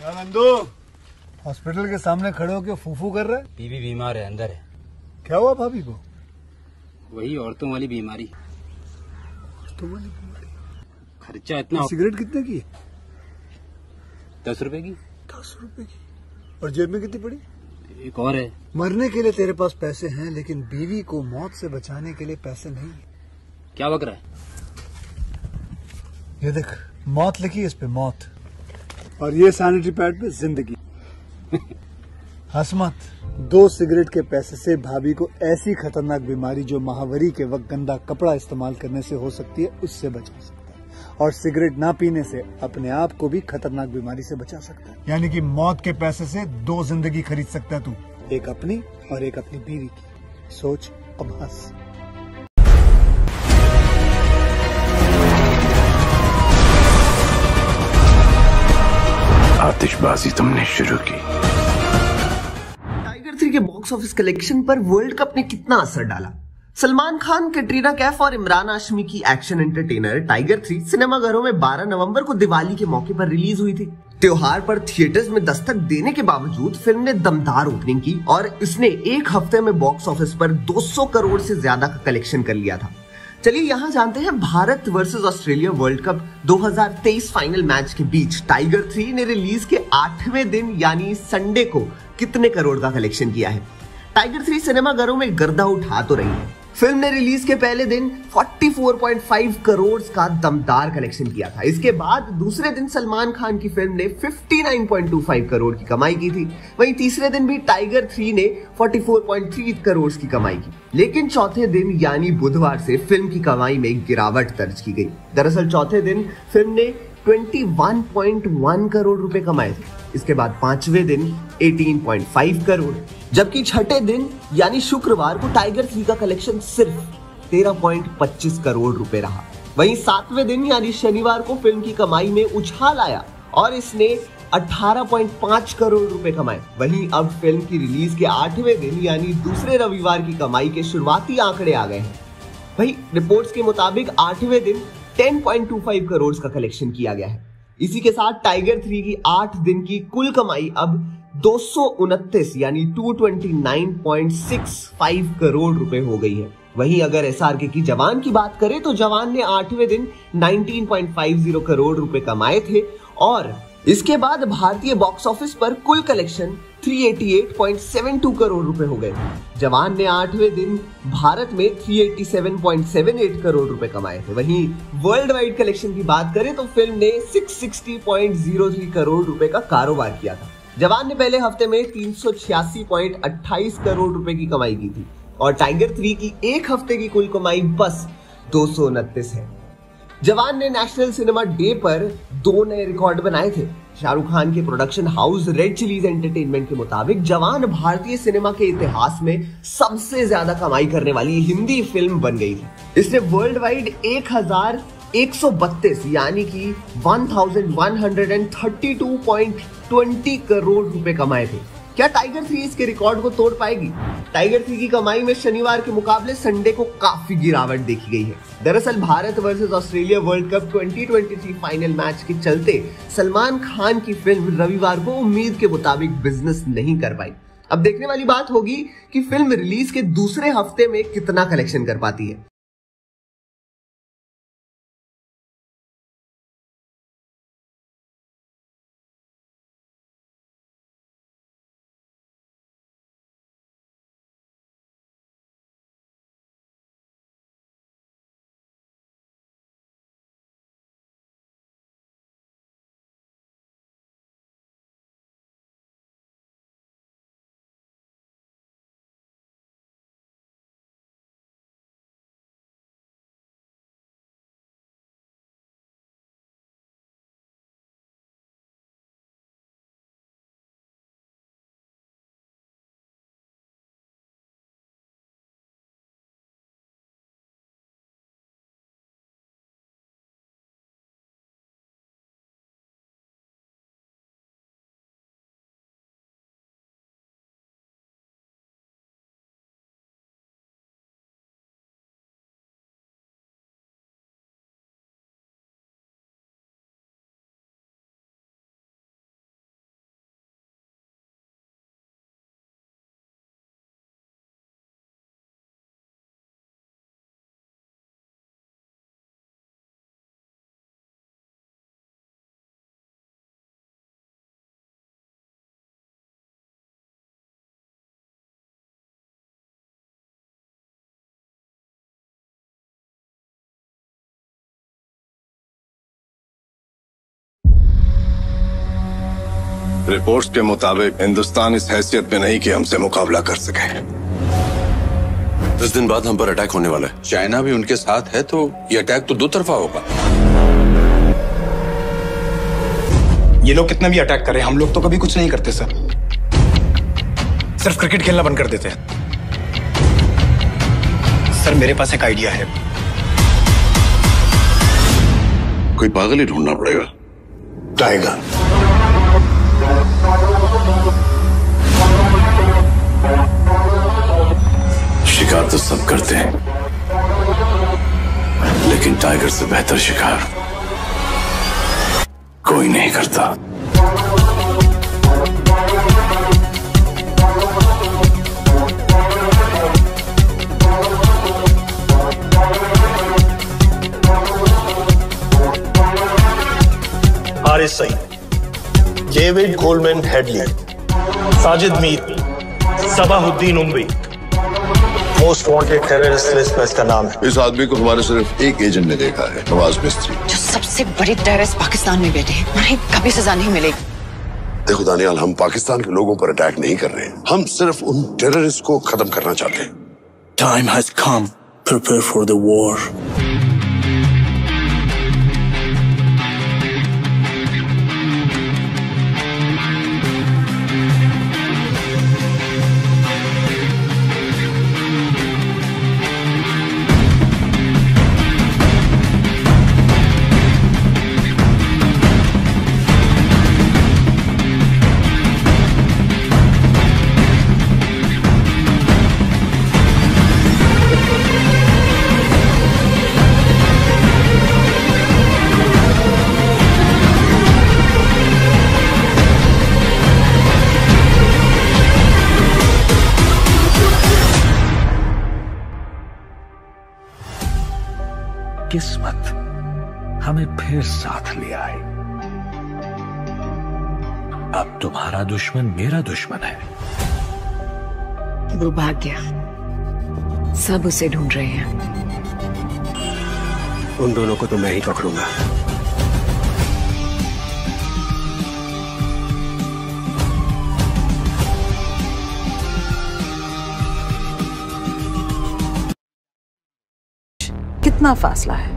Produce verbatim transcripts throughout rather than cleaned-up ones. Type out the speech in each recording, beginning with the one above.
Nandu hospital के सामने खड़े होकर फूफू कर रहा है। बीवी बीमार है, अंदर है। क्या हुआ भाभी को? वही औरतों वाली बीमारी। औरतों वाली बीमारी? खर्चा इतना। सिगरेट कितने की? दस रुपए की। दस रुपए की। और जेब में कितनी पड़ी? एक और है। मरने के लिए तेरे पास पैसे हैं, लेकिन बीवी को मौत से बचाने के लिए पैसे नहीं है। क्या बक रहा है? ये देख, मौत लिखी है इस पे, मौत। और ये सैनिटरी पैड पे जिंदगी। हंस मत। दो सिगरेट के पैसे से भाभी को ऐसी खतरनाक बीमारी जो महावरी के वक्त गंदा कपड़ा इस्तेमाल करने से हो सकती है, उससे बचा सकता है। और सिगरेट ना पीने से अपने आप को भी खतरनाक बीमारी से बचा सकता है। यानी कि मौत के पैसे से दो जिंदगी खरीद सकता है तू, एक अपनी और एक अपनी बीवी की। सोच, अब हंस। आतिशबाजी तुमने शुरू की। टाइगर थ्री के बॉक्स ऑफिस कलेक्शन पर वर्ल्ड कप ने कितना असर डाला? सलमान खान, कैटरीना कैफ और इमरान हाशमी की एक्शन एंटरटेनर टाइगर थ्री सिनेमाघरों में बारह नवंबर को दिवाली के मौके पर रिलीज हुई थी। त्योहार पर थिएटर्स में दस्तक देने के बावजूद फिल्म ने दमदार ओपनिंग की और इसने एक हफ्ते में बॉक्स ऑफिस पर दो सौ करोड़ से ज्यादा का कलेक्शन कर लिया था। चलिए यहाँ जानते हैं Bharat versus Australia world cup दो हज़ार तेईस फाइनल मैच के बीच टाइगर थ्री ने रिलीज के आठवें दिन यानी संडे को कितने करोड़ का कलेक्शन किया है। टाइगर थ्री सिनेमाघरों में गर्दा उठा तो रही है। फिल्म ने रिलीज के पहले दिन चौवालीस पॉइंट पाँच करोड़ का दमदार कलेक्शन किया था। इसके बाद दूसरे दिन सलमान खान की फिल्म ने उनसठ पॉइंट दो पाँच करोड़ की कमाई की थी। वहीं तीसरे दिन भी टाइगर थ्री ने चौवालीस पॉइंट तीन करोड़ की कमाई की, लेकिन चौथे दिन यानी बुधवार से फिल्म की कमाई में गिरावट दर्ज की गई। दरअसल चौथे दिन फिल्म ने इक्कीस पॉइंट एक करोड़ रुपए कमाए थे। इसके बाद पांचवें दिन अठारह पॉइंट पाँच करोड़, जबकि छठे दिन यानी शुक्रवार को टाइगर थ्री का कलेक्शन सिर्फ तेरह पॉइंट पच्चीस करोड़ रुपए रहा। वहीं सातवें दिन यानी शनिवार को फिल्म की कमाई में उछाल आया और इसने अठारह पॉइंट पाँच करोड़ रुपए कमाए। वहीं अब फिल्म की रिलीज के आठवें दिन यानी दूसरे रविवार की कमाई के शुरुआती आंकड़े आ गए हैं। वहीं रिपोर्ट्स के मुताबिक आठवें दिन दस पॉइंट दो पाँच करोड़ का कलेक्शन किया गया है। इसी के साथ टाइगर थ्री की आठ दिन की कुल कमाई अब दो सौ उनतीस यानी दो सौ उनतीस पॉइंट छह पाँच करोड़ रुपए हो गई है। वहीं अगर एसआरके की जवान की बात करें तो जवान ने आठवें दिन उन्नीस पॉइंट पाँच करोड़ रुपए कमाए थे और इसके बाद भारतीय बॉक्स ऑफिस पर कुल कलेक्शन तीन सौ अट्ठासी पॉइंट सात दो करोड़ रुपए हो गए थे। जवान ने आठवें दिन भारत में तीन सौ सत्तासी पॉइंट सात आठ करोड़ रुपए कमाए थे। वहीं वर्ल्ड वाइड कलेक्शन की बात करें तो फिल्म ने छह सौ साठ पॉइंट शून्य तीन करोड़ रुपए का कारोबार किया था। जवान ने पहले हफ्ते में तीन सौ छियासी पॉइंट अट्ठाईस करोड़ रुपए की कमाई की थी और टाइगर थ्री की एक हफ्ते की कुल कमाई बस दो सौ उनतीस है। जवान ने नेशनल सिनेमा डे पर दो नए रिकॉर्ड बनाए थे। शाहरुख खान के production house Red Chillies Entertainment के मुताबिक जवान भारतीय सिनेमा के इतिहास में सबसे ज्यादा कमाई करने वाली हिंदी फिल्म बन गई थी। इसने वर्ल्ड वाइड एक हजार एक सौ बत्तीस यानी कि एक हज़ार एक सौ बत्तीस पॉइंट बीस करोड़ रुपए कमाए थे। क्या टाइगर थ्री इसके रिकॉर्ड को तोड़ पाएगी? टाइगर थ्री की कमाई में शनिवार के मुकाबले संडे को काफी गिरावट देखी गई है। दरअसल Bharat versus Australia world cup दो हज़ार तेईस फाइनल मैच के चलते सलमान खान की फिल्म रविवार को उम्मीद के मुताबिक बिजनेस नहीं कर पाई। अब देखने वाली बात होगी कि फिल्म रिलीज के दूसरे हफ्ते में कितना कलेक्शन कर पाती है। रिपोर्ट्स के मुताबिक हिंदुस्तान इस हैसियत में नहीं कि हमसे मुकाबला कर सके। दस दिन बाद हम पर अटैक होने वाला है। चाइना भी उनके साथ है तो ये अटैक तो दो तरफा होगा। ये लोग कितना भी अटैक करें, हम लोग तो कभी कुछ नहीं करते सर। सिर्फ क्रिकेट खेलना बंद कर देते हैं। सर मेरे पास एक आइडिया है। कोई पागल ही ढूंढना पड़ेगा। टाइगर, शिकार तो सब करते हैं, लेकिन टाइगर से बेहतर शिकार कोई नहीं करता। Haris Saeed, David Coleman Headley, Sajid Mir, Sabahuddin Umvi, most wanted terrorist list में इसका नाम है। इस आदमी को हमारे सिर्फ एक एजेंट ने देखा है, नवाज मिस्त्री, जो सबसे बड़ी टेररिस्ट पाकिस्तान में बैठे हैं। उन्हें कभी सजा नहीं मिलेगी। देखो दानियाल, हम पाकिस्तान के लोगों पर अटैक नहीं कर रहे हैं, हम सिर्फ उन टेररिस्ट को खत्म करना चाहते हैं। Time has come. Prepare for the war. किस्मत हमें फिर साथ ले आई। अब तुम्हारा दुश्मन मेरा दुश्मन है। वो भाग गया, सब उसे ढूंढ रहे हैं। उन दोनों को तो मैं ही पकड़ूंगा। कितना फासला है।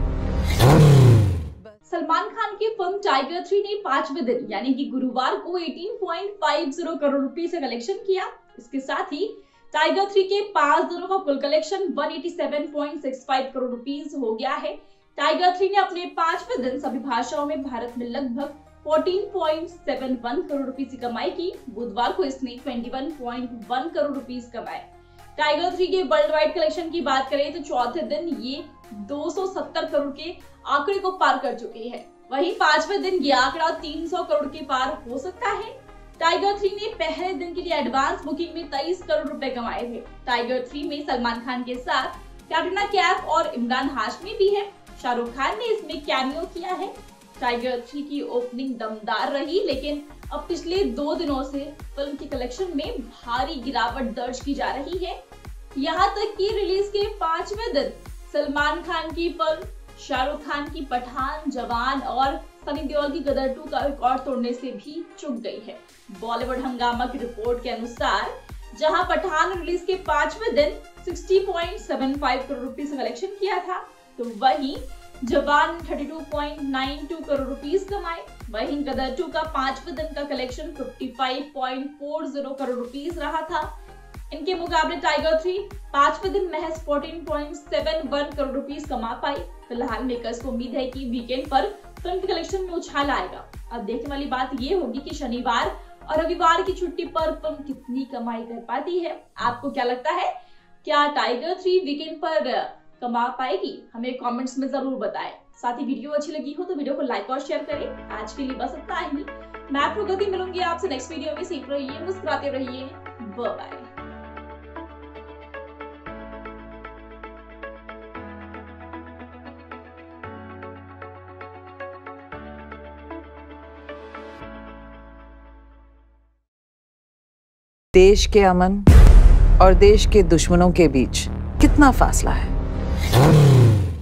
सलमान खान की फिल्म टाइगर थ्री ने पांचवें दिन यानी कि गुरुवार को अठारह पॉइंट पाँच शून्य करोड़ रुपए से कलेक्शन किया। इसके साथ ही टाइगर थ्री के पांच दिनों का कुल कलेक्शन एक सौ सत्तासी पॉइंट छह पाँच करोड़ रुपीस हो गया है। टाइगर थ्री ने अपने पांचवें दिन सभी भाषाओं में भारत में लगभग चौदह पॉइंट सात एक करोड़ रुपीस की कमाई की। बुधवार को इसने इक्कीस पॉइंट एक करोड़ रुपीस कमाए। टाइगर थ्री के वर्ल्ड वाइड कलेक्शन की बात करें तो चौथे दिन ये दो सौ सत्तर करोड़ के आंकड़े को पार कर चुकी है। वहीं पांचवें दिन ये आंकड़ा तीन सौ करोड़ के पार हो सकता है। टाइगर थ्री ने पहले दिन के लिए एडवांस बुकिंग में तेईस करोड़ रुपए कमाए थे। टाइगर थ्री में सलमान खान के साथ कैटरीना कैफ और इमरान हाशमी भी है। शाहरुख खान ने इसमें कैमियो किया है। टाइगर थ्री की ओपनिंग दमदार रही, लेकिन अब पिछले दो दिनों से फिल्म के कलेक्शन में भारी गिरावट दर्ज की जा रही है। यहाँ तक कि रिलीज के पांचवें दिन सलमान खान की फिल्म, शाहरुख खान की पठान, जवान और सनी देओल की गदर टू का रिकॉर्ड तोड़ने से भी चूक गई है। बॉलीवुड हंगामा की रिपोर्ट के अनुसार जहां पठान रिलीज के पांचवें दिन साठ पॉइंट सात पाँच करोड़ रुपीस कलेक्शन किया था, तो वहीं जवान बत्तीस पॉइंट बानवे करोड़ रुपीस कमाए। वहीं गदर टू का पांचवें दिन का कलेक्शन पचपन पॉइंट चार करोड़ रुपीस रहा था। इनके मुकाबले टाइगर थ्री पांचवें दिन महज चौदह पॉइंट सात एक करोड़ रुपीस कमा पाई। फिलहाल मेकर्स को उम्मीद है कि वीकेंड पर फिल्म के कलेक्शन में उछाल आएगा। अब देखने वाली बात ये होगी कि शनिवार और रविवार की छुट्टी पर फिल्म कितनी कमाई कर पाती है। आपको क्या लगता है, क्या टाइगर थ्री वीकेंड पर कमा पाएगी? हमें कमेंट्स में जरूर बताएं। साथ ही वीडियो अच्छी लगी हो तो वीडियो को लाइक और शेयर करें। आज के लिए बस इतना ही। मैं प्रगति मिलूंगी आपसे नेक्स्ट वीडियो में। सीख रहिए, मुस्कुराते रहिए। Bye bye. देश के अमन और देश के दुश्मनों के बीच कितना फासला है।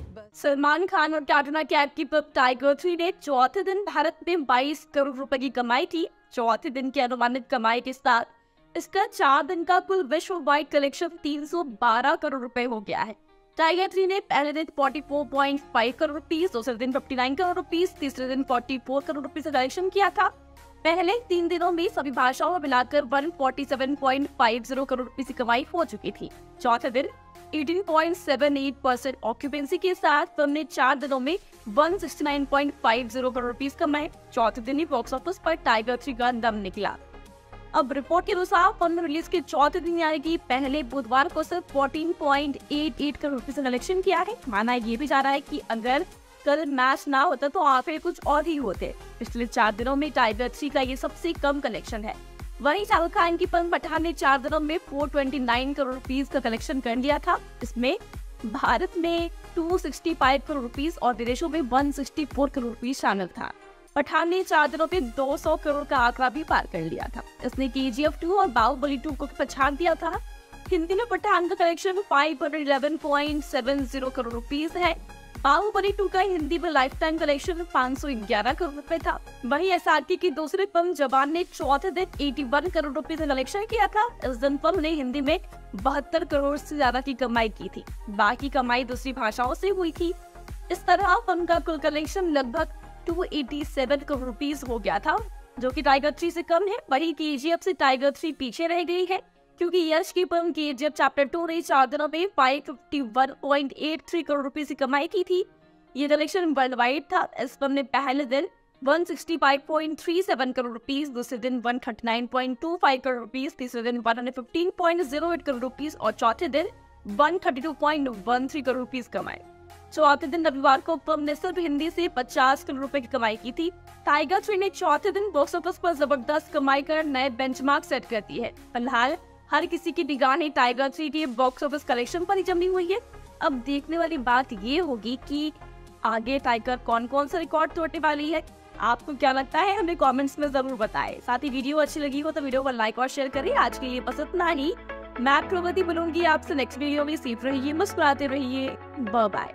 सलमान खान और कैटरीना कैफ की फिल्म टाइगर थ्री ने चौथे दिन भारत में बाईस करोड़ रुपए की कमाई की। चौथे दिन की अनुमानित कमाई के साथ इसका चार दिन का कुल विश्व वाइड कलेक्शन तीन सौ बारह करोड़ रुपए हो गया है। टाइगर थ्री ने पहले दिन चौवालीस पॉइंट पाँच करोड़ रुपीस, दूसरे दिन उनसठ करोड़ रुपीस, तीसरे दिन चौवालीस करोड़ रुपीस का कलेक्शन किया था। पहले तीन दिनों में सभी भाषाओं में मिलाकर एक सौ सैंतालीस पॉइंट पाँच शून्य करोड़ रुपए की कमाई हो चुकी थी। चौथे दिन अठारह पॉइंट सात आठ परसेंट ऑक्यूपेंसी के साथ फिल्म ने चार दिनों में एक सौ उनहत्तर पॉइंट पाँच शून्य करोड़ रुपीस कमाए। चौथे दिन ही बॉक्स ऑफिस पर टाइगर थ्री का दम निकला। अब रिपोर्ट के अनुसार फिल्म रिलीज के चौथे दिन यानी कि पहले बुधवार को सिर्फ चौदह पॉइंट आठ आठ करोड़ रुपए से कलेक्शन किया है। माना ये भी जा रहा है कि अगर कल मैच ना होता तो आखिर कुछ और ही होते। पिछले चार दिनों में टाइगर थ्री का ये सबसे कम कलेक्शन है। वहीं शाहरुख खान की फिल्म पठान ने चार दिनों में चार सौ उनतीस करोड़ रुपीस का कलेक्शन कर लिया था। इसमें भारत में दो सौ पैंसठ करोड़ रुपीस और विदेशों में एक सौ चौंसठ करोड़ रुपीस शामिल था। पठान ने चार दिनों में दो सौ करोड़ का आंकड़ा भी पार कर लिया था। इसने के जी एफ टू और बाहुबली टू को पछाड़ दिया था। हिंदी में पठान का कलेक्शन पाँच सौ ग्यारह पॉइंट सात शून्य करोड़ रुपीस है। बाहुबली टू का हिंदी में लाइफ टाइम कलेक्शन पाँच सौ ग्यारह करोड़ रुपए था। वहीं एस आर के की दूसरी फिल्म जवान ने चौथे दिन इक्यासी करोड़ रुपए का कलेक्शन किया था। इस दिन फिल्म ने हिंदी में बहत्तर करोड़ से ज्यादा की कमाई की थी। बाकी कमाई दूसरी भाषाओं से हुई थी। इस तरह फिल्म का कुल कलेक्शन लगभग दो सौ सत्तासी करोड़ रुपीस हो गया था, जो कि टाइगर थ्री से कम है। वहीं के जी एफ से टाइगर थ्री पीछे रह गई है, क्योंकि यश की फिल्म के जी एफ चैप्टर टू ने चार दिनों में पाँच सौ इक्यावन पॉइंट आठ तीन करोड़ रुपए की कमाई की थी। ये कलेक्शन वर्ल्ड वाइड था। इस फिल्म ने पहले दिन एक सौ पैंसठ पॉइंट तीन सात करोड़ रुपीस, दूसरे दिन एक सौ उनतालीस पॉइंट दो पाँच करोड़ रुपीस, तीसरे दिन एक सौ पंद्रह पॉइंट शून्य आठ करोड़ रुपीस और चौथे दिन एक सौ बत्तीस पॉइंट एक तीन करोड़ रुपीस कमाए। चौथे दिन रविवार को फिल्म ने सिर्फ हिंदी से पचास करोड़ रुपए की कमाई की थी। टाइगर थ्री ने चौथे दिन बॉक्स ऑफिस पर जबरदस्त कमाई कर नए बेंचमार्क सेट कर दी है। फिलहाल हर किसी की निगाहें टाइगर थ्री के बॉक्स ऑफिस कलेक्शन पर ही जमी हुई है। अब देखने वाली बात ये होगी कि आगे टाइगर कौन कौन सा रिकॉर्ड तोड़ने वाली है। आपको क्या लगता है हमें कमेंट्स में जरूर बताएं। साथ ही वीडियो अच्छी लगी हो तो वीडियो को लाइक और शेयर करें। आज के लिए बस इतना ही। मैं प्रगति मिलूंगी आपसे नेक्स्ट वीडियो में। सीख रहिए, मुस्कुराते रहिए। Bye bye.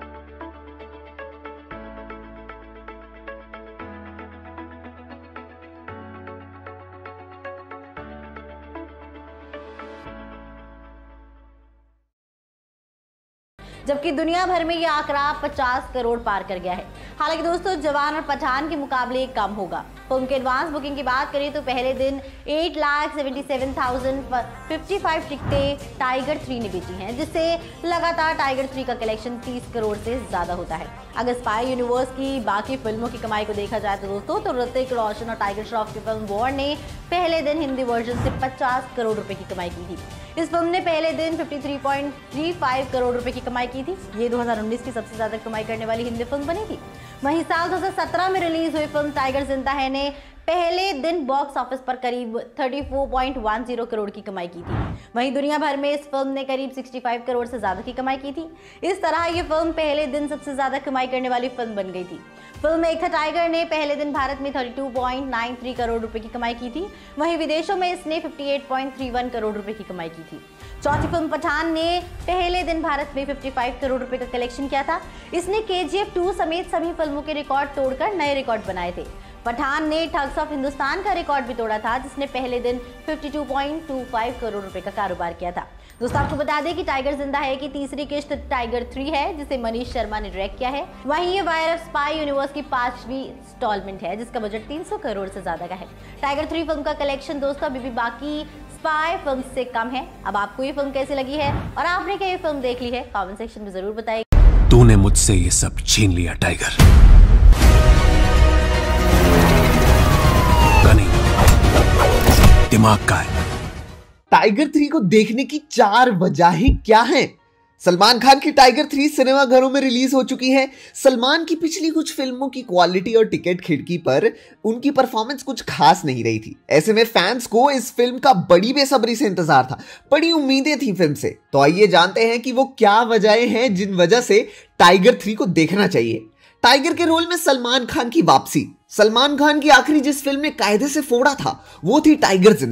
जबकि दुनिया भर में ये आंकड़ा पचास करोड़ पार कर गया है। हालांकि दोस्तों जवान और पठान के मुकाबले कम होगा। फिल्म के एडवांस बुकिंग की बात करें तो पहले दिन आठ लाख सतहत्तर हज़ार पचपन टिकटें टाइगर थ्री ने बेची हैं, जिससे लगातार टाइगर थ्री का कलेक्शन तीस करोड़ से ज्यादा होता है। अगर स्पाई यूनिवर्स की बाकी फिल्मों की कमाई को देखा जाए तो दोस्तों तो ऋतिक रोशन और टाइगर श्रॉफ की फिल्म वॉर ने पहले दिन हिंदी वर्जन से पचास करोड़ रुपए की कमाई की थी। इस फिल्म ने पहले दिन तिरेपन पॉइंट तीन पाँच करोड़ रुपए की कमाई की थी। ये दो हज़ार उन्नीस की सबसे ज्यादा कमाई करने वाली हिंदी फिल्म बनी थी। वहीं साल दो हज़ार सत्रह में रिलीज हुई फिल्म टाइगर जिंदा है ने पहले दिन बॉक्स ऑफिस पर करीब चौंतीस पॉइंट एक शून्य करोड़ की कमाई की थी। वहीं दुनिया भर में इस फिल्म ने करीब पैंसठ करोड़ से ज्यादा की कमाई की थी। इस तरह ये फिल्म पहले दिन सबसे ज्यादा कमाई करने वाली फिल्म बन गई थी। फिल्म एक था टाइगर ने पहले दिन भारत में बत्तीस पॉइंट नौ तीन करोड़ रुपए की कमाई की थी। वहीं विदेशों में इसने अट्ठावन पॉइंट तीन एक करोड़ रुपए की कमाई की थी। चौथी फिल्म पठान ने पहले दिन भारत में पचपन करोड़ रुपए का कलेक्शन किया था। इसने के जी एफ टू समेत सभी फिल्मों के रिकॉर्ड तोड़कर नए रिकॉर्ड बनाए थे। पठान ने ठग्स ऑफ हिंदुस्तान का रिकॉर्ड भी तोड़ा था, जिसने पहले दिन बावन पॉइंट दो पाँच करोड़ रुपए का कारोबार किया था। दोस्तों आपको बता दें कि टाइगर जिंदा है की तीसरी किस्त टाइगर थ्री है, जिसे मनीष शर्मा ने डायरेक्ट किया है। वहीं ये वायर ऑफ स्पाई यूनिवर्स की पांचवी इंस्टॉलमेंट है, जिसका बजट तीन सौ करोड़ से ज्यादा का है। टाइगर थ्री फिल्म का कलेक्शन दोस्तों अभी भी बाकी स्पाई फिल्म से कम है। अब आपको ये फिल्म कैसी लगी है और आपने क्या ये फिल्म देख ली है, कमेंट सेक्शन में जरूर बताइए। तूने मुझसे ये सब छीन लिया टाइगर, दिमाग का है। टाइगर थ्री को देखने की चार वजहें क्या हैं? सलमान खान की टाइगर थ्री सिनेमा घरों में रिलीज हो चुकी है। सलमान की पिछली कुछ फिल्मों की क्वालिटी और टिकट खिड़की पर उनकी परफॉर्मेंस कुछ खास नहीं रही थी। ऐसे में फैंस को इस फिल्म का बड़ी बेसब्री से इंतजार था, बड़ी उम्मीदें थी फिल्म से। तो आइए जानते हैं कि वो क्या वजहें हैं जिन वजह से टाइगर थ्री को देखना चाहिए। टाइगर के रोल में सलमान खान की वापसी। सलमान खान की आखिरी जिस फिल्म ने कायदे से फोड़ा था वो थी टाइगर जिंदा है।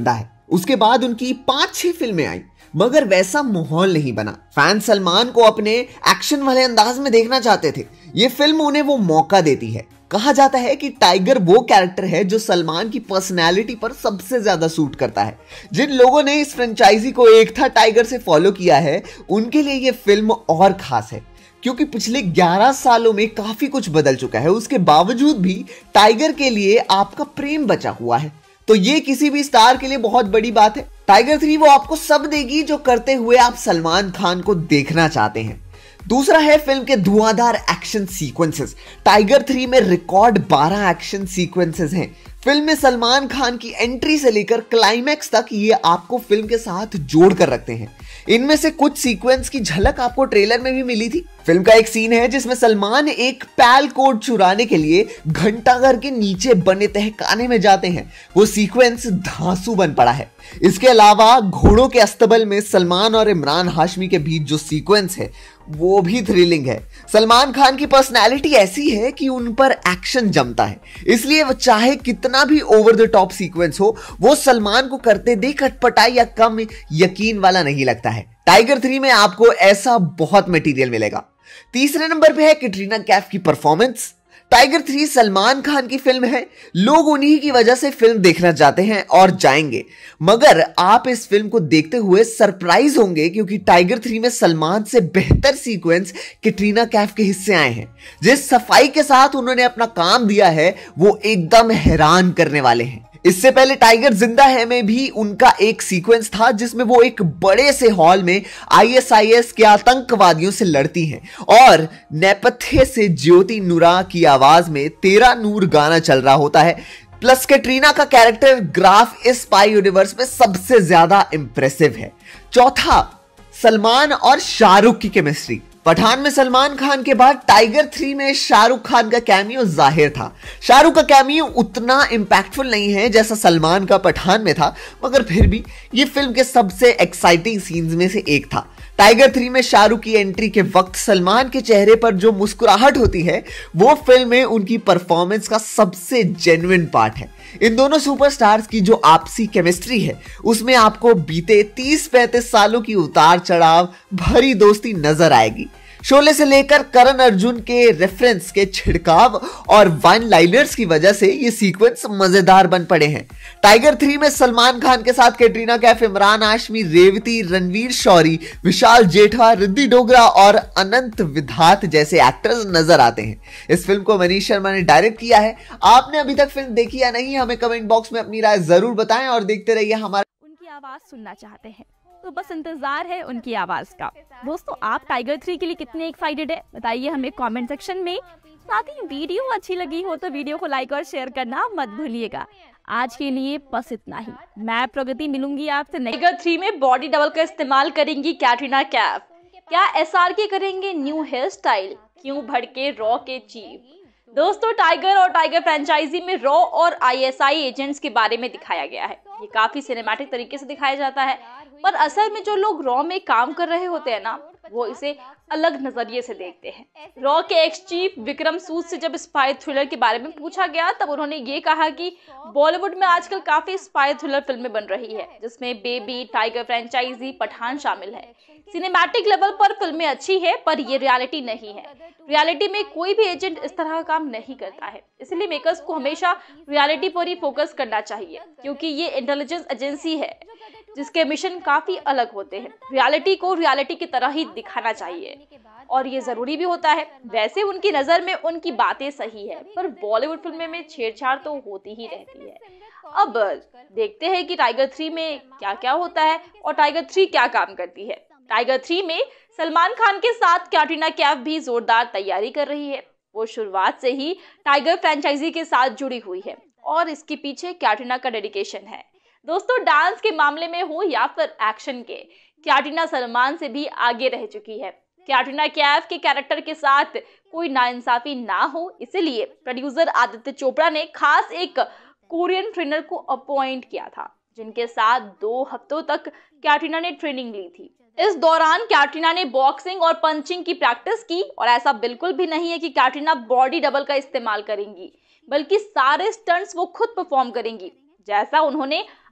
उसके बाद उनकी पांच छह फिल्में आई, मगर वैसा माहौल नहीं बना। फैन सलमान को अपने एक्शन वाले अंदाज में देखना चाहते थे। ये फिल्म उन्हें वो मौका देती है। कहा जाता है कि टाइगर वो कैरेक्टर है जो सलमान की पर्सनैलिटी पर सबसे ज्यादा सूट करता है। जिन लोगों ने इस फ्रेंचाइजी को एक था टाइगर से फॉलो किया है, उनके लिए ये फिल्म और खास है, क्योंकि पिछले ग्यारह सालों में काफी कुछ बदल चुका है। उसके बावजूद भी टाइगर के लिए आपका प्रेम बचा हुआ है, तो ये किसी भी स्टार के लिए बहुत बड़ी बात है। टाइगर थ्री वो आपको सब देगी जो करते हुए आप सलमान खान को देखना चाहते हैं। दूसरा है फिल्म के धुआंधार एक्शन सीक्वेंसेस। टाइगर थ्री में रिकॉर्ड बारह एक्शन सीक्वेंसेस हैं। फिल्म में सलमान खान की एंट्री से लेकर क्लाइमैक्स तक ये आपको फिल्म के साथ जोड़ कर रखते हैं। इनमें से कुछ सीक्वेंस की झलक आपको ट्रेलर में भी मिली थी। फिल्म का एक सीन है जिसमें सलमान एक पैल कोड चुराने के लिए घंटाघर के नीचे बने तहखाने में जाते हैं। वो सीक्वेंस धांसू बन पड़ा है। इसके अलावा घोड़ों के अस्तबल में सलमान और इमरान हाशमी के बीच जो सीक्वेंस है वो भी थ्रिलिंग है। सलमान खान की पर्सनैलिटी ऐसी है कि उन पर एक्शन जमता है, इसलिए वो चाहे कितना भी ओवर द टॉप सीक्वेंस हो, वो सलमान को करते देख अटपटाई या कम यकीन वाला नहीं लगता है। टाइगर थ्री में आपको ऐसा बहुत मटेरियल मिलेगा। तीसरे नंबर पे है कैटरीना कैफ की performance. Tiger three Salman Khan की फिल्म है। लोग उन्हीं की वजह से फिल्म देखना चाहते हैं और जाएंगे, मगर आप इस फिल्म को देखते हुए सरप्राइज होंगे, क्योंकि टाइगर थ्री में सलमान से बेहतर सीक्वेंस कैटरीना कैफ के हिस्से आए हैं। जिस सफाई के साथ उन्होंने अपना काम दिया है वो एकदम हैरान करने वाले हैं। इससे पहले टाइगर जिंदा है में भी उनका एक सीक्वेंस था जिसमें वो एक बड़े से हॉल में आईएसआईएस के आतंकवादियों से लड़ती हैं और नेपथ्य से ज्योति नुरा की आवाज में तेरा नूर गाना चल रहा होता है। प्लस कैटरीना का कैरेक्टर ग्राफ इस स्पाई यूनिवर्स में सबसे ज्यादा इंप्रेसिव है। चौथा, सलमान और शाहरुख की केमिस्ट्री। पठान में सलमान खान के बाद टाइगर थ्री में शाहरुख खान का कैमियो जाहिर था। शाहरुख का कैमियो उतना इंपैक्टफुल नहीं है जैसा सलमान का पठान में था, मगर फिर भी ये फिल्म के सबसे एक्साइटिंग सीन्स में से एक था। टाइगर थ्री में शाहरुख की एंट्री के वक्त सलमान के चेहरे पर जो मुस्कुराहट होती है वो फिल्म में उनकी परफॉर्मेंस का सबसे जेन्युइन पार्ट है। इन दोनों सुपरस्टार्स की जो आपसी केमिस्ट्री है उसमें आपको बीते तीस पैंतीस सालों की उतार चढ़ाव भरी दोस्ती नजर आएगी। शोले से लेकर करण अर्जुन के रेफरेंस के छिड़काव और वन लाइनर्स की वजह से ये सीक्वेंस मजेदार बन पड़े हैं। टाइगर थ्री में सलमान खान के साथ कैटरीना कैफ, इमरान हाशमी, रेवती, रणवीर शौरी, विशाल जेठवा, रिद्धि डोगरा और अनंत विधात जैसे एक्टर्स नजर आते हैं। इस फिल्म को मनीष शर्मा ने डायरेक्ट किया है। आपने अभी तक फिल्म देखी या नहीं, हमें कमेंट बॉक्स में अपनी राय जरूर बताएं और देखते रहिए हमारा। उनकी आवाज सुनना चाहते हैं तो बस इंतजार है उनकी आवाज का। दोस्तों, आप टाइगर थ्री के लिए कितने एक्साइटेड है बताइए हमें कमेंट सेक्शन में। साथ ही वीडियो अच्छी लगी हो तो वीडियो को लाइक और शेयर करना मत भूलिएगा। आज के लिए बस इतना ही। मैं प्रगति मिलूंगी आपसे। टाइगर थ्री में बॉडी डबल का इस्तेमाल करेंगी कैटरीना कैफ। क्या एसआरके करेंगे न्यू हेयर स्टाइल? क्यों भड़के रॉ के चीफ? दोस्तों, टाइगर और टाइगर फ्रेंचाइजी में रॉ और आईएसआई एजेंट्स के बारे में दिखाया गया है। ये काफी सिनेमैटिक तरीके से दिखाया जाता है, पर असल में जो लोग रॉ में काम कर रहे होते हैं ना, वो इसे अलग नजरिए से देखते हैं। रॉ के एक्स चीफ विक्रम सूद से जब स्पाई थ्रिलर के बारे में पूछा गया तब उन्होंने ये कहा कि बॉलीवुड में आजकल काफी स्पाई थ्रिलर फिल्में बन रही है, जिसमें बेबी, टाइगर फ्रेंचाइजी, पठान शामिल है। सिनेमैटिक लेवल पर फिल्में अच्छी है, पर ये रियलिटी नहीं है। रियलिटी में कोई भी एजेंट इस तरह का काम नहीं करता है, इसलिए मेकर्स को हमेशा रियलिटी पर ही फोकस करना चाहिए, क्योंकि ये इंटेलिजेंस एजेंसी है जिसके मिशन काफी अलग होते हैं। रियलिटी को रियलिटी की तरह ही दिखाना चाहिए और ये जरूरी भी होता है। वैसे उनकी नजर में उनकी बातें सही है, पर बॉलीवुड फिल्में में छेड़छाड़ तो होती ही रहती है। अब देखते हैं कि टाइगर थ्री में क्या क्या होता है और टाइगर थ्री क्या काम करती है। टाइगर थ्री में सलमान खान के साथ कैटरीना कैफ भी जोरदार तैयारी कर रही है। वो शुरुआत से ही टाइगर फ्रेंचाइजी के साथ जुड़ी हुई है और इसके पीछे कैटरीना का डेडिकेशन है। दोस्तों, डांस के मामले में हो या फिर एक्शन के, कैटरीना सलमान से भी आगे रह चुकी है। कैटरीना कैफ के कैरेक्टर के साथ कोई नाइंसाफी ना हो, इसलिए प्रोड्यूसर आदित्य चोपड़ा ने खास एक कोरियन ट्रेनर को अपॉइंट किया था, जिनके साथ दो हफ्तों तक कैटरीना ने ट्रेनिंग ली थी। इस दौरान कैटरीना ने बॉक्सिंग और पंचिंग की प्रैक्टिस की और ऐसा बिल्कुल भी नहीं है कि कैटरीना बॉडी डबल का इस्तेमाल करेंगी, बल्कि सारे स्टंट्स वो खुद परफॉर्म करेंगी, जैसा उन्होंने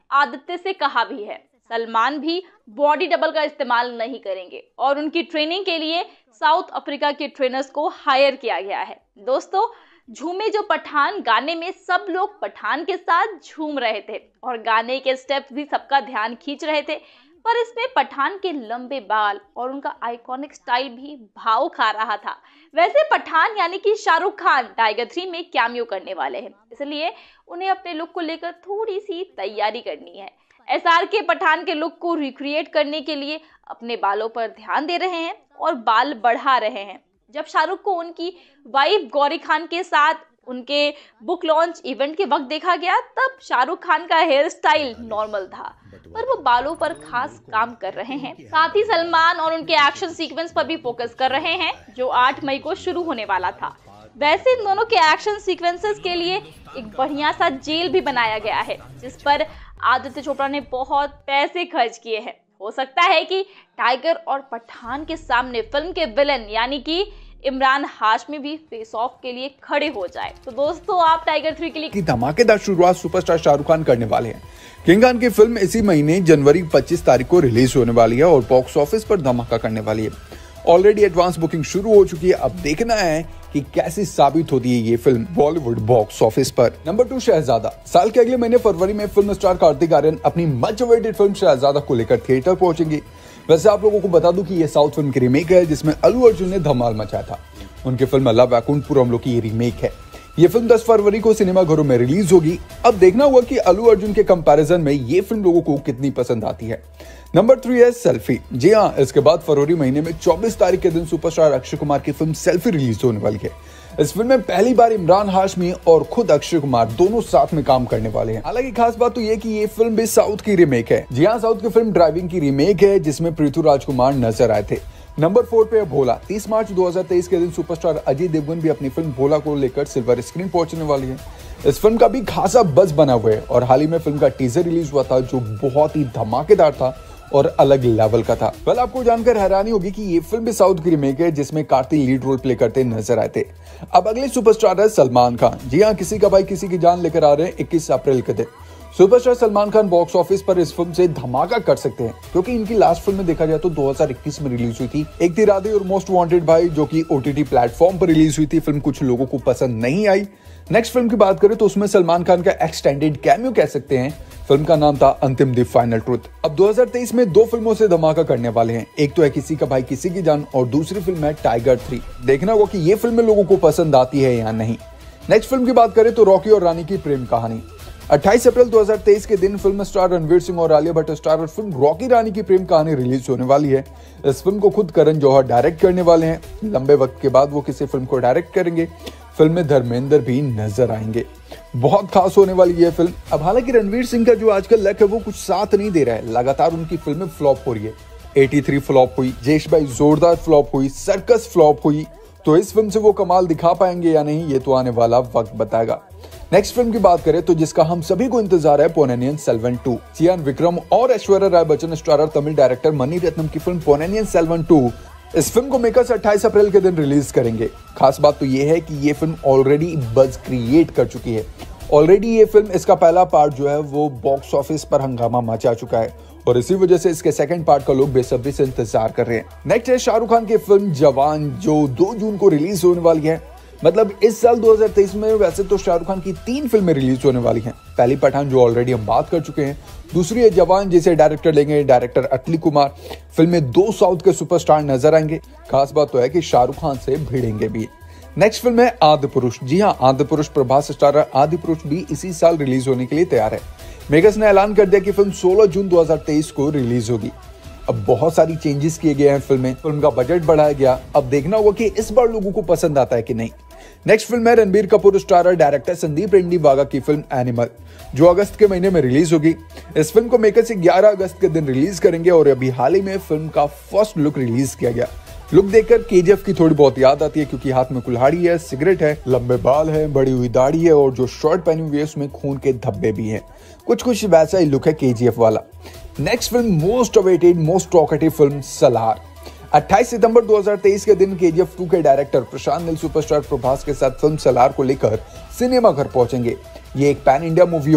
आदित्य से कहा भी है। सलमान भी बॉडी डबल का इस्तेमाल नहीं करेंगे और उनकी ट्रेनिंग के लिए साउथ अफ्रीका के ट्रेनर्स को हायर किया गया है। दोस्तों, झूमे जो पठान गाने में सब लोग पठान के साथ झूम रहे थे और गाने के स्टेप्स भी सबका ध्यान खींच रहे थे, पर इसमें पठान के लंबे बाल और उनका आइकॉनिक स्टाइल भी भाव खा रहा था। वैसे पठान यानी कि शाहरुख खान टाइगर थ्री में कैमियो करने वाले हैं, इसलिए उन्हें अपने लुक को लेकर थोड़ी सी तैयारी करनी है। एसआर के पठान के लुक को रिक्रिएट करने के लिए अपने बालों पर ध्यान दे रहे हैं और बाल बढ़ा रहे हैं। जब शाहरुख को उनकी वाइफ गौरी खान के साथ उनके बुक लॉन्च इवेंट के वक्त देखा गया, तब शाहरुख खान का हेयर स्टाइल नॉर्मल था, पर वो बालों पर खास काम कर रहे हैं। साथ ही सलमान और उनके एक्शन सीक्वेंस पर भी फोकस कर रहे हैं, जो आठ मई को शुरू होने वाला था। वैसे इन दोनों के एक्शन सीक्वेंसेस के लिए एक बढ़िया सा जेल भी बनाया गया है, जिस पर आदित्य चोपड़ा ने बहुत पैसे खर्च किए हैं। हो सकता है कि टाइगर और पठान के सामने फिल्म के विलन यानी कि इमरान हाशमी भी फेस ऑफ के लिए खड़े हो जाए। तो दोस्तों, आप टाइगर थ्री के लिए की धमाकेदार शुरुआत सुपरस्टार शाहरुख खान करने वाले हैं। किंग खान की फिल्म इसी महीने जनवरी पच्चीस तारीख को रिलीज होने वाली है और बॉक्स ऑफिस पर धमाका करने वाली है। ऑलरेडी एडवांस बुकिंग शुरू हो चुकी है। अब देखना है कि कैसी साबित होती है ये फिल्म बॉलीवुड बॉक्स ऑफिस पर। Number two, Shehzada. साल के अगले महीने फरवरी में फिल्म स्टार कार्तिक आर्यन अपनी मच अवेटेड फिल्म शहजादा को लेकर थिएटर पहुंचेंगे। वैसे आप लोगों को बता दूं कि ये साउथ फिल्म की रीमेक है, जिसमें अल्लू अर्जुन ने धमाल मचाया था। उनकी फिल्म अल्लाह वैकुंठपुरम की ये रीमेक है। ये फिल्म दस फरवरी को सिनेमाघरों में रिलीज होगी। अब देखना होगा कि अल्लू अर्जुन के कंपैरिजन में ये फिल्म लोगों को कितनी पसंद आती है। नंबर थ्री है सेल्फी। जी हाँ, इसके बाद फरवरी महीने में चौबीस तारीख के दिन सुपरस्टार अक्षय कुमार की फिल्म सेल्फी रिलीज होने वाली है। इस फिल्म में पहली बार इमरान हाशमी और खुद अक्षय कुमार दोनों साथ में काम करने वाले हैं। हालांकि खास बात तो ये कि ये फिल्म भी साउथ की रीमेक है। जी हाँ, साउथ की फिल्म ड्राइविंग की रीमेक है, जिसमें पृथ्वीराज कुमार नजर आए थे। नंबर फोर पे है भोला। तीस मार्च दो हज़ार तेईस के दिन सुपरस्टार अजय देवगन भी अपनी फिल्म भोला को लेकर सिल्वर स्क्रीन पहुंचने वाली है। इस फिल्म का भी खासा बज़ बना हुआ है और हाल ही में फिल्म का टीजर रिलीज हुआ था, जो बहुत ही धमाकेदार था और अलग लेवल का था। वेल, आपको जानकर हैरानी होगी कि ये फिल्म भी साउथ की रीमेक है, जिसमें कार्तिक लीड रोल प्ले करते नजर आए थे। अब अगले सुपरस्टार है सलमान खान। जी हाँ, किसी का भाई किसी की जान लेकर आ रहे हैं इक्कीस अप्रैल के दिन। Superstar Salman Khan box office पर इस फिल्म से धमाका कर सकते हैं, क्योंकि इनकी लास्ट फिल्म में देखा जाए तो दो हज़ार इक्कीस में रिलीज हुई थी, एक थी राधे और मोस्ट वांटेड भाई, जो कि ओटीटी प्लेटफॉर्म पर रिलीज हुई थी। फिल्म कुछ लोगों को पसंद नहीं आई। नेक्स्ट फिल्म की बात करें तो उसमें सलमान खान का एक्सटेंडेड कैमियो कह सकते हैं। फिल्म का नाम था अंतिम द फाइनल ट्रुथ। अब दो हज़ार तेईस में दो फिल्मों से धमाका करने वाले हैं। एक तो है किसी का भाई किसी की जान और दूसरी फिल्म है टाइगर थ्री। देखना होगा कि ये फिल्म लोगों को पसंद आती है या नहीं। नेक्स्ट फिल्म की बात करें तो रॉकी और रानी की प्रेम कहानी। अट्ठाईस अप्रैल दो हज़ार तेईस के दिन फिल्म स्टार रणवीर सिंह और Alia Bhatt starrer film Rocky Rani की प्रेम कहानी रिलीज होने वाली है। इस फिल्म को खुद करण जौहर डायरेक्ट करने वाले हैं। लंबे वक्त के बाद वो किसी फिल्म को डायरेक्ट करेंगे। फिल्म में धर्मेंद्र भी नजर आएंगे। बहुत खास होने वाली ये फिल्म। अब हालांकि रणवीर सिंह का जो आजकल लक है वो कुछ साथ नहीं दे रहा है। लगातार उनकी फिल्में फ्लॉप हो रही है। तिरासी फ्लॉप हुई, जेश भाई जोरदार फ्लॉप हुई, सर्कस फ्लॉप हुई। तो इस फिल्म से वो कमाल दिखा पाएंगे या नहीं, ये तो आने वाला वक्त बताएगा। नेक्स्ट फिल्म की बात करें तो जिसका हम सभी को इंतजार है, पोन्नियिन सेल्वन टू। चियान विक्रम और ऐश्वर्या राय बच्चन स्टारर तमिल डायरेक्टर मणि रत्नम की फिल्म पोन्नियिन सेल्वन टू। इस फिल्म को मेकर्स अट्ठाईस अप्रैल के दिन रिलीज करेंगे। खास बात तो ये है कि ये फिल्म ऑलरेडी बज़ क्रिएट कर चुकी है। ऑलरेडी ये फिल्म, इसका पहला पार्ट जो है वो बॉक्स ऑफिस पर हंगामा मचा चुका है और इसी वजह से इसके सेकंड पार्ट का लोग बेसब्री से इंतजार कर रहे हैं। नेक्स्ट है शाहरुख खान की फिल्म जवान, जो दो जून को रिलीज होने वाली है। मतलब इस साल दो हज़ार तेईस में वैसे तो शाहरुख खान की तीन फिल्में रिलीज होने वाली हैं। पहली पठान, जो ऑलरेडी हम बात कर चुके हैं। दूसरी है जवान, जिसे डायरेक्टर लेंगे डायरेक्टर अटली कुमार। फिल्म में दो साउथ के सुपरस्टार नजर आएंगे। खास बात तो है कि शाहरुख खान से भिड़ेंगे भी। नेक्स्ट फिल्म है आदि पुरुष। जी हाँ, आदि पुरुष प्रभास स्टारर आदि पुरुष भी इसी साल रिलीज होने के लिए तैयार है। मेकर्स ने ऐलान कर दिया कि फिल्म सोलह जून दो हज़ार तेईस को रिलीज होगी। अब बहुत सारी चेंजेस किए गए हैं फिल्म में। फिल्म का बजट बढ़ाया गया। अब देखना होगा कि इस बार लोगों को पसंद आता है कि नहीं। नेक्स्ट फिल्म है रणबीर कपूर स्टारर डायरेक्टर संदीप रेड्डी वाघा की फिल्म एनिमल, जो अगस्त के महीने में रिलीज होगी। इस फिल्म को मेकर्स ग्यारह अगस्त के दिन रिलीज करेंगे और अभी हाल ही में फिल्म का फर्स्ट लुक रिलीज किया गया। लुक देखकर केजीएफ की थोड़ी बहुत याद आती है, क्योंकि हाथ में कुल्हाड़ी है, सिगरेट है, लंबे बाल है, बड़ी हुई दाढ़ी है और जो शर्ट पहनी हुई है उसमें खून के धब्बे भी हैं। कुछ कुछ वैसा ही लुक है केजीएफ वाला। Next film most awaited most talkative film Salaar. अट्ठाईस सितंबर दो हज़ार तेईस के दिन केजीएफ टू के डायरेक्टर प्रशांत नील सुपरस्टार प्रभास के साथ फिल्म सलार को लेकर सिनेमा घर पहुंचेंगे। ये एक पैन इंडिया मूवी होगी।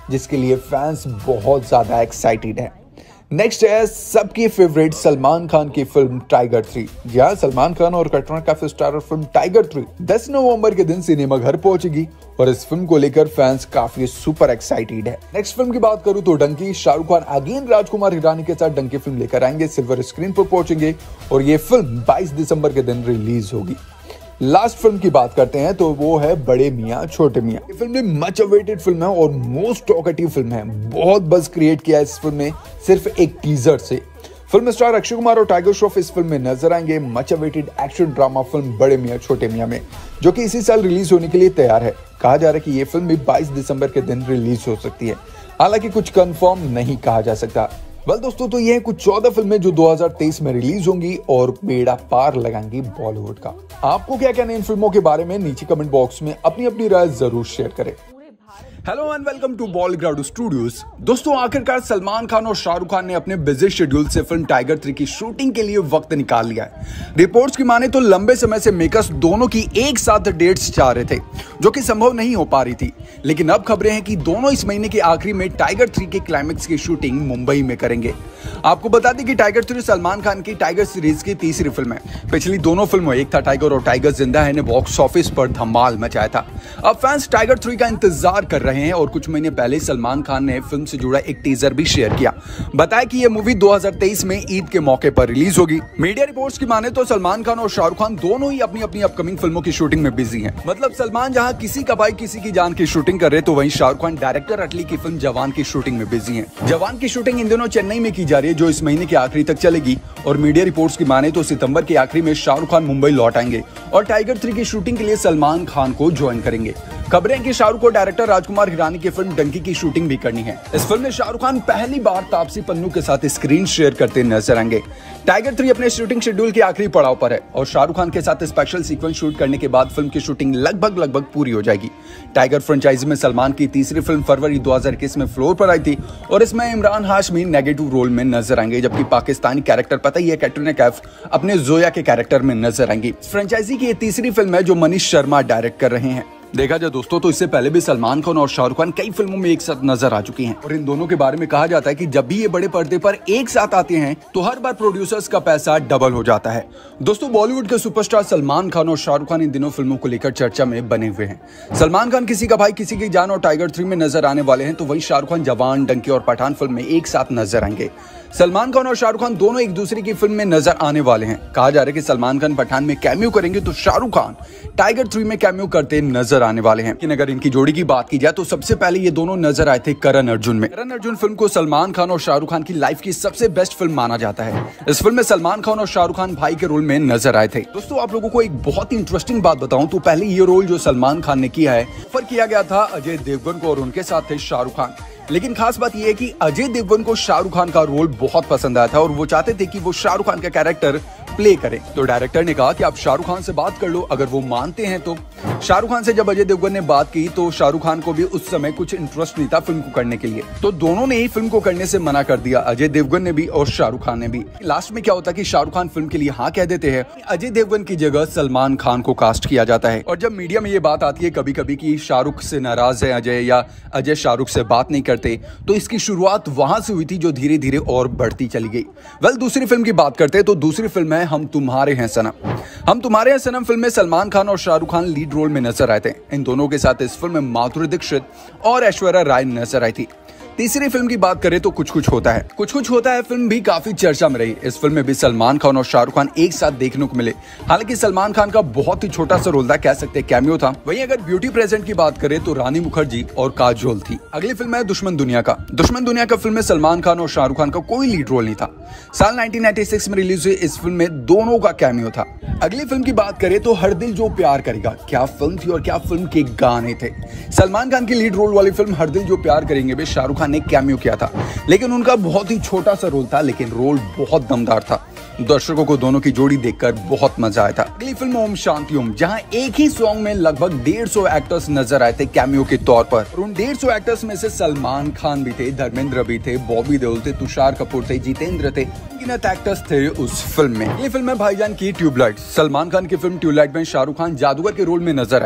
जिसके लिए फैंस बहुत ज्यादा एक्साइटेड हैं। नेक्स्ट है सबकी फेवरेट सलमान खान की फिल्म टाइगर थ्री। जी हाँ, सलमान खान और Katrina Kaif starrer film Tiger three दस नवंबर के दिन सिनेमा घर पहुंचेगी और इस फिल्म को लेकर फैंस काफी सुपर एक्साइटेड है। नेक्स्ट फिल्म की बात करूं तो डंकी। शाहरुख खान अगेन राजकुमार हिरानी के साथ डंकी फिल्म लेकर आएंगे, सिल्वर स्क्रीन पर पहुंचेंगे और ये फिल्म बाईस दिसंबर के दिन रिलीज होगी। लास्ट फिल्म की बात करते हैं तो वो है बड़े मियाँ छोटे मियाँ। ये फिल्म में मच अवेटेड फिल्म है और मोस्ट टॉकेटिव फिल्म है। बहुत बज़ क्रिएट किया है इस फिल्म में सिर्फ एक टीजर से। फिल्म स्टार अक्षय कुमार और टाइगर श्रॉफ इस फिल्म में नजर आएंगे। Much awaited action drama film Bade Miyan छोटे मियाँ में, जो कि इसी साल रिलीज होने के लिए तैयार है। कहा जा रहा है कि ये फिल्म भी बाईस दिसंबर के दिन रिलीज हो सकती है, हालांकि कुछ कंफर्म नहीं कहा जा सकता। वेल दोस्तों, तो ये कुछ चौदह फिल्में जो दो हज़ार तेईस में रिलीज होंगी और बेड़ा पार लगाएंगी बॉलीवुड का। आपको क्या कहना है इन फिल्मों के बारे में? नीचे कमेंट बॉक्स में अपनी अपनी राय जरूर शेयर करें। हेलो एंड वेलकम टू बॉलीग्राउड स्टूडियोज। दोस्तों, आखिरकार सलमान खान और शाहरुख खान ने अपने बिजी शेड्यूल से फिल्म टाइगर थ्री की शूटिंग के लिए वक्त निकाल लिया है। रिपोर्ट्स की माने तो लंबे समय से मेकर्स दोनों की एक साथ डेट्स चाह रहे थे, जो कि संभव नहीं हो पा रही थी। लेकिन अब खबरें हैं कि दोनों इस महीने के आखिरी में टाइगर थ्री के क्लाइमेक्स की शूटिंग मुंबई में करेंगे। आपको बता दें कि टाइगर थ्री सलमान खान की टाइगर सीरीज की तीसरी फिल्म है। पिछली दोनों फिल्मों एक था टाइगर और टाइगर जिंदा है ने बॉक्स ऑफिस पर धमाल मचाया था। अब फैंस टाइगर थ्री का इंतजार कर रहे हैं और कुछ महीने पहले सलमान खान ने फिल्म से जुड़ा एक टीजर भी शेयर किया। बताया कि यह मूवी दो हज़ार तेईस में ईद के मौके पर रिलीज होगी। मीडिया रिपोर्ट्स की माने तो सलमान खान और शाहरुख खान दोनों ही अपनी अपनी अपकमिंग फिल्मों की शूटिंग में बिजी हैं। मतलब सलमान जहां किसी का भाई किसी की जान की शूटिंग कर रहे तो वहीं शाहरुख खान डायरेक्टर अटली की फिल्म जवान की शूटिंग में बिजी हैं। जवान की शूटिंग इन दिनों चेन्नई में की जा रही है, जो इस महीने के आखिरी तक चलेगी और मीडिया रिपोर्ट्स की माने तो सितंबर के आखिरी में शाहरुख खान मुंबई लौट आएंगे और टाइगर थ्री की शूटिंग के लिए सलमान खान को ज्वाइन करेंगे। खबरें हैं कि शाहरुख को डायरेक्टर राजकुमार हिरानी की फिल्म डंकी की शूटिंग भी करनी है। इस फिल्म में शाहरुख खान पहली बार तापसी पन्नू के साथ स्क्रीन शेयर करते नजर आएंगे। टाइगर थ्री अपने शूटिंग शेड्यूल के आखिरी पड़ाव पर है और शाहरुख खान के साथ स्पेशल सीक्वेंस शूट करने के बाद फिल्म की शूटिंग लगभग लगभग पूरी हो जाएगी। टाइगर फ्रेंचाइजी में सलमान की तीसरी फिल्म फरवरी दो हज़ार इक्कीस में फ्लोर पर आई थी और इसमें इमरान हाशमी नेगेटिव रोल में नजर आएंगे, जबकि पाकिस्तानी कैरेक्टर पता ही है कैटरीना कैफ अपने जोया के कैरेक्टर में नजर आएंगी। फ्रेंचाइजी की ये तीसरी फिल्म है जो मनीष शर्मा डायरेक्ट कर रहे हैं। देखा जाए दोस्तों तो इससे पहले भी सलमान खान और शाहरुख खान कई फिल्मों में एक साथ नजर आ चुकी हैं और इन दोनों के बारे में कहा जाता है कि जब भी ये बड़े पर्दे पर एक साथ आते हैं तो हर बार प्रोड्यूसर्स का पैसा डबल हो जाता है। दोस्तों, बॉलीवुड के सुपरस्टार सलमान खान और शाहरुख खान इन दिनों फिल्मों को लेकर चर्चा में बने हुए हैं। सलमान खान किसी का भाई किसी की जान और टाइगर थ्री में नजर आने वाले हैं, तो वहीं शाहरुख खान जवान, डंकी और पठान फिल्म में एक साथ नजर आएंगे। सलमान खान और शाहरुख खान दोनों एक दूसरे की फिल्म में नजर आने वाले हैं। कहा जा रहा है कि सलमान खान पठान में कैमियो करेंगे तो शाहरुख खान टाइगर थ्री में कैमियो करते नजर आने वाले हैं। लेकिन अगर इनकी जोड़ी की बात की जाए तो सबसे पहले ये दोनों नजर आए थे करण अर्जुन में। करण अर्जुन फिल्म को सलमान खान और शाहरुख खान की लाइफ की सबसे बेस्ट फिल्म माना जाता है। इस फिल्म में सलमान खान और शाहरुख खान भाई के रोल में नजर आए थे। दोस्तों, आप लोगों को एक बहुत ही इंटरेस्टिंग बात बताऊं तो पहले ये रोल जो सलमान खान ने किया है ऑफर किया गया था अजय देवगन को और उनके साथ थे शाहरुख खान। लेकिन खास बात यह है कि अजय देवगन को शाहरुख खान का रोल बहुत पसंद आया था और वो चाहते थे कि वो शाहरुख खान का कैरेक्टर प्ले करें। तो डायरेक्टर ने कहा कि आप शाहरुख खान से बात कर लो, अगर वो मानते हैं तो। शाहरुख खान से जब अजय देवगन ने बात की तो शाहरुख खान को भी उस समय कुछ इंटरेस्ट नहीं था फिल्म को करने के लिए, तो दोनों ने ही फिल्म को करने से मना कर दिया, अजय देवगन ने भी और शाहरुख खान ने भी। लास्ट में क्या होता कि शाहरुख खान फिल्म के लिए हाँ कह देते हैं, अजय देवगन की जगह सलमान खान को कास्ट किया जाता है। और जब मीडिया में ये बात आती है कभी कभी कि शाहरुख से नाराज है अजय या अजय शाहरुख से बात नहीं करते, तो इसकी शुरुआत वहां से हुई थी जो धीरे धीरे और बढ़ती चली गई। वेल, दूसरी फिल्म की बात करते हैं तो दूसरी फिल्म है हम तुम्हारे हैं सनम। हम तुम्हारे हैं सनम फिल्म में सलमान खान और शाहरुख खान लीड रोल में नजर आए थे। इन दोनों के साथ इस फिल्म में माधुरी दीक्षित और ऐश्वर्या राय नजर आई थी। तीसरी फिल्म की बात करें तो कुछ कुछ होता है। कुछ कुछ होता है फिल्म भी काफी चर्चा में रही। इस फिल्म में भी सलमान खान और शाहरुख खान एक साथ देखने को मिले। हालांकि सलमान खान का बहुत ही छोटा सा रोल था, कह सकते कैमियो था। वहीं अगर ब्यूटी प्रेजेंट की बात करें तो रानी मुखर्जी और काजोल थी। अगली फिल्म है दुश्मन दुनिया का। दुश्मन दुनिया का फिल्म में सलमान खान और शाहरुख खान का कोई लीड रोल नहीं था। साल नाइनटीन नाइंटी सिक्स में रिलीज हुई इस फिल्म में दोनों का कैमियो था। अगली फिल्म की बात करें तो हर दिल जो प्यार करेगा। क्या फिल्म थी और क्या फिल्म के गाने थे। सलमान खान की लीड रोल वाली फिल्म हर दिल जो प्यार करेंगे में शाहरुख खान ने कैमियो किया था, लेकिन उनका बहुत ही छोटा सा रोल था, लेकिन रोल बहुत दमदार था। दर्शकों को दोनों की जोड़ी देखकर बहुत मजा आया था। अगली फिल्म ओम शांति ओम, जहां एक ही सॉन्ग में लगभग डेढ़ सौ एक्टर्स नजर आए थे कैमियो के तौर पर। और उन डेढ़ सौ एक्टर्स में से सलमान खान भी थे, धर्मेंद्र भी थे, बॉबी देओल थे, तुषार कपूर थे, जितेंद्र थे, गिनत एक्टर्स थे उस फिल्म में। अगली फिल्म है भाईजान की ट्यूबलाइट। सलमान खान की फिल्म ट्यूबलाइट में शाहरुख खान जादूगर के रोल में नजर आए थे।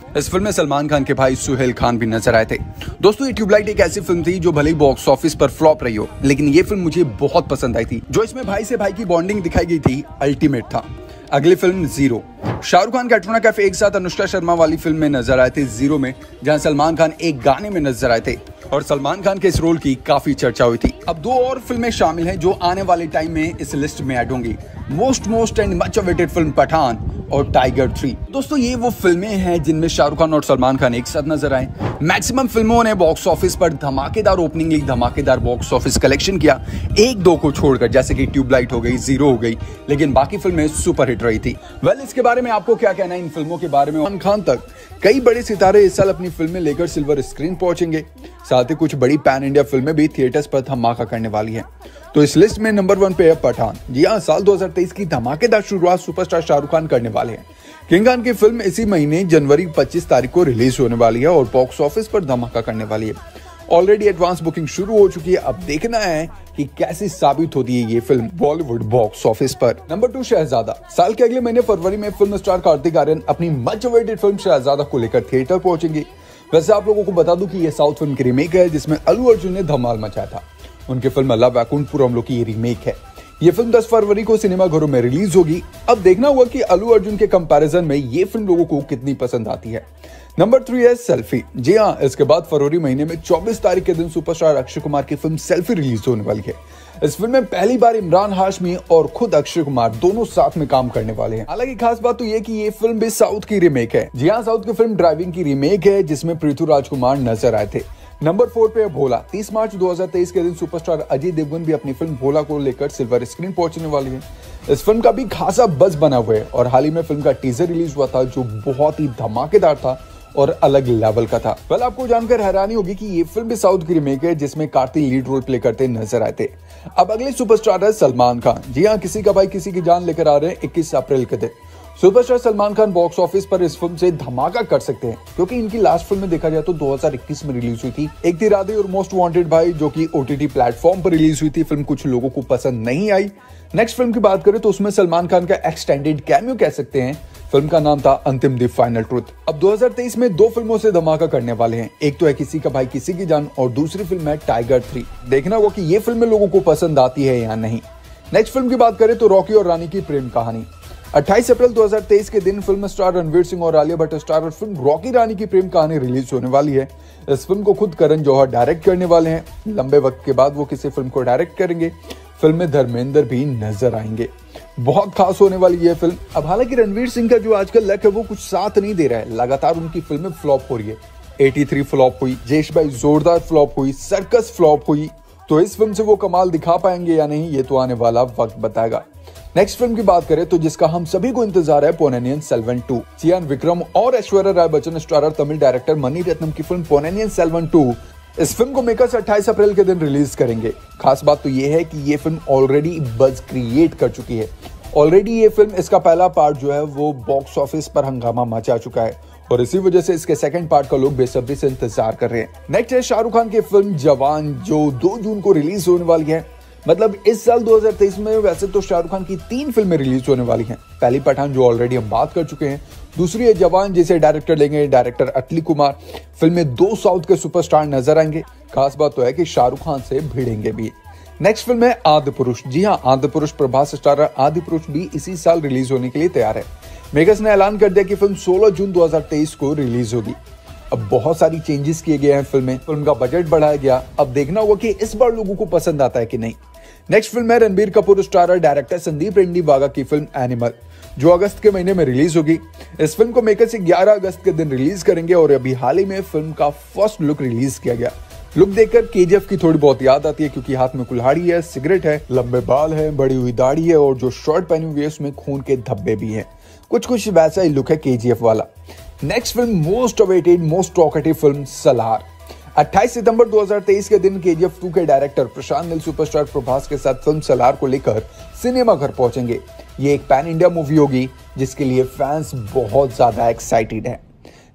इस फिल्म में सलमान खान के भाई सुहेल खान भी नजर आए थे। दोस्तों ये ट्यूबलाइट एक ऐसी फिल्म थी जो भले ही बॉक्स ऑफिस पर फ्लॉप रही हो, लेकिन ये फिल्म मुझे बहुत पसंद आई थी। जो इसमें भाई से भाई की बॉन्डिंग दिखाई गई थी, अल्टीमेट था। अगली फिल्म जीरो। शाहरुख खान, कैटरीना कैफ एक साथ अनुष्का शर्मा वाली फिल्म में नजर आए थे जीरो में, जहां सलमान खान एक गाने में नजर आए थे और सलमान खान के इस रोल की काफी चर्चा हुई थी। अब दो और फिल्में शामिल हैं जो आने वाले टाइम में इस लिस्ट में ऐड होंगी। Most most and much awaited film Pathaan और टाइगर थ्री। दोस्तों ये वो फिल्में हैं जिनमें शाहरुख खान और सलमान खान एक साथ नजर आए। मैक्सिमम फिल्मों ने बॉक्स ऑफिस पर धमाकेदार ओपनिंग ली, धमाकेदार बॉक्स ऑफिस कलेक्शन किया, एक दो को छोड़कर, जैसे कि ट्यूबलाइट हो गई, जीरो हो गई, लेकिन बाकी फिल्में सुपर हिट रही थी। वेल इसके बारे में आपको क्या कहना है इन फिल्मों के बारे में? सलमान खान तक कई बड़े सितारे इस साल अपनी फिल्में लेकर सिल्वर स्क्रीन पहुंचेंगे, साथ ही कुछ बड़ी पैन इंडिया फिल्में भी थिएटर्स पर धमाका करने वाली हैं। तो इस लिस्ट में नंबर वन पे है पठान। जी हाँ, साल दो हज़ार तेईस की धमाकेदार शुरुआत सुपरस्टार शाहरुख खान करने वाले हैं। किंग खान की फिल्म इसी महीने जनवरी पच्चीस तारीख को रिलीज होने वाली है और बॉक्स ऑफिस पर धमाका करने वाली है। ऑलरेडी एडवांस बुकिंग शुरू हो चुकी है। अब देखना है कि कैसी साबित होती है ये फिल्म बॉलीवुड बॉक्स ऑफिस पर। Number two, Shehzada. साल के अगले महीने फरवरी में फिल्म स्टार कार्तिक आर्यन अपनी मच अवेटेड फिल्म शहजादा को लेकर थिएटर पहुंचेंगे। वैसे आप लोगों को बता दूं कि ये साउथ फिल्म की रीमेक है जिसमें अल्लू अर्जुन ने धमाल मचाया था। उनकी फिल्म अल्लाह वैकुंठपुरम की ये रीमेक है। ये फिल्म दस फरवरी को सिनेमाघरों में रिलीज होगी। अब देखना होगा कि अल्लू अर्जुन के कंपैरिजन में ये फिल्म लोगों को कितनी पसंद आती है। नंबर थ्री है सेल्फी। जी हाँ, इसके बाद फरवरी महीने में चौबीस तारीख के दिन सुपरस्टार अक्षय कुमार की फिल्म सेल्फी रिलीज होने वाली है। इस फिल्म में पहली बार इमरान हाशमी और खुद अक्षय कुमार दोनों साथ में काम करने वाले हैं। हालांकि खास बात तो ये कि ये फिल्म भी साउथ की रीमेक है। जी हाँ, साउथ की फिल्म ड्राइविंग की रीमेक है जिसमें पृथ्वीराज कुमार नजर आए थे। नंबर फोर पे है भोला। तीस मार्च दो हज़ार तेईस के दिन सुपरस्टार अजय देवगन भी अपनी फिल्म भोला को लेकर सिल्वर स्क्रीन पहुंचने वाली है। इस फिल्म का भी खासा बज़ बना हुआ है और हाल ही में फिल्म का टीजर रिलीज हुआ था जो बहुत ही धमाकेदार था और अलग लेवल का था। वेल आपको जानकर हैरानी होगी कि ये फिल्म भी साउथ की रीमेक है जिसमें कार्तिक लीड रोल प्ले करते नजर आए थे। अब अगले सुपरस्टार है सलमान खान। जी हाँ, किसी का भाई किसी की जान लेकर आ रहे हैं इक्कीस अप्रैल के दिन। Superstar Salman Khan box office पर इस फिल्म से धमाका कर सकते हैं क्योंकि इनकी लास्ट फिल्म में देखा जाए तो दो हज़ार इक्कीस में रिलीज हुई थी, एक थी राधे और मोस्ट वांटेड भाई, जो कि ओटीटी प्लेटफॉर्म पर रिलीज हुई थी। फिल्म कुछ लोगों को पसंद नहीं आई। नेक्स्ट फिल्म की बात करें तो उसमें सलमान खान का एक्सटेंडेड कैमियो कह सकते हैं। फिल्म का नाम था अंतिम द फाइनल ट्रुथ। अब दो हज़ार तेईस में दो फिल्मों से धमाका करने वाले हैं। एक तो है किसी का भाई किसी की जान और दूसरी फिल्म है टाइगर थ्री। देखना होगा कि ये फिल्में लोगों को पसंद आती है या नहीं। नेक्स्ट फिल्म की बात करें तो रॉकी और रानी की प्रेम कहानी। अट्ठाईस अप्रैल दो हज़ार तेईस के दिन फिल्म स्टार रणवीर सिंह और Alia Bhatt starrer film Rocky Rani की प्रेम कहानी रिलीज होने वाली है। इस फिल्म को खुद करण जौहर डायरेक्ट करने वाले हैं। लंबे वक्त के बाद वो किसी फिल्म को डायरेक्ट करेंगे। फिल्म में धर्मेंद्र भी नजर आएंगे। बहुत खास होने वाली ये फिल्म। अब हालांकि रणवीर सिंह का जो आजकल लक है वो कुछ साथ नहीं दे रहा है, लगातार उनकी फिल्में फ्लॉप हो रही है। तिरासी फ्लॉप हुई, जेश भाई जोरदार फ्लॉप हुई, सर्कस फ्लॉप हुई। तो इस फिल्म से वो कमाल दिखा पाएंगे या नहीं, ये तो आने वाला वक्त बताएगा। नेक्स्ट फिल्म की बात करें तो जिसका हम सभी को इंतजार है, पोन्नियिन सेल्वन टू। चियान विक्रम और ऐश्वर्या राय बच्चन स्टारर तमिल डायरेक्टर मणि रत्नम की फिल्म पोन्नियिन सेल्वन टू, इस फिल्म को मेकर्स अट्ठाईस अप्रैल के दिन रिलीज करेंगे। खास बात तो ये है कि ये फिल्म ऑलरेडी बज़ क्रिएट कर चुकी है। ऑलरेडी ये फिल्म, इसका पहला पार्ट जो है वो बॉक्स ऑफिस पर हंगामा मचा चुका है और इसी वजह से इसके सेकंड पार्ट का लोग बेसब्री से इंतजार कर रहे हैं। नेक्स्ट है शाहरुख खान की फिल्म जवान, जो दो जून को रिलीज होने वाली है। मतलब इस साल दो हज़ार तेईस में वैसे तो शाहरुख खान की तीन फिल्में रिलीज होने वाली हैं। पहली पठान जो ऑलरेडी हम बात कर चुके हैं, दूसरी है जवान जिसे डायरेक्टर लेंगे डायरेक्टर अटली कुमार। फिल्म में दो साउथ के सुपरस्टार नजर आएंगे। खास बात तो है कि शाहरुख खान से भिड़ेंगे भी। नेक्स्ट फिल्म है आदि पुरुष। जी हाँ, आदि पुरुष प्रभास स्टारर आदि पुरुष भी इसी साल रिलीज होने के लिए तैयार है। मेकर्स ने ऐलान कर दिया कि फिल्म सोलह जून दो हज़ार तेईस को रिलीज होगी। अब बहुत सारी चेंजेस किए गए हैं फिल्म में, फिल्म का बजट बढ़ाया गया। अब देखना होगा कि इस बार लोगों को पसंद आता है कि नहीं। नेक्स्ट फिल्म है रणबीर कपूर स्टारर डायरेक्टर संदीप रेड्डी वाघा की फिल्म एनिमल, जो अगस्त के महीने में रिलीज होगी। इस फिल्म को मेकर्स ग्यारह अगस्त के दिन रिलीज करेंगे और अभी हाल ही में फिल्म का फर्स्ट लुक रिलीज किया गया। लुक देखकर केजीएफ की थोड़ी बहुत याद आती है क्योंकि हाथ में कुल्हाड़ी है, सिगरेट है, लंबे बाल है, बड़ी हुई दाढ़ी है और जो शर्ट पहनी हुई है उसमें खून के धब्बे भी हैं। कुछ कुछ वैसा ही लुक है केजीएफ वाला। Next film most awaited most talkative film Salaar. अट्ठाईस सितंबर दो हज़ार तेईस के दिन केजीएफ टू के डायरेक्टर प्रशांत नील सुपरस्टार प्रभास के साथ फिल्म सलार को लेकर सिनेमा घर पहुंचेंगे। ये एक पैन इंडिया मूवी होगी जिसके लिए फैंस बहुत ज्यादा एक्साइटेड है।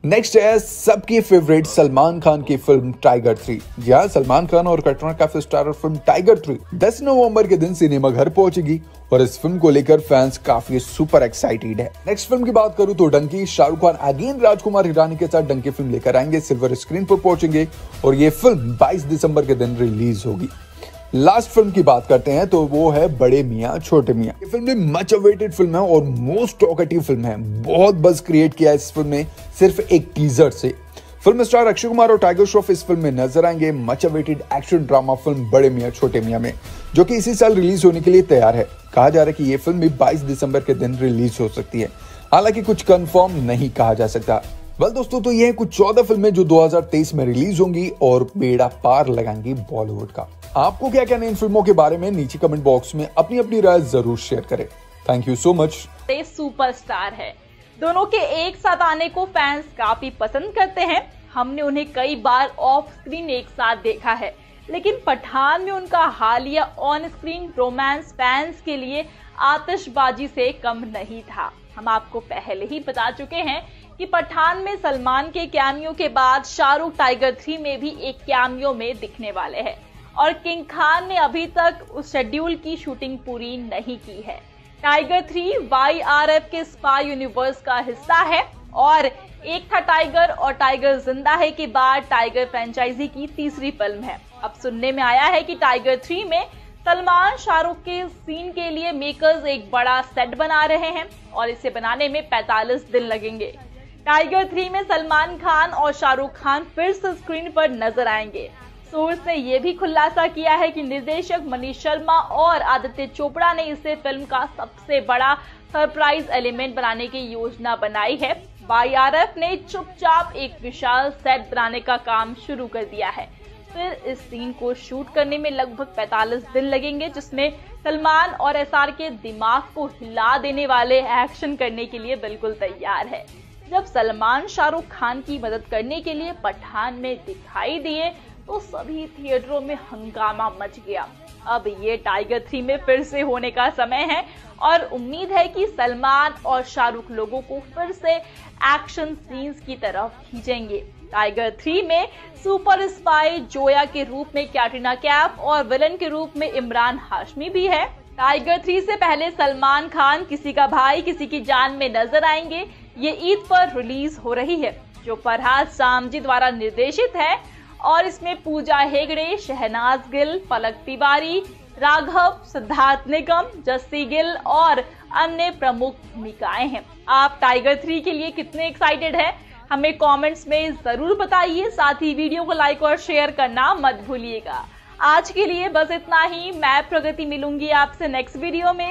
नेक्स्ट है सबकी फेवरेट सलमान खान की फिल्म टाइगर थ्री। जी हाँ, सलमान खान और Katrina Kaif starrer film Tiger three दस नवंबर के दिन सिनेमा घर पहुंचेगी और इस फिल्म को लेकर फैंस काफी सुपर एक्साइटेड है। नेक्स्ट फिल्म की बात करूं तो डंकी। शाहरुख खान अगेन राजकुमार हिरानी के साथ डंकी फिल्म लेकर आएंगे, सिल्वर स्क्रीन पर पहुंचेंगे और ये फिल्म बाईस दिसंबर के दिन रिलीज होगी। लास्ट फिल्म की बात करते हैं तो वो है बड़े मियाँ छोटे मियाँ। ये फिल्म भी मच अवेटेड फिल्म है और मोस्ट टॉकेटिव फिल्म है। बहुत बज़ क्रिएट किया है इस फिल्म ने सिर्फ एक टीजर से। फिल्म स्टार अक्षय कुमार और टाइगर श्रॉफ इस फिल्म में नजर आएंगे। Much awaited action drama film Bade Miyan छोटे मियाँ में, जो कि इसी साल रिलीज होने के लिए तैयार है। कहा जा रहा है कि ये फिल्म भी बाईस दिसंबर के दिन रिलीज हो सकती है, हालांकि कुछ कंफर्म नहीं कहा जा सकता। वेल दोस्तों, तो ये कुछ चौदह फिल्में जो दो हज़ार तेईस में रिलीज होंगी और बेड़ा पार लगाएंगी बॉलीवुड का। आपको क्या कहना है इन फिल्मों के बारे में? नीचे कमेंट बॉक्स में अपनी अपनी राय जरूर शेयर करें। Thank you so much. Superstar है, दोनों के एक साथ आने को फैंस काफी पसंद करते हैं। हमने उन्हें कई बार ऑफ स्क्रीन एक साथ देखा है, लेकिन पठान में उनका हालिया ऑन स्क्रीन रोमांस फैंस के लिए आतिशबाजी से कम नहीं था। हम आपको पहले ही बता चुके हैं कि पठान में सलमान के कैमियो के बाद शाहरुख टाइगर थ्री में भी एक कैमियो में दिखने वाले हैं और किंग खान ने अभी तक उस शेड्यूल की शूटिंग पूरी नहीं की है। Tiger three Y R F के स्पाई यूनिवर्स का हिस्सा है और एक था टाइगर और टाइगर जिंदा है के बाद टाइगर फ्रेंचाइजी की तीसरी फिल्म है। अब सुनने में आया है कि टाइगर थ्री में सलमान शाहरुख के सीन के लिए मेकर्स एक बड़ा सेट बना रहे हैं और इसे बनाने में पैंतालीस दिन लगेंगे। टाइगर थ्री में सलमान खान और शाहरुख खान फिर से स्क्रीन पर नजर आएंगे। सोर्स ने यह भी खुलासा किया है कि निर्देशक मनीष शर्मा और आदित्य चोपड़ा ने इसे फिल्म का सबसे बड़ा सरप्राइज एलिमेंट बनाने की योजना बनाई है। वाई आर एफ ने चुपचाप एक विशाल सेट बनाने का काम शुरू कर दिया है। फिर इस सीन को शूट करने में लगभग पैंतालीस दिन लगेंगे, जिसमें सलमान और एस आर के दिमाग को हिला देने वाले एक्शन करने के लिए बिल्कुल तैयार है। जब सलमान शाहरुख खान की मदद करने के लिए पठान में दिखाई दिए तो सभी थिएटरों में हंगामा मच गया। अब ये टाइगर थ्री में फिर से होने का समय है और उम्मीद है कि सलमान और शाहरुख लोगों को फिर से एक्शन सीन्स की तरफ खींचेंगे। टाइगर थ्री में सुपर स्पाई जोया के रूप में कैटरीना कैफ और विलन के रूप में इमरान हाशमी भी है। टाइगर थ्री से पहले सलमान खान किसी का भाई किसी की जान में नजर आएंगे। ये ईद पर रिलीज हो रही है, जो फरहाद सामजी द्वारा निर्देशित है और इसमें पूजा हेगड़े, शहनाज गिल, पलक तिवारी, राघव, सिद्धार्थ निगम, जस्सी गिल और अन्य प्रमुख भूमिकाएं हैं। आप टाइगर थ्री के लिए कितने एक्साइटेड हैं? हमें कमेंट्स में जरूर बताइए। साथ ही वीडियो को लाइक और शेयर करना मत भूलिएगा। आज के लिए बस इतना ही। मैं प्रगति मिलूंगी आपसे नेक्स्ट वीडियो में।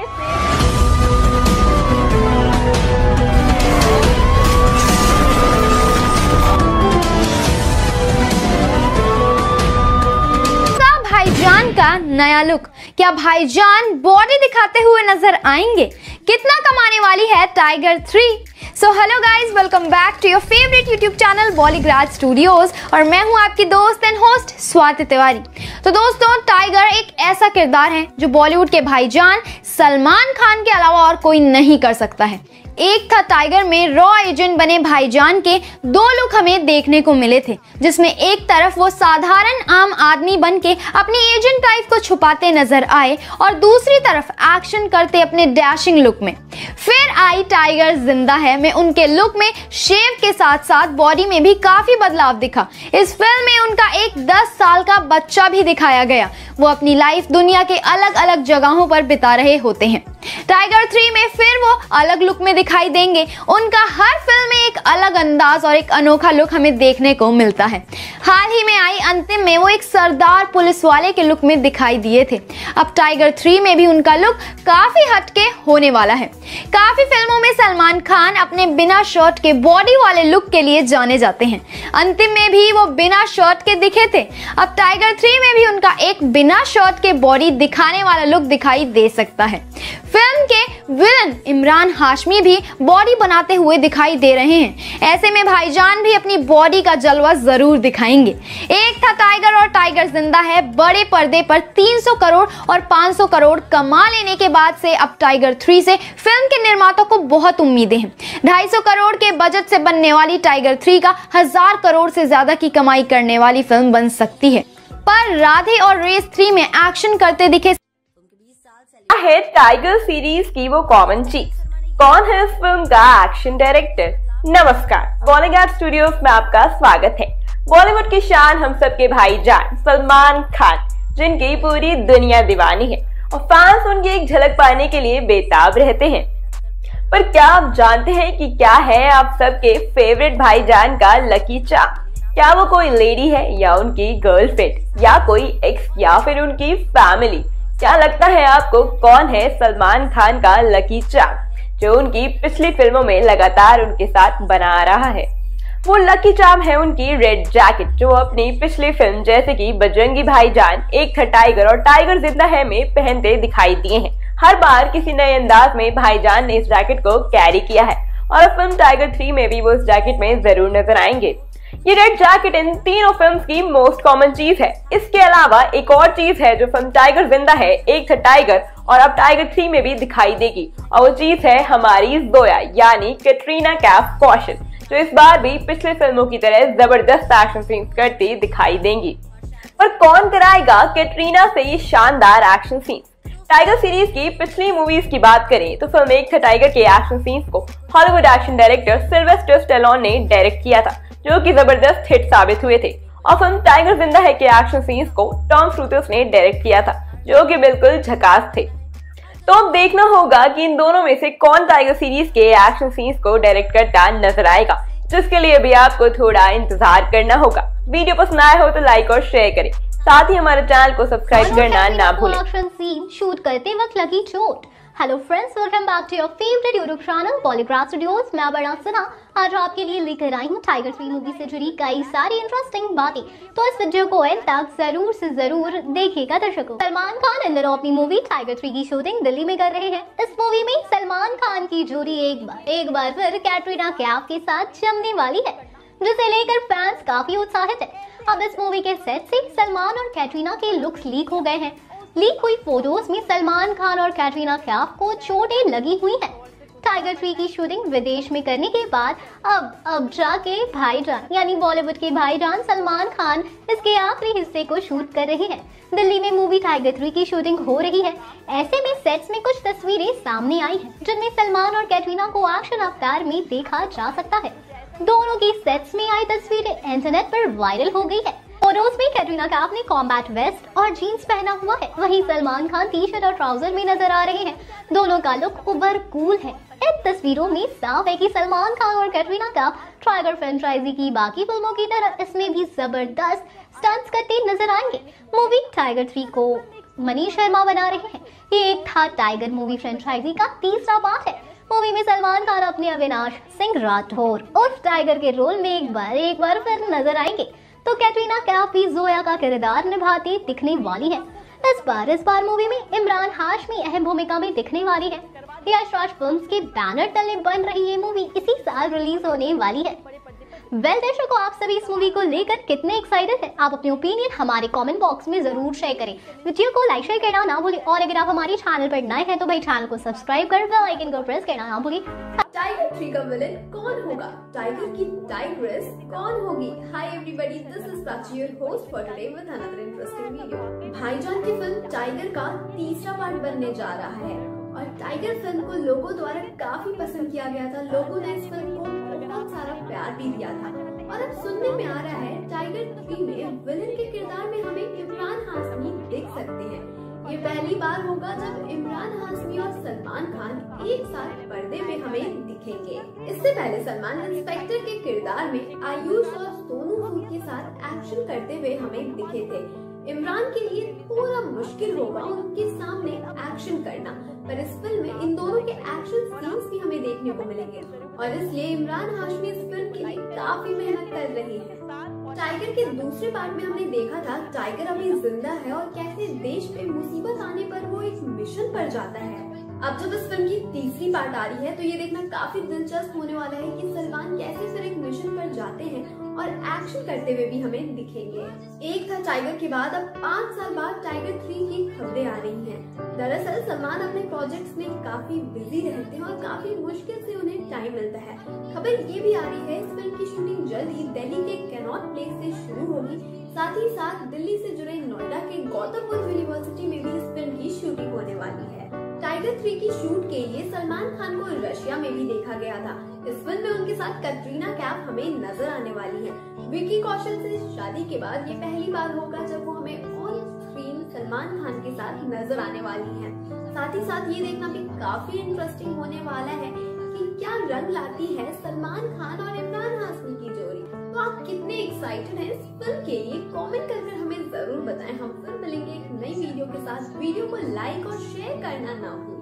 भाईजान का नया लुक, क्या भाईजान बॉडी दिखाते हुए नजर आएंगे? कितना कमाने वाली है Tiger three? So hello guys, welcome back to your favourite YouTube channel Bollygrad studios और मैं हूं आपकी दोस्त एंड होस्ट स्वाति तिवारी। तो दोस्तों, टाइगर एक ऐसा किरदार है जो बॉलीवुड के भाईजान सलमान खान के अलावा और कोई नहीं कर सकता है। एक था टाइगर में रॉ एजेंट बने भाईजान के दो लुक हमें देखने को मिले थे, जिसमें एक तरफ वो साधारण आम आदमी बन के अपनी एजेंट टाइप को छुपाते नजर आए और दूसरी तरफ एक्शन करते अपने डैशिंग लुक में। फिर आई टाइगर जिंदा है में उनके लुक में शेव के साथ साथ बॉडी में भी काफी बदलाव दिखा। इस फिल्म में उनका एक दस साल का बच्चा भी दिखाया गया। वो अपनी लाइफ दुनिया के अलग अलग जगहों पर बिता रहे होते हैं। टाइगर थ्री में फिर वो अलग लुक में दिखाई देंगे। उनका हर फिल्म में एक अलग अंदाज और एक अनोखा लुक हमें देखने को मिलता है। हाल ही में आई अंतिम में वो एक सरदार पुलिस वाले के लुक में दिखाई दिए थे। अब टाइगर थ्री में भी उनका लुक काफी हटके होने वाला है। काफी फिल्मों में सलमान खान अपने बिना शर्ट के बॉडी वाले लुक के लिए जाने जाते हैं। अंतिम में भी वो बिना शर्ट के दिखे थे। अब टाइगर थ्री में भी उनका एक बिना शर्ट के बॉडी दिखाने वाला लुक दिखाई दे सकता है। फिल्म के विलन इमरान हाशमी भी बॉडी बनाते हुए दिखाई दे रहे हैं। ऐसे में भाईजान भी अपनी बॉडी का जलवा जरूर दिखाएंगे। एक था टाइगर और टाइगर जिंदा है बड़े पर्दे पर तीन सौ करोड़ और पाँच सौ करोड़ कमा लेने के बाद से अब टाइगर थ्री से फिल्म के निर्माताओं को बहुत उम्मीदें हैं। ढाई सौ करोड़ के बजट से बनने वाली टाइगर थ्री का हजार करोड़ से ज्यादा की कमाई करने वाली फिल्म बन सकती है। पर राधे और रेस थ्री में एक्शन करते दिखे है टाइगर सीरीज की वो कॉमन चीज। कौन है इस फिल्म का एक्शन डायरेक्टर? नमस्कार, बॉलीवुड स्टूडियोज में आपका स्वागत है। बॉलीवुड की शान हम सबके भाईजान सलमान खान, जिनकी पूरी दुनिया दीवानी है और फैंस उनकी एक झलक पाने के लिए बेताब रहते हैं। पर क्या आप जानते हैं कि क्या है आप सबके फेवरेट भाईजान का लकी चार्म? क्या वो कोई लेडी है या उनकी गर्लफ्रेंड या कोई एक्स या फिर उनकी फैमिली? क्या लगता है आपको कौन है सलमान खान का लकी चार्म जो उनकी पिछली फिल्मों में लगातार उनके साथ बना रहा है? वो लकी चार्म है उनकी रेड जैकेट, जो अपनी पिछली फिल्म जैसे कि बजरंगी भाईजान, एक था टाइगर और टाइगर जिंदा है में पहनते दिखाई दिए हैं। हर बार किसी नए अंदाज में भाईजान ने इस जैकेट को कैरी किया है और फिल्म टाइगर थ्री में भी वो इस जैकेट में जरूर नजर आएंगे। ये रेड जैकेट इन तीनों फिल्म्स की मोस्ट कॉमन चीज है। इसके अलावा एक और चीज है जो फिल्म टाइगर जिंदा है, एक था टाइगर और अब टाइगर थ्री में भी दिखाई देगी, और वो चीज है हमारी जोया यानी कैटरीना कैफ कौशल, जो इस बार भी पिछले फिल्मों की तरह जबरदस्त एक्शन सीन्स करती दिखाई देंगी। पर कौन कराएगा कैटरीना से ये शानदार एक्शन सीन्स? टाइगर सीरीज की पिछली मूवीज की बात करें तो फिल्म एक था टाइगर के एक्शन सीन्स को Hollywood action director Sylvester Stallone ने डायरेक्ट किया था, जो कि जबरदस्त हिट साबित हुए थे। और फिल्म टाइगर जिंदा है के एक्शन सीन्स को टॉम क्रूज ने डायरेक्ट किया था, जो कि बिल्कुल झकास थे। तो अब देखना होगा कि इन दोनों में से कौन टाइगर सीरीज के एक्शन सीन्स को डायरेक्ट करता नजर आएगा, जिसके लिए भी आपको थोड़ा इंतजार करना होगा। वीडियो पसंद आया हो तो लाइक और शेयर करें, साथ ही हमारे चैनल को सब्सक्राइब करना ना भूलें। एक्शन सीन शूट करते वक्त लगी चोट। Hello friends, welcome back to your favourite YouTube channel Bollywood studios. मैं बड़ा सुना आज आपके लिए लेकर आई हूँ टाइगर थ्री मूवी से जुड़ी कई सारी इंटरेस्टिंग बातें, तो इस वीडियो को एंड तक जरूर से जरूर देखिएगा दर्शकों। सलमान खान इन दिनों अपनी मूवी टाइगर थ्री की शूटिंग दिल्ली में कर रहे हैं। इस मूवी में सलमान खान की जोड़ी एक बार एक बार फिर कैटरीना कैफ के साथ जमने वाली है, जिसे लेकर फैंस काफी उत्साहित है। अब इस मूवी के सेट से सलमान और कैटरीना के लुक्स लीक हो गए हैं। लीक हुई फोटोज में सलमान खान और कैटरीना कैफ को चोटें लगी हुई हैं। टाइगर थ्री की शूटिंग विदेश में करने के बाद अब अब जाके भाईजान यानी बॉलीवुड के भाईजान सलमान खान इसके आखिरी हिस्से को शूट कर रहे हैं। दिल्ली में मूवी टाइगर थ्री की शूटिंग हो रही है। ऐसे में सेट्स में कुछ तस्वीरें सामने आई हैं, जिनमें सलमान और कैटरीना को एक्शन अवतार में देखा जा सकता है। दोनों की सेट्स में आई तस्वीरें इंटरनेट पर वायरल हो गई है। फोटोज में कैटरीना कैफ ने कॉम्बैट वेस्ट और जीन्स पहना हुआ है, वहीं सलमान खान टी शर्ट और ट्राउजर में नजर आ रहे हैं। दोनों का लुक उबर कूल है। इन तस्वीरों में साफ है कि सलमान खान और कैटरीना कैफ टाइगर फ्रेंचाइजी की बाकी फिल्मों की तरह इसमें भी जबरदस्त स्टंट्स करते नजर आएंगे। मूवी टाइगर थ्री को मनीष शर्मा बना रहे हैं। ये एक था टाइगर मूवी फ्रेंचाइजी का तीसरा पार्ट है। मूवी में सलमान खान अपने अविनाश सिंह राठौर उर्फ टाइगर के रोल में एक बार एक बार फिर नजर आएंगे, तो कैटरीना कैफ भी जोया का किरदार निभाती दिखने वाली है। इस बार इस बार मूवी में इमरान हाशमी अहम भूमिका में दिखने वाली है। यश राज फिल्म्स के बैनर तले बन रही ये मूवी इसी साल रिलीज होने वाली है। वेल दर्शकों, आप सभी इस मूवी को लेकर कितने एक्साइटेड हैं? आप अपने ओपिनियन हमारे कमेंट बॉक्स में जरूर शेयर करें। वीडियो को लाइक शेयर करना ना भूलें, और अगर आप हमारे चैनल पर नए हैं तो भाई चैनल को सब्सक्राइब कर बेल आइकन को प्रेस करना ना भूलें। टाइगर थ्री का विलेन कौन होगा? टाइगर की टाइग्रेस कौन होगी? Hi everybody, this is Prachi, your host for today with another interesting video. Bhaijaan की फिल्म टाइगर का तीसरा पार्ट बनने जा रहा है और टाइगर फिल्म को लोगों द्वारा काफी पसंद किया गया था। लोगों ने इस फिल्म को बहुत सारा प्यार भी दिया था और अब सुनने में आ रहा है टाइगर थ्री में विलेन के किरदार में हमें इमरान हाशमी देख सकते हैं। ये पहली बार होगा जब इमरान हाशमी और सलमान खान एक साथ पर्दे पे हमें दिखेंगे। इससे पहले सलमान इंस्पेक्टर के किरदार में आयुष और सोनू सूद के साथ एक्शन करते हुए हमें दिखे थे। इमरान के लिए पूरा मुश्किल होगा उनके सामने एक्शन करना, पर इस फिल्म में इन दोनों के एक्शन सीन्स भी हमें देखने को मिलेंगे और इसलिए इमरान हाशमी इस फिल्म के लिए काफी मेहनत कर रहे हैं। टाइगर के दूसरे पार्ट में हमने देखा था टाइगर अभी जिंदा है और कैसे देश पे मुसीबत आने पर वो एक मिशन पर जाता है अब जब इस फिल्म की तीसरी पार्ट आ रही है तो ये देखना काफी दिलचस्प होने वाला है कि सलमान कैसे फिर एक मिशन पर जाते हैं और एक्शन करते हुए भी हमें दिखेंगे। एक था टाइगर के बाद अब पाँच साल बाद टाइगर थ्री की खबरें आ रही हैं। दरअसल सलमान अपने प्रोजेक्ट्स में काफी बिजी रहते हैं और काफी मुश्किल से उन्हें टाइम मिलता है। खबर ये भी आ रही है इस फिल्म की शूटिंग जल्द ही दिल्ली के कैनॉट प्लेस से शुरू होगी। साथ ही साथ दिल्ली से जुड़े नोएडा के गौतम बुद्ध यूनिवर्सिटी में भी इस फिल्म की शूटिंग होने वाली है। टाइगर थ्री की शूट के लिए सलमान खान को रशिया में भी देखा गया था। इस फिल्म में उनके साथ कटरीना कैफ हमें नजर आने वाली है। विकी कौशल से शादी के बाद ये पहली बार होगा जब वो हमें ऑन स्क्रीन सलमान खान के साथ नजर आने वाली है। साथ ही साथ ये देखना भी काफी इंटरेस्टिंग होने वाला है कि क्या रंग लाती है सलमान खान और इमरान हाशमी की जोड़ी। तो आप कितने एक्साइटेड हैं इस फिल्म के लिए कमेंट करके हमें जरूर बताएं। हम फिर मिलेंगे एक नई वीडियो के साथ। वीडियो को लाइक और शेयर करना ना भूलें।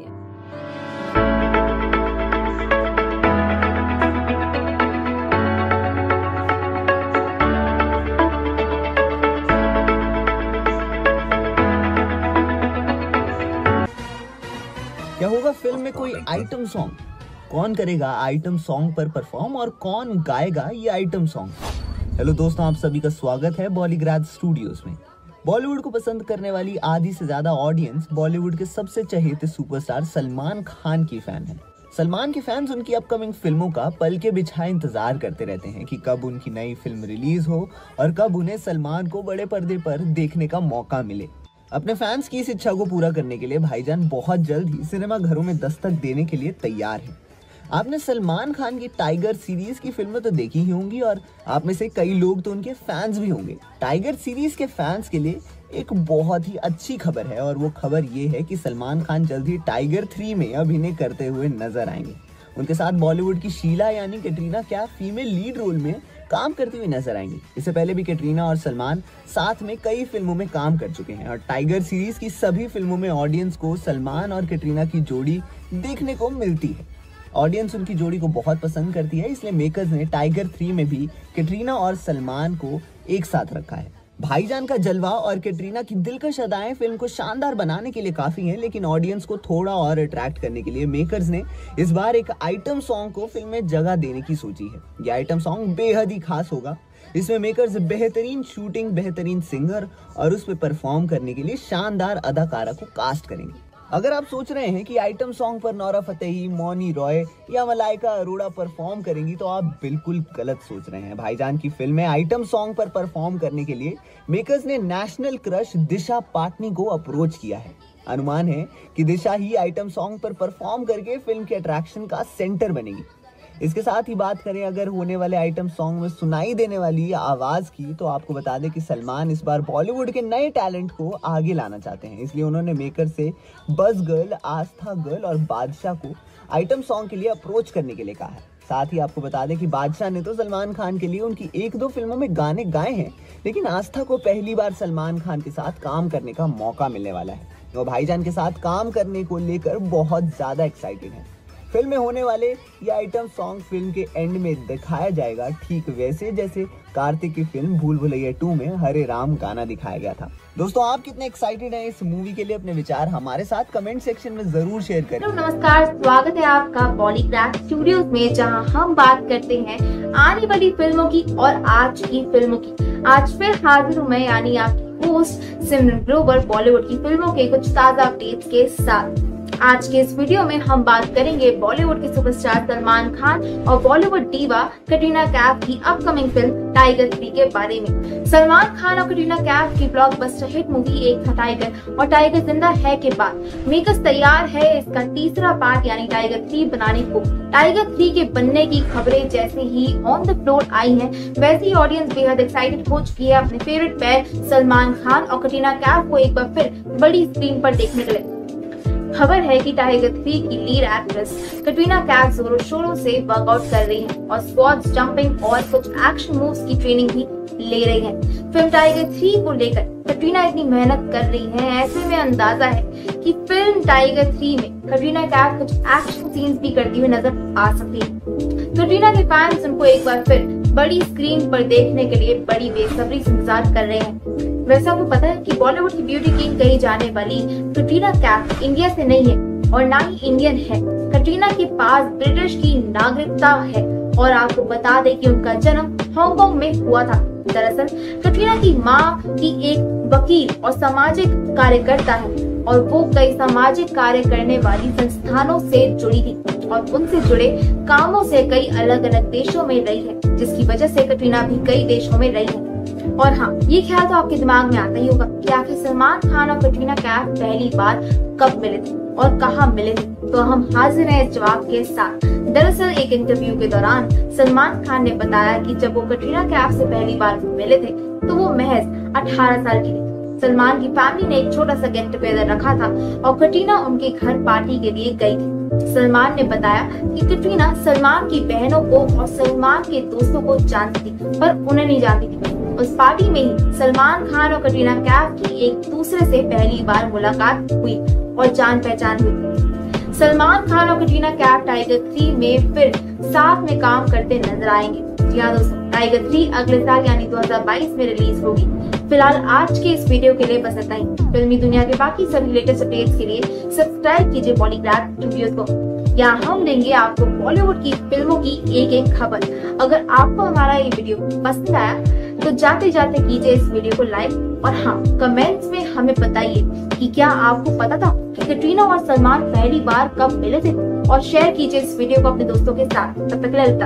क्या होगा फिल्म में कोई आइटम सॉन्ग? कौन करेगा आइटम सॉन्ग पर परफॉर्म और कौन गाएगा ये आइटम सॉन्ग? हेलो दोस्तों, आप सभी का स्वागत है बॉलीग्राड स्टूडियोज में। बॉलीवुड को पसंद करने वाली आधी से ज्यादा ऑडियंस बॉलीवुड के सबसे चहेते सुपरस्टार सलमान खान की फैन है। सलमान के फैंस उनकी अपकमिंग फिल्मों का पल के बिछाए इंतजार करते रहते हैं कि कब उनकी नई फिल्म रिलीज हो और कब उन्हें सलमान को बड़े पर्दे पर देखने का मौका मिले। अपने फैंस की इस इच्छा को पूरा करने के लिए भाईजान बहुत जल्द ही सिनेमा घरों में दस्तक देने के लिए तैयार है। आपने सलमान खान की टाइगर सीरीज की फिल्में तो देखी ही होंगी और आप में से कई लोग तो उनके फैंस भी होंगे। टाइगर सीरीज के फैंस के लिए एक बहुत ही अच्छी खबर है और वो खबर ये है कि सलमान खान जल्द ही टाइगर थ्री में अभिनय करते हुए नजर आएंगे। उनके साथ बॉलीवुड की शीला यानी Katrina Kaif female lead role में काम करती हुई नजर आएंगी। इससे पहले भी कैटरीना और सलमान साथ में कई फिल्मों में काम कर चुके हैं और टाइगर सीरीज की सभी फिल्मों में ऑडियंस को सलमान और कैटरीना की जोड़ी देखने को मिलती है। ऑडियंस उनकी जोड़ी को बहुत पसंद करती है, इसलिए मेकर्स ने टाइगर थ्री में भी कैटरीना और सलमान को एक साथ रखा है। भाईजान का जलवा और कैटरीना की दिलकश अदाएं फिल्म को शानदार बनाने के लिए काफी हैं, लेकिन ऑडियंस को थोड़ा और अट्रैक्ट करने के लिए मेकर्स ने इस बार एक आइटम सॉन्ग को फिल्म में जगह देने की सोची है। यह आइटम सॉन्ग बेहद ही खास होगा। इसमें मेकर्स बेहतरीन शूटिंग, बेहतरीन सिंगर और उस पर परफॉर्म करने के लिए शानदार अदाकारा को कास्ट करेंगे। अगर आप सोच रहे हैं कि आइटम सॉन्ग पर नोरा फतेही, मौनी रॉय या मलाइका अरोड़ा परफॉर्म करेंगी तो आप बिल्कुल गलत सोच रहे हैं। भाईजान की फिल्म में आइटम सॉन्ग पर परफॉर्म करने के लिए मेकर्स ने नेशनल क्रश दिशा पाटनी को अप्रोच किया है। अनुमान है कि दिशा ही आइटम सॉन्ग पर परफॉर्म करके फिल्म के अट्रैक्शन का सेंटर बनेगी। इसके साथ ही बात करें अगर होने वाले आइटम सॉन्ग में सुनाई देने वाली आवाज की, तो आपको बता दें कि सलमान इस बार बॉलीवुड के नए टैलेंट को आगे लाना चाहते हैं। इसलिए उन्होंने मेकर से बस गर्ल, आस्था गर्ल और बादशाह को आइटम सॉन्ग के लिए अप्रोच करने के लिए कहा है। साथ ही आपको बता दें कि बादशाह ने तो सलमान खान के लिए उनकी एक दो फिल्मों में गाने गाए हैं, लेकिन आस्था को पहली बार सलमान खान के साथ काम करने का मौका मिलने वाला है। वो भाईजान के साथ काम करने को लेकर बहुत ज्यादा एक्साइटेड है। फिल्म में होने वाले ये आइटम सॉन्ग फिल्म के एंड में दिखाया जाएगा, ठीक वैसे जैसे कार्तिक की फिल्म भूल भुलैया टू में हरे राम गाना दिखाया गया था। दोस्तों, आप कितने एक्साइटेड हैं इस मूवी के लिए? अपने विचार हमारे साथ कमेंट सेक्शन में जरूर शेयर करें। नमस्कार, स्वागत है आपका बॉलीग्राड स्टूडियोज में, जहां हम बात करते हैं आने वाली फिल्मों की और आज की फिल्मों की। आज फिर हाजिर हूँ मैं, यानी आपकी होस्ट सिमरन ग्रोवर, बॉलीवुड की फिल्मों के कुछ ताजा अपडेट्स के साथ। आज के इस वीडियो में हम बात करेंगे बॉलीवुड के सुपरस्टार सलमान खान और बॉलीवुड डीवा कैटरीना कैफ की अपकमिंग फिल्म टाइगर थ्री के बारे में। सलमान खान और कैटरीना कैफ की ब्लॉकबस्टर हिट मूवी एक था टाइगर और टाइगर जिंदा है के बाद मेकर्स तैयार है इसका तीसरा पार्ट यानी टाइगर थ्री बनाने को। टाइगर थ्री के बनने की खबरें जैसे ही ऑन द फ्लोर आई हैं, वैसे ही ऑडियंस बेहद एक्साइटेड हो चुकी है अपने फेवरेट पैर सलमान खान और कैटरीना कैफ को एक बार फिर बड़ी स्क्रीन पर देखने के लिए। खबर है कि टाइगर थ्री की लीड एक्ट्रेस कैटरीना कैफ जोरों शोरों से वर्कआउट कर रही हैं और स्क्वाट्स, जंपिंग और कुछ एक्शन मूव्स की ट्रेनिंग भी ले रही हैं। फिल्म टाइगर थ्री को लेकर कैटरीना इतनी मेहनत कर रही है, ऐसे में अंदाजा है कि फिल्म टाइगर थ्री में कैटरीना कैफ कुछ एक्शन सीन्स भी करती हुई नजर आ सकती है। कैटरीना के फैंस उनको एक बार फिर बड़ी स्क्रीन पर देखने के लिए बड़ी बेसब्री से इंतजार कर रहे हैं। वैसे आपको पता है कि बॉलीवुड की ब्यूटी किंग कही जाने वाली कैटरीना कैफ इंडिया से नहीं है, और ना ही इंडियन है। कटरीना के पास ब्रिटिश की नागरिकता है और आपको बता दें कि उनका जन्म हांगकांग में हुआ था। दरअसल कटरीना की माँ की एक वकील और सामाजिक कार्यकर्ता है और वो कई सामाजिक कार्य करने वाली संस्थानों से जुड़ी थी और उनसे जुड़े कामों से कई अलग अलग देशों में रही है, जिसकी वजह से कटरीना भी कई देशों में रही है। और हाँ, ये ख्याल तो आपके दिमाग में आता ही होगा कि आखिर सलमान खान और कटरीना कैफ पहली बार कब मिले थे और कहाँ मिले थे। तो हम हाजिर हैं इस जवाब के साथ। दरअसल एक इंटरव्यू के दौरान सलमान खान ने बताया कि जब वो कटरीना कैफ से पहली बार मिले थे तो वो महज अठारह साल की थी। सलमान की फैमिली ने एक छोटा सा गेट टुगेदर रखा था और कटरीना उनके घर पार्टी के लिए गई थी। सलमान ने बताया कि कटरीना सलमान की बहनों को और सलमान के दोस्तों को जानती थी पर उन्हें नहीं जानती थी। उस पार्टी में ही सलमान खान और कटरीना कैफ की एक दूसरे से पहली बार मुलाकात हुई और जान पहचान हुई। सलमान खान और कटरीना कैफ टाइगर थ्री में फिर साथ में काम करते नजर आएंगे। जी हाँ दोस्तों, टाइगर थ्री अगले साल यानी दो हज़ार बाईस में रिलीज होगी। फिलहाल आज के इस वीडियो के लिए बस इतना ही। फिल्मी दुनिया के बाकी सभी लेटेस्ट अपडेट्स के लिए सब्सक्राइब कीजिए पॉलीग्राफ स्टूडियोज को। यहाँ हम देंगे आपको बॉलीवुड की फिल्मों की एक एक खबर। अगर आपको हमारा ये वीडियो पसंद आया तो जाते जाते कीजिए इस वीडियो को लाइक और हाँ, कमेंट्स में हमें बताइए कि क्या आपको पता था कि कटरीना और सलमान पहली बार कब मिले थे, और शेयर कीजिए इस वीडियो को अपने दोस्तों के साथ। तब तक ललता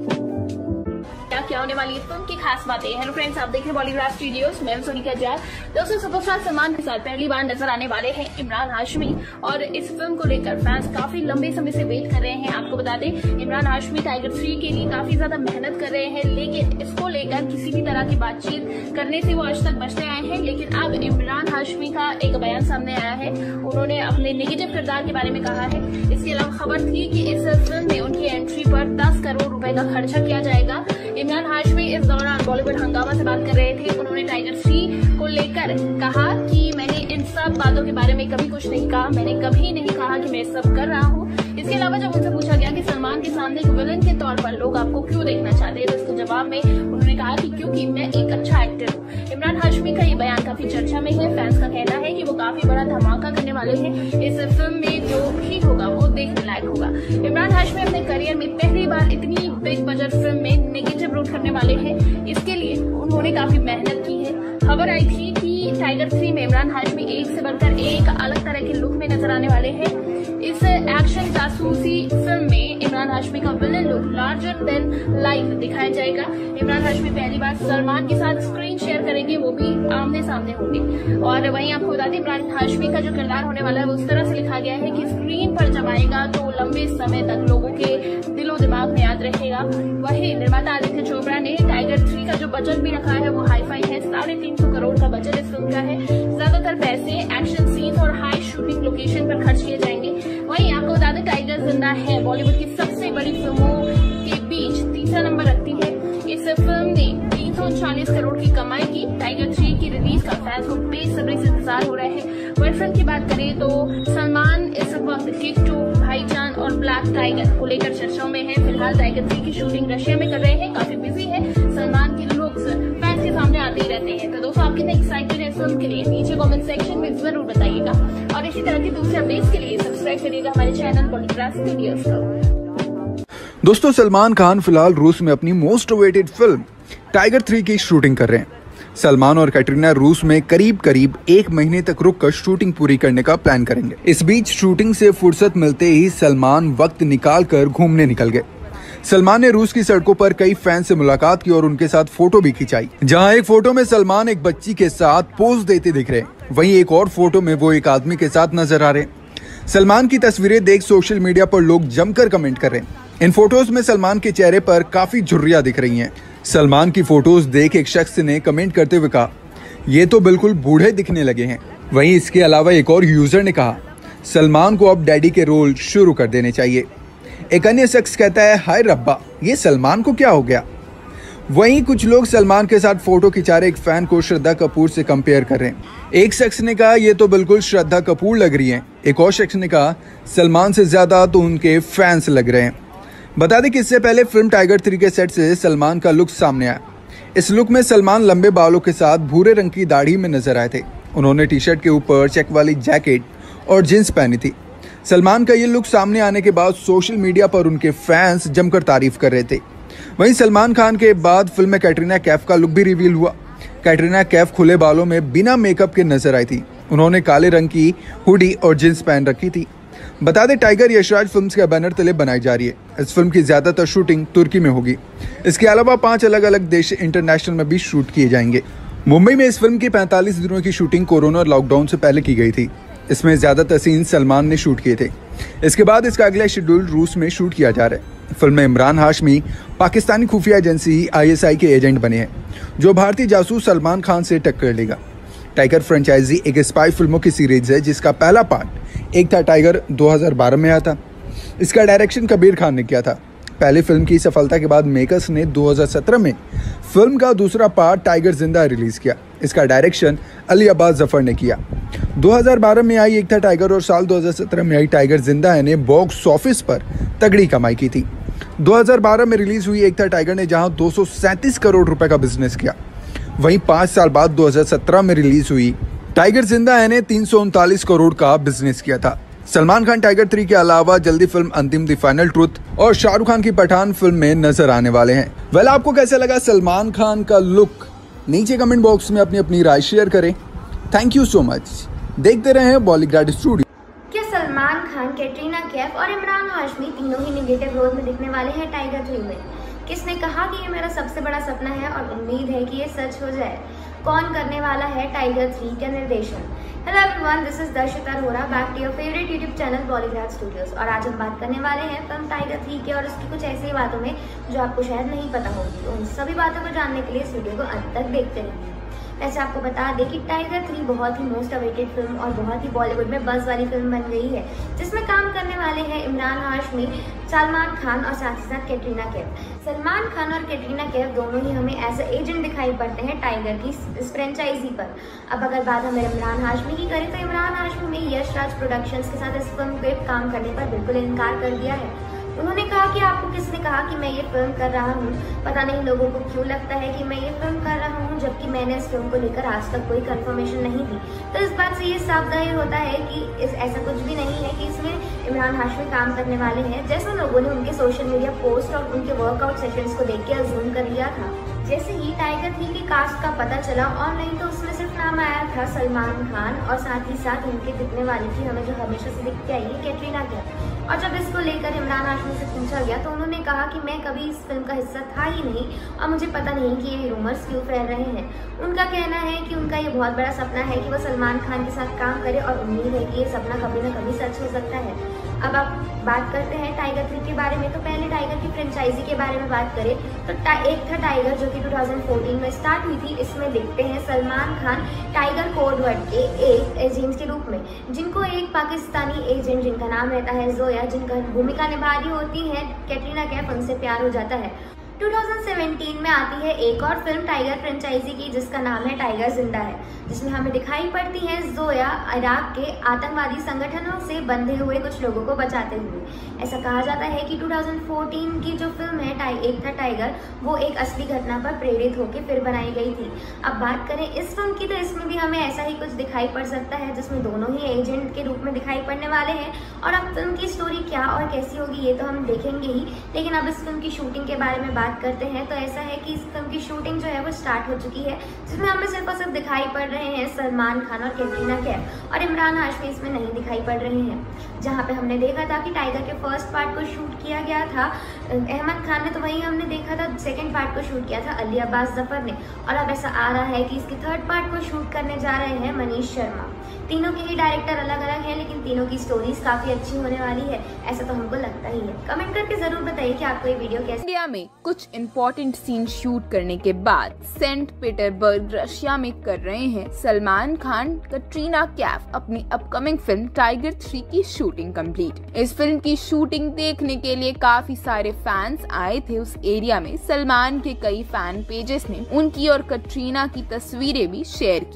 क्या क्या होने वाली है फिल्म की खास बातें। हेलो फ्रेंड्स, आप देख रहे हैं बॉलीग्राफ स्टूडियोज, मैं हूं सोनिका जाट। दोस्तों, सुपरस्टार सलमान के साथ पहली बार नजर आने वाले हैं इमरान हाशमी और इस फिल्म को लेकर फैंस काफी लंबे समय से वेट कर रहे हैं। आपको बता दें, इमरान हाशमी टाइगर थ्री के लिए काफी ज्यादा मेहनत कर रहे हैं, लेकिन इसको लेकर किसी भी तरह की बातचीत करने से वो आज तक बचते आए हैं। लेकिन अब इमरान हाशमी का एक बयान सामने आया है। उन्होंने अपने नेगेटिव किरदार के बारे में कहा है। इसके अलावा खबर थी कि इस फिल्म में उनकी एंट्री पर दस करोड़ रुपए का खर्चा किया जाएगा। इमरान हाशमी इस दौरान बॉलीवुड हंगामा से बात कर रहे थे। उन्होंने टाइगर थ्री को लेकर कहा कि मैंने इन सब बातों के बारे में कभी कुछ नहीं कहा, मैंने कभी नहीं कहा कि मैं सब कर रहा हूँ। इसके अलावा जब उनसे पूछा गया कि सलमान के सामने एक विलन के तौर पर लोग आपको क्यों देखना चाहते हैं, तो इसके जवाब में उन्होंने कहा कि क्योंकि मैं एक अच्छा एक्टर हूँ। इमरान हाशमी का ये बयान काफी चर्चा में है। फैंस का कहना है कि वो काफी बड़ा धमाका करने वाले हैं। इस फिल्म में जो भी होगा वो देखने लायक होगा। इमरान हाशमी अपने करियर में पहली बार इतनी बिग बजट फिल्म में नेगेटिव रोल करने वाले हैं। इसके लिए उन्होंने काफी मेहनत की है। खबर आई थी कि टाइगर थ्री में इमरान हाशमी एक से बढ़कर एक अलग तरह के लुक में नजर आने वाले हैं। इस एक्शन जासूसी फिल्म में इमरान हाशमी का villain look larger than life दिखाया जाएगा। इमरान हाशमी पहली बार सलमान के साथ स्क्रीन शेयर करेंगे, वो भी आमने सामने होंगे। और वहीं आपको बता दें, इमरान हाशमी का जो किरदार होने वाला है वो उस तरह से लिखा गया है कि स्क्रीन पर जब आएगा तो लंबे समय तक लोगों के दिलो दिमाग में याद रहेगा। वहीं निर्माता आदित्य चोपड़ा ने टाइगर थ्री का जो बजट भी रखा है वो हाई फाई है। साढ़े तीन सौ करोड़ का बजट इस फिल्म का है। ज्यादातर पैसे एक्शन सीन और हाई शूटिंग लोकेशन पर खर्च किए जाएंगे। वहीं आपको बता दें, टाइगर जिंदा है बॉलीवुड की सबसे बड़ी फिल्मों के बीच तीसरा नंबर रखती है। इस फिल्म ने तीन सौ उनचालीस करोड़ की कमाई की। टाइगर थ्री की रिलीज का फैंस को बेसब्री से इंतजार हो रहा है। बॉयफ्रेंड की बात करें तो सलमान इस वक्त किक टू, भाईजान और ब्लैक टाइगर को लेकर चर्चाओं में है। फिलहाल टाइगर थ्री की शूटिंग रशिया में कर रहे हैं, काफी बिजी है। सलमान के लुक्स फैंस के सामने आते ही रहते हैं। तो दोस्तों, आप कितने एक्साइटेड हैं फिल्म के लिए नीचे कमेंट सेक्शन में जरूर बताइएगा। और इसी तरह की दूसरे अपडेट्स के लिए सब्सक्राइब करिएगा हमारे चैनल बॉलीग्राफ स्टूडियोज को। दोस्तों, सलमान खान फिलहाल रूस में अपनी most awaited film Tiger three की शूटिंग कर रहे हैं। सलमान और कैटरीना रूस में करीब करीब एक महीने तक रुककर शूटिंग पूरी करने का प्लान करेंगे। इस बीच शूटिंग से फुर्सत मिलते ही सलमान वक्त निकालकर घूमने निकल गए। सलमान ने रूस की सड़कों पर कई फैंस से मुलाकात की और उनके साथ फोटो भी खिंचाई, जहां एक फोटो में सलमान एक बच्ची के साथ पोज देते दिख रहे हैं, वहीं एक और फोटो में वो एक आदमी के साथ नजर आ रहे हैं। सलमान की तस्वीरें देख सोशल मीडिया पर लोग जमकर कमेंट कर रहे हैं। इन फोटोज में सलमान के चेहरे पर काफी झुर्रियां दिख रही हैं। सलमान की फोटोज देख एक शख्स ने कमेंट करते हुए कहा, ये तो बिल्कुल बूढ़े दिखने लगे हैं। वहीं इसके अलावा एक और यूजर ने कहा, सलमान को अब डैडी के रोल शुरू कर देने चाहिए। एक अन्य शख्स कहता है, हाय रब्बा, ये सलमान को क्या हो गया। वहीं कुछ लोग सलमान के साथ फोटो खिंचा रहे एक फैन को श्रद्धा कपूर से कंपेयर कर रहे हैं। एक शख्स ने कहा, ये तो बिल्कुल श्रद्धा कपूर लग रही हैं। एक और शख्स ने कहा, सलमान से ज्यादा तो उनके फैंस लग रहे हैं। बता दें कि इससे पहले फिल्म टाइगर थ्री के सेट से सलमान का लुक सामने आया। इस लुक में सलमान लंबे बालों के साथ भूरे रंग की दाढ़ी में नजर आए थे। उन्होंने टी शर्ट के ऊपर चेक वाली जैकेट और जींस पहनी थी। सलमान का ये लुक सामने आने के बाद सोशल मीडिया पर उनके फैंस जमकर तारीफ कर रहे थे। वहीं सलमान खान के बाद फिल्म में कैटरीना कैफ का लुक भी रिवील हुआ। कैटरीना कैफ खुले बालों में बिना मेकअप के नजर आई थी। उन्होंने काले रंग की हुडी और जींस पहन रखी थी। बता दें, टाइगर यशराज फिल्म्स के बैनर तले बनाई जा रही है। इस फिल्म की ज्यादातर शूटिंग तुर्की में होगी। इसके अलावा पांच अलग अलग देश इंटरनेशनल में भी शूट किए जाएंगे। मुंबई में इस फिल्म की पैंतालीस दिनों की शूटिंग कोरोना और लॉकडाउन से पहले की गई थी। इसमें ज्यादातर सीन सलमान ने शूट किए थे। इसके बाद इसका अगला शेड्यूल रूस में शूट किया जा रहा है। फिल्म में इमरान हाशमी पाकिस्तानी खुफिया एजेंसी आई एस आई के एजेंट बने हैं, जो भारतीय जासूस सलमान खान से टक्कर लेगा। टाइगर फ्रेंचाइजी एक स्पाई फिल्मों की सीरीज है, जिसका पहला पार्ट एक था टाइगर दो हज़ार बारह में आया था। इसका डायरेक्शन कबीर खान ने किया था। पहली फिल्म की सफलता के बाद मेकर्स ने दो हज़ार सत्रह में फिल्म का दूसरा पार्ट टाइगर जिंदा रिलीज किया। इसका डायरेक्शन अली अब्बास जफर ने किया। दो हज़ार बारह में आई एक था टाइगर और साल दो हज़ार सत्रह में आई टाइगर जिंदा है ने बॉक्स ऑफिस पर तगड़ी कमाई की थी। दो हज़ार बारह में रिलीज हुई एक था टाइगर ने जहां दो सौ सैंतीस करोड़ रुपए का बिजनेस किया। वहीं पांच साल बाद दो हज़ार सत्रह में रिलीज हुई टाइगर जिंदा है ने तीन सौ उनतालीस करोड़ का बिजनेस किया था। सलमान खान टाइगर थ्री के अलावा जल्दी फिल्म अंतिम द फाइनल ट्रुथ और शाहरुख खान की पठान फिल्म में नजर आने वाले हैं। वेल, आपको कैसा लगा सलमान खान का लुक? नीचे कमेंट बॉक्स में अपनी अपनी राय शेयर करें। Thank you so much. देखते रहे बॉलीग्राड स्टूडियो। क्या सलमान खान, कैटरीना कैफ और इमरान हाशमी तीनों ही नेगेटिव रोल में दिखने वाले हैं टाइगर थ्री में? किसने कहा कि ये मेरा सबसे बड़ा सपना है और उम्मीद है कि ये सच हो जाए? कौन करने वाला है टाइगर थ्री का निर्देशन? Hello everyone, this is Darshita Arora, back to your favourite YouTube channel Bollygrad studios. और आज हम बात करने वाले हैं फिल्म टाइगर थ्री के और उसकी कुछ ऐसी बातों में जो आपको शायद नहीं पता होगी। तो उन सभी बातों को जानने के लिए इस वीडियो को अंत तक देखते रहिए। वैसे आपको बता दें कि टाइगर थ्री बहुत ही मोस्ट अवेटेड फिल्म और बहुत ही बॉलीवुड में बज़ वाली फिल्म बन गई है, जिसमें काम करने वाले हैं इमरान हाशमी, सलमान खान और साथ ही साथ कैटरीना कैफ। सलमान खान और कैटरीना कैफ दोनों ही हमें एज ए एजेंट दिखाई पड़ते हैं टाइगर की इस फ्रेंचाइजी पर। अब अगर बात हमें इमरान हाशमी की करें तो इमरान हाशमी ने यश राज प्रोडक्शंस के साथ इस फिल्म पे काम करने पर बिल्कुल इनकार कर दिया है। उन्होंने कहा कि आपको किसने कहा कि मैं ये फिल्म कर रहा हूँ? पता नहीं लोगों को क्यों लगता है कि मैं ये फिल्म कर रहा हूँ, जबकि मैंने इस फिल्म को लेकर आज तक कोई कंफर्मेशन नहीं दी। तो इस बात से ये साफ जाहिर होता है कि इस ऐसा कुछ भी नहीं है कि इसमें इमरान हाशमी काम करने वाले हैं, जैसा लोगों ने उनके सोशल मीडिया पोस्ट और उनके वर्कआउट सेशंस को देख के अज्यूम कर लिया था। जैसे ही टाइगर थ्री की कास्ट का पता चला ऑनलाइन, तो उसमें सिर्फ नाम आया था सलमान खान और साथ ही साथ उनके दिखने वाली थी हमें जो हमेशा से दिखती आई है कैटरीना कैफ। और जब इसको लेकर इमरान हाशमी से पूछा गया तो उन्होंने कहा कि मैं कभी इस फिल्म का हिस्सा था ही नहीं और मुझे पता नहीं कि ये रूमर्स क्यों फैल रहे हैं। उनका कहना है कि उनका ये बहुत बड़ा सपना है कि वो सलमान खान के साथ काम करे और उम्मीद है कि ये सपना कभी ना कभी सच हो सकता है। अब आप बात करते हैं टाइगर थ्री के बारे में। तो पहले टाइगर की फ्रेंचाइजी के बारे में बात करें तो एक था टाइगर जो कि दो हज़ार चौदह में स्टार्ट हुई थी। इसमें देखते हैं सलमान खान टाइगर कोडवर्ड के एक एजेंट के रूप में, जिनको एक पाकिस्तानी एजेंट जिनका नाम रहता है जोया, जिनका भूमिका निभा रही होती है कैटरीना कैफ, उनसे प्यार हो जाता है। दो हज़ार सत्रह में आती है एक और फिल्म टाइगर फ्रेंचाइजी की, जिसका नाम है टाइगर जिंदा है, जिसमें हमें दिखाई पड़ती है जोया इराक के आतंकवादी संगठनों से बंधे हुए कुछ लोगों को बचाते हुए। ऐसा कहा जाता है कि दो हज़ार चौदह की जो फिल्म है एक था टाइगर, वो एक असली घटना पर प्रेरित होकर फिर बनाई गई थी। अब बात करें इस फिल्म की तो इसमें भी हमें ऐसा ही कुछ दिखाई पड़ सकता है, जिसमें दोनों ही एजेंट के रूप में दिखाई पड़ने वाले हैं। और अब फिल्म की स्टोरी क्या और कैसी होगी ये तो हम देखेंगे ही, लेकिन अब इस फिल्म की शूटिंग के बारे में बात करते हैं तो ऐसा है कि इस फिल्म की शूटिंग जो है वो स्टार्ट हो चुकी है, जिसमें हमें सिर्फ और सिर्फ दिखाई पड़ रहे हैं सलमान खान और कैटरीना कैफ, और इमरान हाशमी इसमें नहीं दिखाई पड़ रहे हैं। जहाँ पे हमने देखा था कि टाइगर के फर्स्ट पार्ट को शूट किया गया था अहमद खान ने, तो वहीं हमने देखा था सेकंड पार्ट को शूट किया था अली अब्बास जफर ने। और अब ऐसा आ रहा है कि इसके थर्ड पार्ट को शूट करने जा रहे हैं मनीष शर्मा। तीनों के ही डायरेक्टर अलग अलग हैं, लेकिन तीनों की स्टोरीज काफी अच्छी होने वाली है, ऐसा तो हमको लगता ही है। कमेंट करके जरूर बताइए कि आपको ये वीडियो कैसे। इंडिया में कुछ इम्पोर्टेंट सीन शूट करने के बाद सेंट पीटर्सबर्ग रशिया में कर रहे हैं सलमान खान, कैटरीना कैफ अपनी अपकमिंग फिल्म टाइगर थ्री की शूटिंग कंप्लीट। इस फिल्म की शूटिंग देखने के लिए काफी सारे फैंस आए थे उस एरिया में। सलमान के कई फैन पेजेस ने उनकी और कैटरीना की तस्वीरें भी शेयर की है।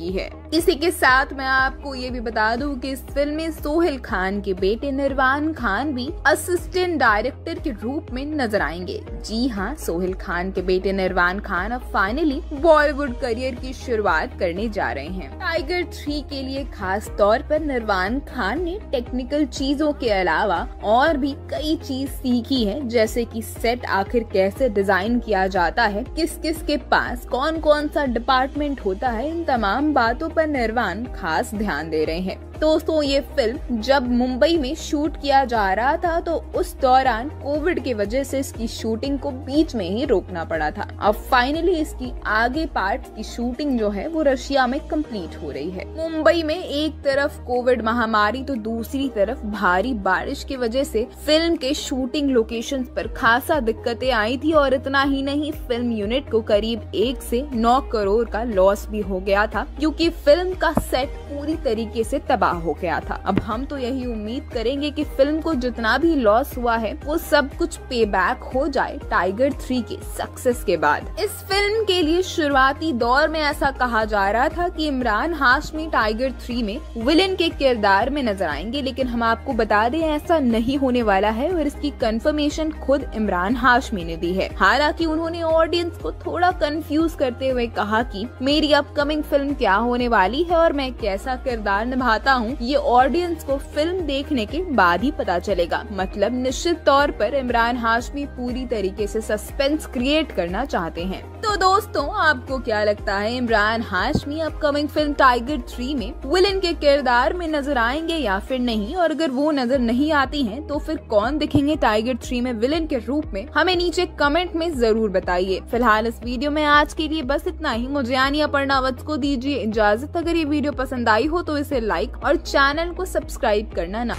इसी के साथ मैं आपको ये भी बता दूं कि इस फिल्म में सोहेल खान के बेटे निर्वाण खान भी असिस्टेंट डायरेक्टर के रूप में नजर आएंगे। जी हाँ, सोहेल खान के बेटे निर्वाण खान अब फाइनली बॉलीवुड करियर की शुरुआत करने जा रहे हैं। टाइगर थ्री के लिए खास तौर पर निर्वाण खान ने टेक्निकल चीजों के अलावा और भी कई चीज सीखी है, जैसे कि सेट आखिर कैसे डिजाइन किया जाता है, किस किस के पास कौन कौन सा डिपार्टमेंट होता है, इन तमाम बातों पर निर्वाण खास ध्यान दे रहे हैं। दोस्तों, ये फिल्म जब मुंबई में शूट किया जा रहा था तो उस दौरान कोविड की वजह से इसकी शूटिंग को बीच में ही रोकना पड़ा था। अब फाइनली इसकी आगे पार्ट की शूटिंग जो है वो रशिया में कंप्लीट हो रही है। मुंबई में एक तरफ कोविड महामारी तो दूसरी तरफ भारी बारिश की वजह से फिल्म के शूटिंग लोकेशन पर खासा दिक्कतें आई थी और इतना ही नहीं, फिल्म यूनिट को करीब एक से नौ करोड़ का लॉस भी हो गया था, क्योंकि फिल्म का सेट पूरी तरीके से तबाह हो गया था। अब हम तो यही उम्मीद करेंगे कि फिल्म को जितना भी लॉस हुआ है वो सब कुछ पे बैक हो जाए टाइगर थ्री के सक्सेस के बाद। इस फिल्म के लिए शुरुआती दौर में ऐसा कहा जा रहा था कि इमरान हाशमी टाइगर थ्री में विलेन के किरदार में नजर आएंगे, लेकिन हम आपको बता दें ऐसा नहीं होने वाला है और इसकी कंफर्मेशन खुद इमरान हाशमी ने दी है। हालांकि उन्होंने ऑडियंस को थोड़ा कंफ्यूज करते हुए कहा कि मेरी अपकमिंग फिल्म क्या होने वाली है और मैं कैसा किरदार निभाता हूँ, ये ऑडियंस को फिल्म देखने के बाद ही पता चलेगा। मतलब निश्चित तौर पर इमरान हाशमी पूरी तरीके से सस्पेंस क्रिएट करना चाहते हैं। तो दोस्तों, आपको क्या लगता है, Imran Hashmi upcoming film Tiger three में विलेन के किरदार में नजर आएंगे या फिर नहीं? और अगर वो नजर नहीं आती हैं, तो फिर कौन दिखेंगे टाइगर थ्री में विलेन के रूप में? हमें नीचे कमेंट में जरूर बताइए। फिलहाल इस वीडियो में आज के लिए बस इतना ही। मुझे यानी अपर्णा वत्स को दीजिए इजाजत। अगर ये वीडियो पसंद आई हो तो इसे लाइक और चैनल को सब्सक्राइब करना ना।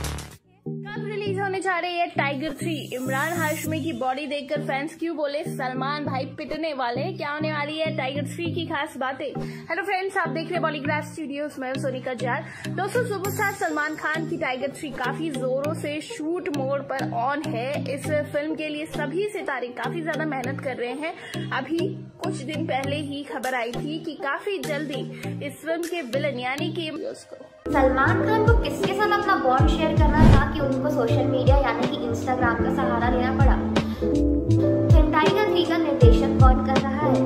कब रिलीज होने जा रही है टाइगर थ्री? इमरान हाशमी की बॉडी देखकर फैंस क्यों बोले सलमान भाई पिटने वाले? क्या होने वाली है टाइगर थ्री की खास बातें? हेलो फ्रेंड्स, आप देख रहे हैं बॉलीग्राफ स्टूडियोज में सोनिका जार। दोस्तों, सुपरस्टार सलमान खान की टाइगर थ्री काफी जोरों से शूट मोड पर ऑन है। इस फिल्म के लिए सभी सितारे काफी ज्यादा मेहनत कर रहे हैं। अभी कुछ दिन पहले ही खबर आई थी कि काफी जल्दी इस फिल्म के विलन यानी कि सलमान खान को किसके साथ अपना बॉन्ड शेयर करना था कि उनको सोशल मीडिया यानी कि इंस्टाग्राम का सहारा लेना पड़ा। फिल्म टाइगर थ्री का निर्देशन कौन कर रहा है?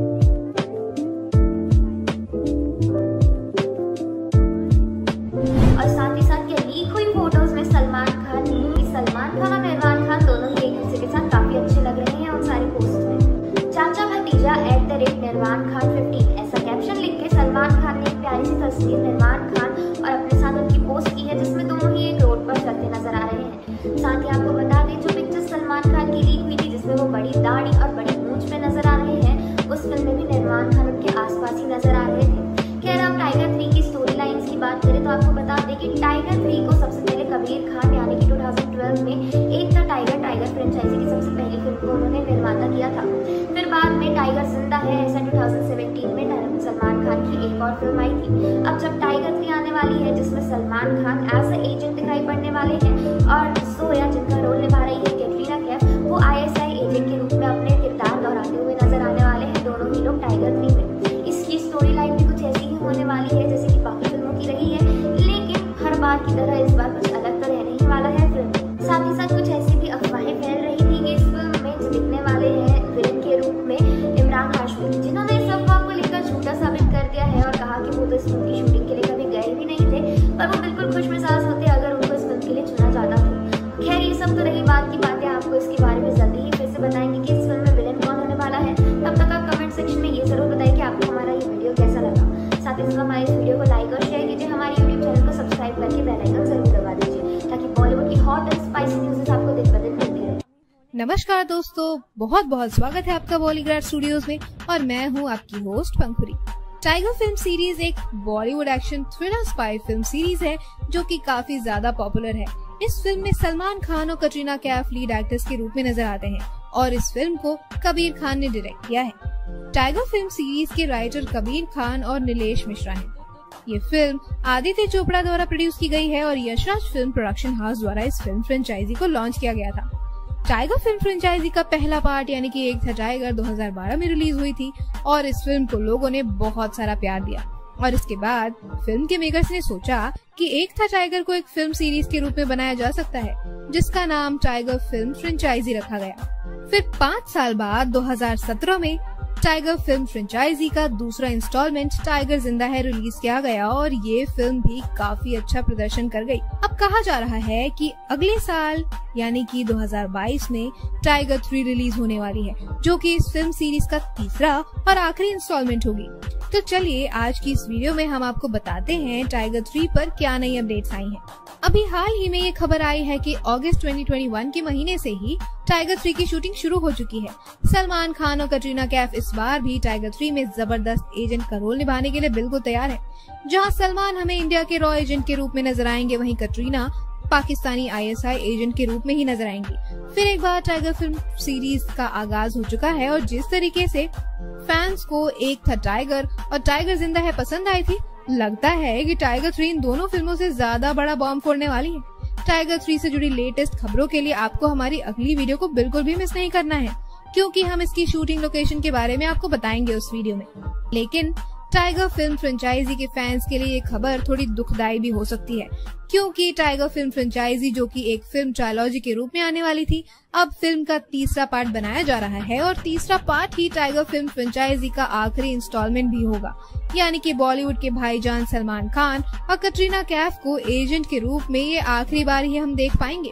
और साथ ही साथ ये लीक हुई फोटोज में सलमान खान सलमान खान और निर्वाण खान दोनों ही एक दूसरे के साथ काफी अच्छे लग रहे हैं उन सारी पोस्ट में। चाचा भतीजा एट द रेट निर्वाण खान फिफ्टीन ऐसा कैप्शन लिख के सलमान खान ने एक प्यारी सी तस्वीर निर्वाण खान और अपने साथ उनकी पोस्ट की है, जिसमें दोनों ही एक रोड पर चलते नजर आ रहे हैं। साथ ही आपको बता दें, जो पिक्चर सलमान खान की लीक हुई थी जिसमें वो बड़ी दाढ़ी और बड़ी मूंछ में नजर आ रहे हैं, उस फिल्म में भी निर्वाण खान उनके आसपास ही नजर आ रहे थे। खैर, आप टाइगर थ्री की स्टोरी लाइन्स की बात करें तो आपको बता दें कि टाइगर थ्री को सबसे पहले कबीर खान यानी कि दो हज़ार बारह में एक था टाइगर टाइगर फ्रेंचाइजी की सबसे पहली फिल्म को उन्होंने निर्माता किया था। फिर बाद में टाइगर जिंदा है ऐसा दो हज़ार सत्रह में सलमान खान की एक और फिल्म आई थी। अब जब टाइगर थ्री आने वाली है जिसमें Salman Khan as a agent दिखाई पड़ने वाले हैं और सोया जिनका रोल निभा रही है कैटरीना कैफ, वो आई एस आई एजेंट के रूप में अपने किरदार दोहराते हुए नजर आने वाले हैं दोनों ही लोग टाइगर थ्री में। इसकी स्टोरी लाइन भी कुछ ऐसी ही होने वाली है जैसे कि बाकी फिल्मों की रही है, लेकिन हर बार की तरह इस बार कुछ अलग तो रहने ही वाला है फिल्म। साथ ही साथ कुछ ऐसी भी अफवाहें फैल रही थी कि इस फिल्म में जो दिखने वाले हैं विलेन के रूप में इमरान हाशमी, जिन्होंने इस अफवाह को लेकर झूठा साबित कर दिया है और कहा कि वो तो इस फिल्म की शूटिंग के लिए कभी गए भी नहीं थे, पर वो बिल्कुल खुशमिजाज होते अगर उनको इस फिल्म के लिए चुना जाता तो। खैर, ये सब तो रही बात की बातें, आपको इसके बारे में जल्दी ही फिर से बताएंगे कि इस फिल्म में विलेन कौन होने वाला है। तब तक आप कमेंट सेक्शन में ये जरूर बताएं कि आपको हमारा ये वीडियो कैसा लगा। साथ ही साथ हमारे इस वीडियो को लाइक और शेयर कीजिए, हमारे यूट्यूब चैनल को सब्सक्राइब करके बेल आइकन जरूर दबा दीजिए ताकि बॉलीवुड की हॉट एंड स्पाइसी न्यूज़ आपको दिन ब दिन मिलती रहे। नमस्कार दोस्तों, बहुत बहुत स्वागत है आपका बॉलीग्राफ स्टूडियोज में और मैं हूं आपकी host Pankhuri. Tiger film series एक Bollywood action thriller spy film series है जो कि काफी ज्यादा पॉपुलर है। इस फिल्म में सलमान खान और कटरीना कैफ लीड एक्टर्स के रूप में नजर आते हैं और इस फिल्म को कबीर खान ने डायरेक्ट किया है। टाइगर फिल्म सीरीज के राइटर कबीर खान और नीलेश मिश्रा हैं। ये फिल्म आदित्य चोपड़ा द्वारा प्रोड्यूस की गई है और यशराज फिल्म प्रोडक्शन हाउस द्वारा इस फिल्म फ्रेंचाइजी को लॉन्च किया गया था। टाइगर फिल्म फ्रेंचाइजी का पहला पार्ट यानी कि एक था टाइगर दो हज़ार बारह में रिलीज हुई थी और इस फिल्म को लोगों ने बहुत सारा प्यार दिया। और इसके बाद फिल्म के मेकर्स ने सोचा कि एक था टाइगर को एक फिल्म सीरीज के रूप में बनाया जा सकता है, जिसका नाम टाइगर फिल्म फ्रेंचाइजी रखा गया। फिर पाँच साल बाद दो हज़ार सत्रह में टाइगर फिल्म फ्रेंचाइजी का दूसरा इंस्टॉलमेंट टाइगर जिंदा है रिलीज किया गया और ये फिल्म भी काफी अच्छा प्रदर्शन कर गई। अब कहा जा रहा है कि अगले साल यानी कि दो हज़ार बाईस में टाइगर थ्री रिलीज होने वाली है, जो कि इस फिल्म सीरीज का तीसरा और आखिरी इंस्टॉलमेंट होगी। तो चलिए आज की इस वीडियो में हम आपको बताते हैं टाइगर थ्री पर क्या नई अपडेट्स आई हैं। अभी हाल ही में ये खबर आई है कि अगस्त दो हज़ार इक्कीस के महीने से ही टाइगर थ्री की शूटिंग शुरू हो चुकी है। सलमान खान और कटरीना कैफ इस बार भी टाइगर थ्री में जबरदस्त एजेंट का रोल निभाने के लिए बिल्कुल तैयार है। जहां सलमान हमें इंडिया के रॉ एजेंट के रूप में नजर आएंगे, वहीं Katrina Pakistani I S I agent के रूप में ही नजर आएंगी। फिर एक बार टाइगर फिल्म सीरीज का आगाज हो चुका है और जिस तरीके से फैंस को एक था टाइगर और टाइगर जिंदा है पसंद आई थी, लगता है कि टाइगर थ्री इन दोनों फिल्मों से ज्यादा बड़ा बॉम्ब फोड़ने वाली है। टाइगर थ्री से जुड़ी लेटेस्ट खबरों के लिए आपको हमारी अगली वीडियो को बिल्कुल भी मिस नहीं करना है, क्योंकि हम इसकी शूटिंग लोकेशन के बारे में आपको बताएंगे उस वीडियो में। लेकिन टाइगर फिल्म फ्रेंचाइजी के फैंस के लिए ये खबर थोड़ी दुखदाई भी हो सकती है, क्योंकि टाइगर फिल्म फ्रेंचाइजी जो कि एक फिल्म ट्रायलॉजी के रूप में आने वाली थी, अब फिल्म का तीसरा पार्ट बनाया जा रहा है और तीसरा पार्ट ही टाइगर फिल्म फ्रेंचाइजी का आखिरी इंस्टॉलमेंट भी होगा। यानी कि बॉलीवुड के भाईजान सलमान खान और कटरीना कैफ को एजेंट के रूप में ये आखिरी बार ही हम देख पाएंगे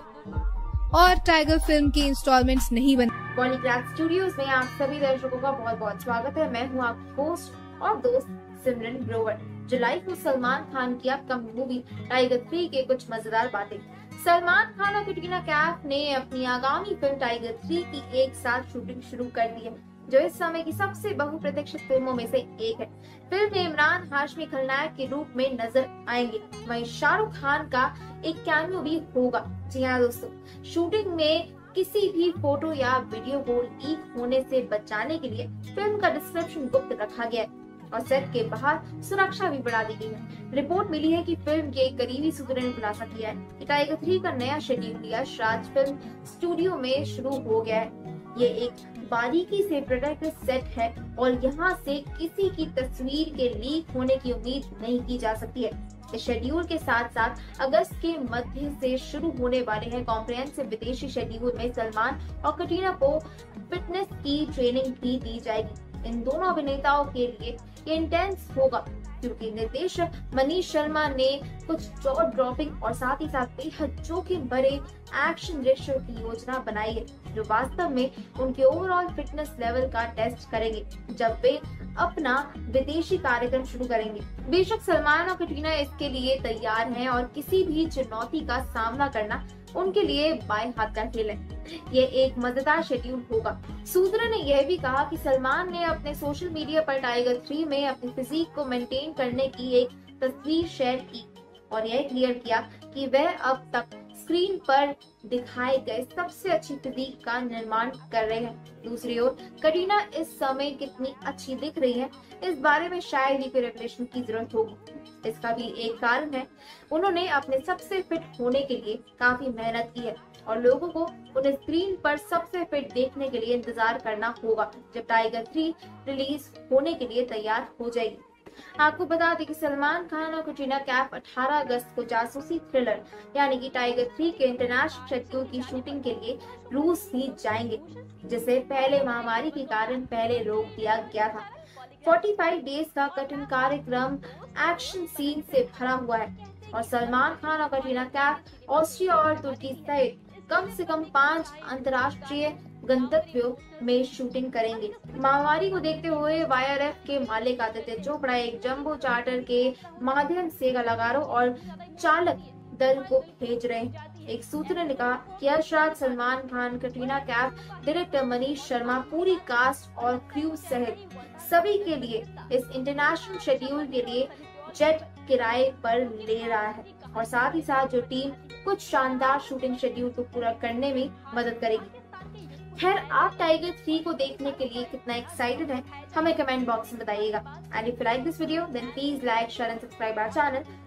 और टाइगर फिल्म की इंस्टॉलमेंट्स नहीं बन। बॉलीग्राफ स्टूडियोज में आप सभी दर्शकों का बहुत बहुत स्वागत है। मैं हूँ आपकी होस्ट और दोस्त सिमरन ग्रोवर। जुलाई को सलमान खान की अपकमिंग मूवी टाइगर थ्री के कुछ मजेदार बातें। सलमान खान और कटरीना कैफ ने अपनी आगामी फिल्म टाइगर थ्री की एक साथ शूटिंग शुरू कर दी है, जो इस समय की सबसे बहुप्रतीक्षित फिल्मों में से एक है। फिल्म में इमरान हाशमी खलनायक के रूप में नजर आएंगे, वहीं शाहरुख खान का एक कैमियो भी होगा। जी हाँ दोस्तों, शूटिंग में किसी भी फोटो या वीडियो को लीक होने से बचाने के लिए फिल्म का डिस्क्रिप्शन गुप्त रखा गया है और सेट के बाहर सुरक्षा भी बढ़ा दी गई है। रिपोर्ट मिली है कि फिल्म के एक करीबी सूत्रों ने खुलासा किया है कि टाइगर थ्री का नया schedule Yash Raj film studio में शुरू हो गया है। ये एक बारीकी से प्रोडक्ट सेट है और यहाँ से किसी की तस्वीर के लीक होने की उम्मीद नहीं की जा सकती है। इस शेड्यूल के साथ साथ अगस्त के मध्य से शुरू होने वाले हैं कॉम्प्रिहेंसिव विदेशी शेड्यूल में सलमान और कटरीना को फिटनेस की ट्रेनिंग भी दी जाएगी। इन दोनों अभिनेताओं के लिए ये इंटेंस होगा, क्योंकि निर्देशक मनीष शर्मा ने कुछ जॉ ड्रॉपिंग और साथ ही साथ बेहद जोखिम भरे एक्शन दृश्यों की योजना बनाई है, जो वास्तव में उनके ओवरऑल फिटनेस लेवल का टेस्ट करेंगे जब वे अपना विदेशी कार्यक्रम शुरू करेंगे। बेशक सलमान और कटरीना इसके लिए तैयार हैं और किसी भी चुनौती का सामना करना उनके लिए बाएं हाथ का खेल है। ये एक मजेदार शेड्यूल होगा। सूत्रों ने यह भी कहा कि सलमान ने अपने सोशल मीडिया पर टाइगर थ्री में अपनी फिजिक को मेंटेन करने की एक तस्वीर शेयर की और यह क्लियर किया कि वह अब तक स्क्रीन पर दिखाए गए सबसे अच्छी फिजिक का निर्माण कर रहे हैं। दूसरी ओर कटरीना इस समय कितनी अच्छी दिख रही है, इस बारे में शायद ही कोई रेवलेशन की जरूरत होगी। इसका भी एक कारण है, उन्होंने अपने सबसे फिट होने के लिए काफी मेहनत की है और लोगों को उन्हें स्क्रीन पर सबसे फिट देखने के लिए इंतजार करना होगा जब टाइगर थ्री रिलीज होने के लिए तैयार हो जाएगी। आपको बता दें कि सलमान खान और कटरीना कैफ अठारह अगस्त को जासूसी थ्रिलर यानी कि टाइगर थ्री के इंटरनेशनल शेड्यूल की शूटिंग के लिए रूस भी जाएंगे, जिसे पहले महामारी के कारण पहले रोक दिया गया था। पैंतालीस डेज का कठिन कार्यक्रम एक्शन सीन से भरा हुआ है और सलमान खान और कटरीना कैफ ऑस्ट्रिया और तुर्की सहित कम से कम पांच अंतर्राष्ट्रीय गंतव्यों में शूटिंग करेंगे। महामारी को देखते हुए वाई आर एफ के मालिक आदित्य चोपड़ा एक जंबो चार्टर के माध्यम से कलाकारों और चालक दल को भेज रहे हैं। एक सूत्र ने कहा कि यश राज, सलमान खान, कटरीना कैफ, डायरेक्टर मनीष शर्मा, पूरी कास्ट और क्रू सहित सभी के लिए इस इंटरनेशनल शेड्यूल के लिए जेट किराए पर ले रहा है और साथ ही साथ जो टीम कुछ शानदार शूटिंग शेड्यूल को पूरा करने में मदद करेगी। खैर, आप टाइगर थ्री को देखने के लिए कितना एक्साइटेड हैं, हमें कमेंट बॉक्स में बताइएगा। And if you like this video then please like, share and subscribe our channel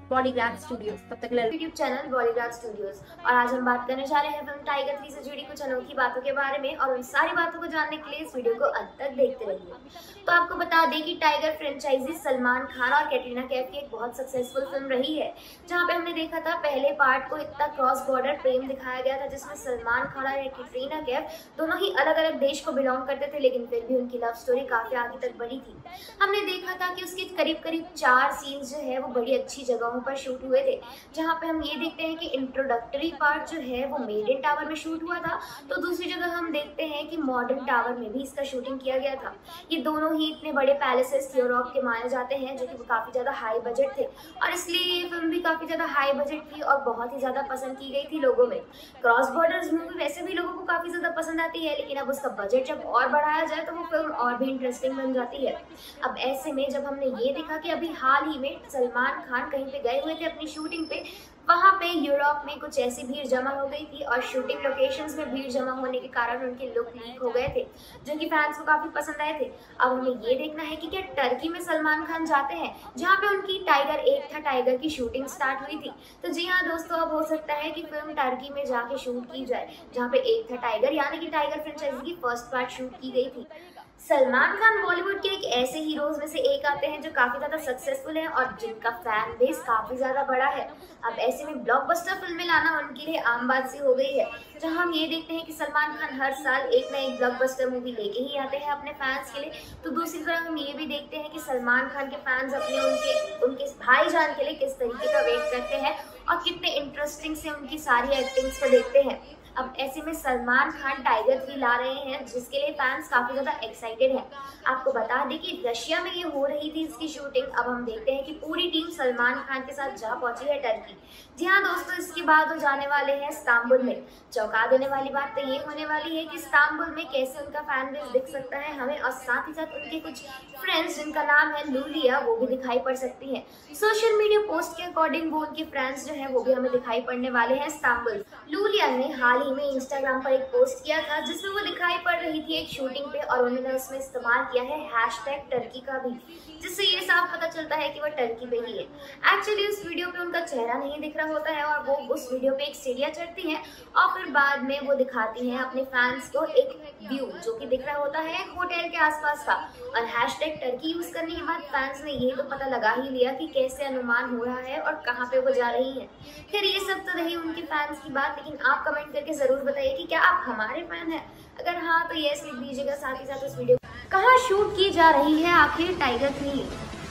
Bollygraph studios. तब तक यूट्यूब चैनल बॉलीग्राफ स्टूडियोज। और आज हम बात करने जा रहे हैं फिल्म टाइगर थ्री से जुड़ी कुछ अनोखी बातों के बारे में, और उन सारी बातों को जानने के लिए इस वीडियो को अंत तक देखते रहिए। तो आपको बता दें कि टाइगर फ्रेंचाइजी सलमान खान और कैटरीना कैफ की एक बहुत सक्सेसफुल फिल्म रही है, जहाँ पे हमने देखा था पहले पार्ट को इतना क्रॉस बॉर्डर प्रेम दिखाया गया था, जिसमें सलमान खान और कैटरीना कैफ दोनों ही अलग अलग देश को बिलोंग करते थे, लेकिन फिर भी उनकी लव स्टोरी काफी आगे तक बढ़ी थी। हमने देखा था कि उसके करीब करीब चार सीन्स जो है वो बड़ी अच्छी जगहों पर शूट हुए थे, जहाँ पे हम ये देखते हैं कि इंट्रोडक्टरी पार्ट जो है वो मेडन टावर में शूट हुआ था, तो दूसरी जगह हम देखते हैं कि मॉडर्न टावर में भी इसका शूटिंग किया गया था। ये दोनों ही इतने बड़े पैलेसेस यूरोप के माने जाते हैं, जो कि काफी ज्यादा हाई बजट थे, और इसलिए ये फिल्म भी काफी ज्यादा हाई बजट थी और बहुत ही ज्यादा पसंद की गई थी लोगों में। क्रॉस बॉर्डर्स मूवी वैसे भी लोगों को काफी ज्यादा पसंद आती है, लेकिन अब उसका बजट जब और बढ़ाया जाए तो वो फिल्म और भी इंटरेस्टिंग बन जाती है। अब ऐसे में जब हमने ये देखा कि अभी हाल ही में सलमान खान कहीं पे गए हुए थे अपनी शूटिंग पे, वहाँ पे यूरोप में कुछ ऐसी भीड़ जमा हो गई थी और शूटिंग लोकेशंस में भीड़ जमा होने के कारण उनके लुक लीक हो गए थे, जो कि फैंस को काफी पसंद आए थे। अब हमें ये देखना है कि क्या टर्की में सलमान खान जाते हैं, जहाँ पे उनकी टाइगर एक था टाइगर की शूटिंग स्टार्ट हुई थी। तो जी हाँ दोस्तों, अब हो सकता है कि फिल्म टर्की में जाके शूट की जाए, जहाँ पे एक था टाइगर यानी कि टाइगर फ्रेंचाइजी की फर्स्ट पार्ट शूट की गई थी। सलमान खान बॉलीवुड के एक ऐसे हीरोज में से एक आते हैं जो काफी ज्यादा सक्सेसफुल है और जिनका फैन बेस काफी ज्यादा बड़ा है। अब ऐसे में ब्लॉकबस्टर फिल्में लाना उनके लिए आम बात सी हो गई है, जहां हम ये देखते हैं कि सलमान खान हर साल एक ना एक ब्लॉकबस्टर मूवी लेके ही आते हैं अपने फैंस के लिए। तो दूसरी तरफ हम ये भी देखते हैं कि सलमान खान के फैंस अपने उनके उनके भाईजान के लिए किस तरीके का वेट करते हैं और कितने इंटरेस्टिंग से उनकी सारी एक्टिंग्स को देखते हैं। अब ऐसे में सलमान खान टाइगर थ्री ला रहे हैं, जिसके लिए फैंस काफी ज्यादा एक्साइटेड हैं। आपको बता दें कि रशिया में ये हो रही थी इसकी शूटिंग। अब हम देखते हैं कि पूरी टीम सलमान खान के साथ जा पहुंची है टर्की। जी हाँ दोस्तों, इसके बाद वो जाने वाले हैं इस्तांबुल में। चौंका देने वाली बात तो ये होने वाली है कि इस्तांबुल में कैसे उनका फैन बेस दिख सकता है हमें, और साथ ही साथ उनके कुछ फ्रेंड्स जिनका नाम है लूलिया, वो भी दिखाई पड़ सकती है। सोशल मीडिया पोस्ट के अकॉर्डिंग वो उनके फ्रेंड्स जो है वो भी हमें दिखाई पड़ने वाले हैं इस्तांबुल। लूलिया ने हाल ही में इंस्टाग्राम पर एक पोस्ट किया था, जिसमें वो दिखाई पड़ रही थी एक शूटिंग पे, और उन्होंने उसमें इस्तेमाल किया है हैशटैग टर्की का भी, जिससे ये साफ पता चलता है कि वो टर्की पे ही है। एक्चुअली उस वीडियो पे उनका चेहरा नहीं दिख रहा होता है, और वो उस वीडियो पे एक सीढ़ियाँ चढ़ती हैं और फिर बाद में वो दिखाती हैं अपने फैंस को एक व्यू जो कि दिख रहा होता है होटल के आसपास का। और हैशटैग टर्की यूज करने के बाद फैंस ने ये तो पता लगा ही लिया कि कैसे अनुमान हो रहा है और कहाँ पे वो जा रही है। फिर ये सब तो रही उनके फैंस की बात, लेकिन आप कमेंट करके जरूर बताइए कि क्या आप हमारे फैन हैं। अगर हाँ तो यस लिख दीजिएगा। साथ ही साथ उस वीडियो कहाँ शूट की जा रही है आखिर टाइगर थ्री।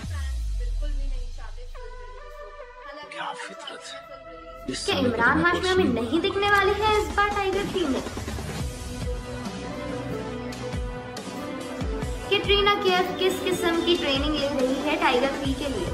क्या इमरान हाशमी हमें नहीं दिखने वाले हैं इस बार टाइगर थ्री में? कैटरीना कैफ किस किस्म की ट्रेनिंग ले रही है टाइगर थ्री के लिए?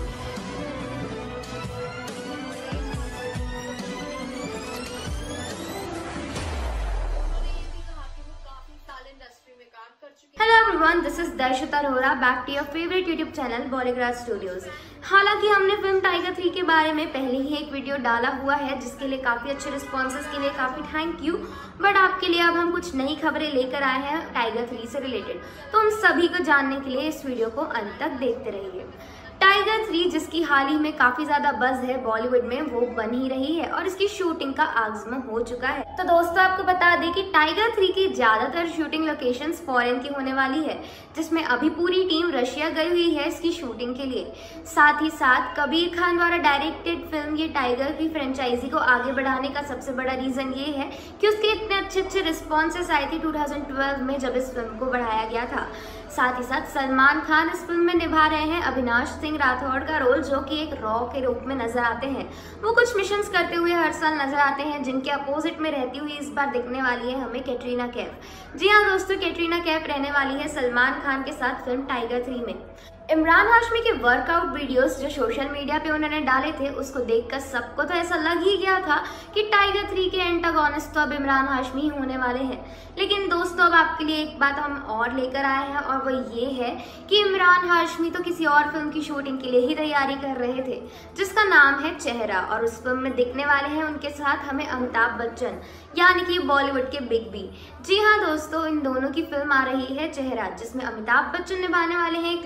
Hello everyone, this is Darshita Arora, back to your favourite YouTube channel Bollygraph studios. हालांकि हमने फिल्म टाइगर थ्री के बारे में पहले ही एक वीडियो डाला हुआ है, जिसके लिए काफी अच्छे रिस्पॉन्सेज के लिए काफी थैंक यू। बट आपके लिए अब हम कुछ नई खबरें लेकर आए हैं टाइगर थ्री से रिलेटेड, तो उन सभी को जानने के लिए इस वीडियो को अंत तक देखते रहिए। टाइगर थ्री जिसकी हाल ही में काफी ज्यादा बज है बॉलीवुड में, वो बन ही रही है और इसकी शूटिंग का आगमन हो चुका है। तो दोस्तों आपको बता दें कि टाइगर थ्री की ज्यादातर शूटिंग लोकेशंस फॉरेन की होने वाली है, जिसमें अभी पूरी टीम रशिया गई हुई है इसकी शूटिंग के लिए। साथ ही साथ कबीर खान द्वारा डायरेक्टेड फिल्म ये टाइगर की फ्रेंचाइजी को आगे बढ़ाने का सबसे बड़ा रीजन ये है कि उसके इतने अच्छे अच्छे रिस्पॉन्सेस आए थे दो हज़ार बारह में जब इस फिल्म को बढ़ाया गया था। साथ ही साथ सलमान खान इस फिल्म में निभा रहे हैं अविनाश सिंह राठौड़ का रोल, जो कि एक रॉ के रूप में नजर आते हैं। वो कुछ मिशंस करते हुए हर साल नजर आते हैं, जिनके अपोजिट में रहती हुई इस बार दिखने वाली है हमें कैटरीना कैफ। जी हाँ दोस्तों, कैटरीना कैफ रहने वाली है सलमान खान के साथ फिल्म टाइगर थ्री में। इमरान हाशमी के वर्कआउट वीडियोस जो सोशल मीडिया पे उन्होंने डाले थे, उसको देखकर सबको तो ऐसा लग ही गया था कि टाइगर थ्री के एंटागोनिस्ट तो अब इमरान हाशमी होने वाले हैं। लेकिन दोस्तों अब आपके लिए एक बात हम और लेकर आए हैं, और वो ये है कि इमरान हाशमी तो किसी और फिल्म की शूटिंग के लिए ही तैयारी कर रहे थे, जिसका नाम है चेहरा। और उस फिल्म में दिखने वाले हैं उनके साथ हमें अमिताभ बच्चन, यानी कि बॉलीवुड के बिग बी। जी हाँ दोस्तों, इन दोनों की फिल्म आ रही है चेहरा, जिसमें अमिताभ बच्चन निभाने वाले हैं एक लॉयर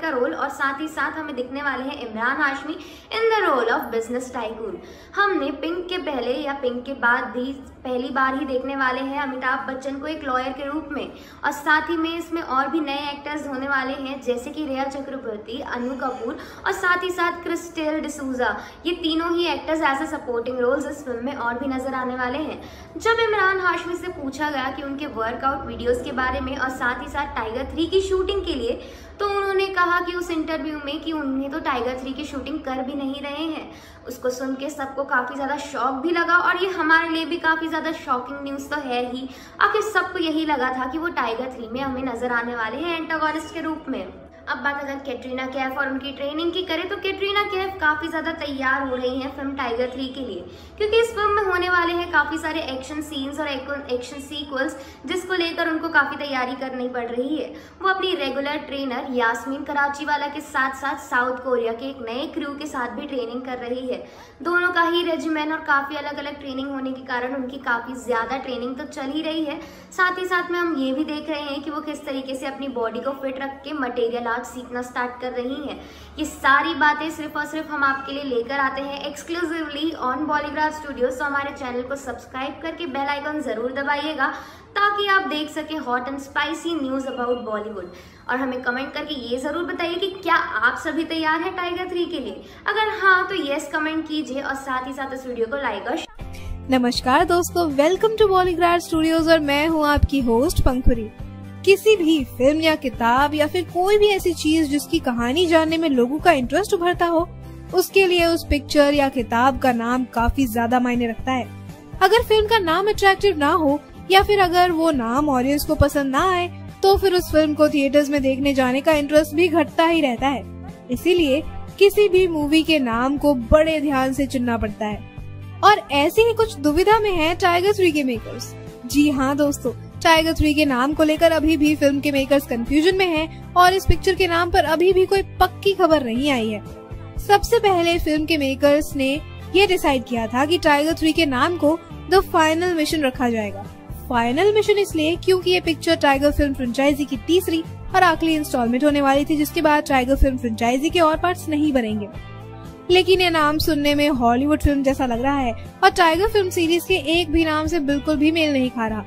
का रोल और साथ ही साथ हमें दिखने वाले हैं Imran Hashmi in the role of business tycoon. हमने पिंक के पहले या पिंक के बाद भी पहली बार ही देखने वाले हैं अमिताभ बच्चन को एक लॉयर के रूप में, और साथ ही में इसमें और भी नए एक्टर्स होने वाले हैं जैसे कि रिया चक्रवर्ती, अनु कपूर और साथ ही साथ क्रिस्टेल डिसूजा। ये तीनों ही actors as a supporting roles इस फिल्म में और भी नजर आने वाले हैं। जब इमरान हाशमी से पूछा गया कि उनके वर्कआउट वीडियोस के बारे में और साथ ही साथ टाइगर थ्री की शूटिंग के लिए, तो उन्होंने कहा कि उस इंटरव्यू में कि उन्हें तो टाइगर थ्री की शूटिंग कर भी नहीं रहे हैं। उसको सुन के सबको काफ़ी ज़्यादा शॉक भी लगा और ये हमारे लिए भी काफ़ी ज़्यादा शॉकिंग न्यूज़ तो है ही। आखिर सबको यही लगा था कि वो टाइगर थ्री में हमें नजर आने वाले हैं एंटागोनिस्ट के रूप में। अब बात अगर कैटरीना कैफ और उनकी ट्रेनिंग की करें तो कैटरीना कैफ काफ़ी ज़्यादा तैयार हो रही हैं फिल्म टाइगर थ्री के लिए, क्योंकि इस फिल्म में होने वाले हैं काफ़ी सारे एक्शन सीन्स और एक्शन सीक्वल्स जिसको लेकर उनको काफ़ी तैयारी करनी पड़ रही है। वो अपनी रेगुलर ट्रेनर यास्मीन कराचीवाला के साथ साथ साउथ कोरिया के एक नए क्रू के साथ भी ट्रेनिंग कर रही है। दोनों का ही रेजिमेंट और काफ़ी अलग अलग ट्रेनिंग होने के कारण उनकी काफ़ी ज़्यादा ट्रेनिंग तो चल ही रही है। साथ ही साथ में हम ये भी देख रहे हैं कि वो किस तरीके से अपनी बॉडी को फिट रख के मटेरियल आर्ट सीखना स्टार्ट कर रही हैं। ये सारी बातें सिर्फ और सिर्फ हम आपके लिए लेकर आते हैं एक्सक्लूसिवली ऑन बॉलीग्राफ स्टूडियोज। तो हमारे चैनल को सब्सक्राइब करके बेल आइकन जरूर दबाइएगा ताकि आप देख सके hot and spicy news about Bollywood. और हमें कमेंट करके ये ज़रूर बताइए कि क्या आप सभी तैयार हैं टाइगर थ्री के लिए। अगर हाँ तो येस कमेंट कीजिए और साथ ही साथ इस वीडियो को लाइक और नमस्कार दोस्तों, वेलकम टू बॉलीग्राफ स्टूडियोज और मैं हूँ आपकी होस्ट पंखुरी। किसी भी फिल्म या किताब या फिर कोई भी ऐसी चीज जिसकी कहानी जानने में लोगों का इंटरेस्ट उभरता हो, उसके लिए उस पिक्चर या किताब का नाम काफी ज्यादा मायने रखता है। अगर फिल्म का नाम अट्रैक्टिव ना हो या फिर अगर वो नाम ऑडियंस को पसंद ना आए तो फिर उस फिल्म को थिएटर्स में देखने जाने का इंटरेस्ट भी घटता ही रहता है। इसीलिए किसी भी मूवी के नाम को बड़े ध्यान से चुनना पड़ता है, और ऐसी ही कुछ दुविधा में है टाइगर थ्री के मेकर्स। जी हाँ दोस्तों, टाइगर थ्री के नाम को लेकर अभी भी फिल्म के मेकर्स कंफ्यूजन में हैं और इस पिक्चर के नाम पर अभी भी कोई पक्की खबर नहीं आई है। सबसे पहले फिल्म के मेकर्स ने ये डिसाइड किया था कि टाइगर थ्री के नाम को द फाइनल मिशन रखा जाएगा। फाइनल मिशन इसलिए क्योंकि ये पिक्चर टाइगर फिल्म फ्रेंचाइजी की तीसरी और आखिरी इंस्टॉलमेंट होने वाली थी, जिसके बाद टाइगर फिल्म फ्रेंचाइजी के और पार्ट्स नहीं बनेंगे। लेकिन ये नाम सुनने में हॉलीवुड फिल्म जैसा लग रहा है और टाइगर फिल्म सीरीज के एक भी नाम से बिल्कुल भी मेल नहीं खा रहा।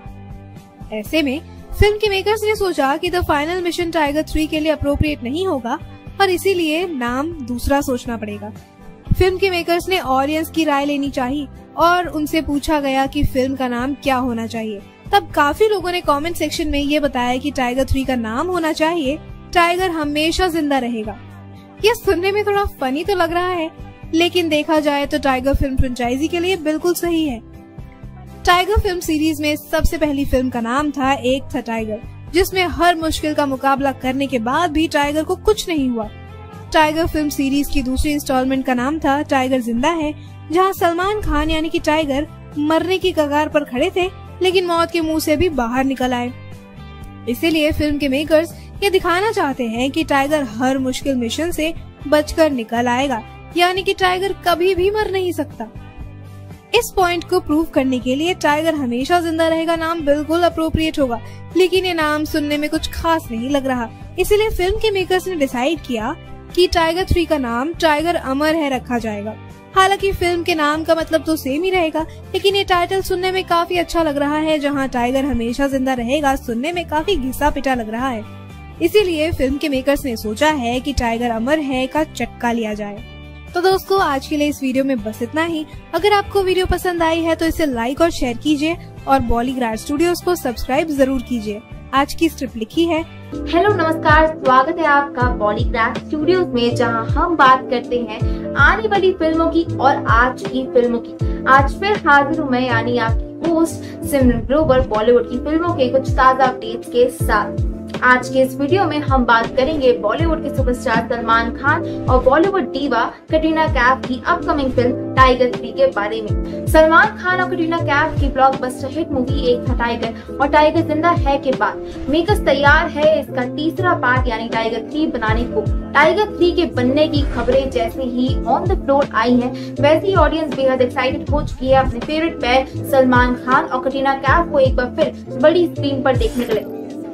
ऐसे में फिल्म के मेकर्स ने सोचा कि the final mission Tiger three के लिए अप्रोप्रिएट नहीं होगा और इसीलिए नाम दूसरा सोचना पड़ेगा। फिल्म के मेकर्स ने ऑडियंस की राय लेनी चाहिए और उनसे पूछा गया कि फिल्म का नाम क्या होना चाहिए। तब काफी लोगों ने कमेंट सेक्शन में ये बताया कि टाइगर थ्री का नाम होना चाहिए टाइगर हमेशा जिंदा रहेगा। ये सुनने में थोड़ा फनी तो लग रहा है, लेकिन देखा जाए तो टाइगर फिल्म फ्रेंचाइजी के लिए बिल्कुल सही है। टाइगर फिल्म सीरीज में सबसे पहली फिल्म का नाम था एक था टाइगर, जिसमें हर मुश्किल का मुकाबला करने के बाद भी टाइगर को कुछ नहीं हुआ। टाइगर फिल्म सीरीज की दूसरी इंस्टॉलमेंट का नाम था टाइगर जिंदा है, जहां सलमान खान यानी कि टाइगर मरने की कगार पर खड़े थे लेकिन मौत के मुंह से भी बाहर निकल आए। इसीलिए फिल्म के मेकर्स ये दिखाना चाहते हैं कि टाइगर हर मुश्किल मिशन से बचकर निकल आएगा, यानी कि टाइगर कभी भी मर नहीं सकता। इस पॉइंट को प्रूव करने के लिए टाइगर हमेशा जिंदा रहेगा नाम बिल्कुल अप्रोप्रिएट होगा, लेकिन ये नाम सुनने में कुछ खास नहीं लग रहा। इसीलिए फिल्म के मेकर्स ने डिसाइड किया कि टाइगर थ्री का नाम टाइगर अमर है रखा जाएगा। हालांकि फिल्म के नाम का मतलब तो सेम ही रहेगा, लेकिन ये टाइटल सुनने में काफी अच्छा लग रहा है। जहां टाइगर हमेशा जिंदा रहेगा सुनने में काफी घिसा पिटा लग रहा है, इसीलिए फिल्म के मेकर्स ने सोचा है कि टाइगर अमर है का चक्का लिया जाए। तो दोस्तों आज के लिए इस वीडियो में बस इतना ही। अगर आपको वीडियो पसंद आई है तो इसे लाइक और शेयर कीजिए और बॉलीग्राफ स्टूडियोज को सब्सक्राइब जरूर कीजिए। आज की स्क्रिप्ट लिखी है। हेलो नमस्कार, स्वागत है आपका बॉलीग्राफ स्टूडियोज में, जहां हम बात करते हैं आने वाली फिल्मों की और आज की फिल्मों की। आज फिर हाजिर हूँ मैं यानी आपकी होस्ट सिमरन ग्रोवर बॉलीवुड की फिल्मों के कुछ ताजा अपडेट्स के साथ। आज के इस वीडियो में हम बात करेंगे बॉलीवुड के सुपरस्टार सलमान खान और बॉलीवुड डीवा कटरीना कैफ की अपकमिंग फिल्म टाइगर थ्री के बारे में। सलमान खान और कटरीना कैफ की ब्लॉकबस्टर हिट मूवी एक था टाइगर और टाइगर जिंदा है के बाद मेकर्स तैयार है इसका तीसरा पार्ट यानी टाइगर थ्री बनाने को। टाइगर थ्री के बनने की खबरें जैसे ही ऑन द फ्लोर आई हैं, वैसे ही ऑडियंस बेहद एक्साइटेड हो चुकी है अपने फेवरेट पैर सलमान खान और कटरीना कैफ को एक बार फिर बड़ी स्क्रीन पर देखने के लिए।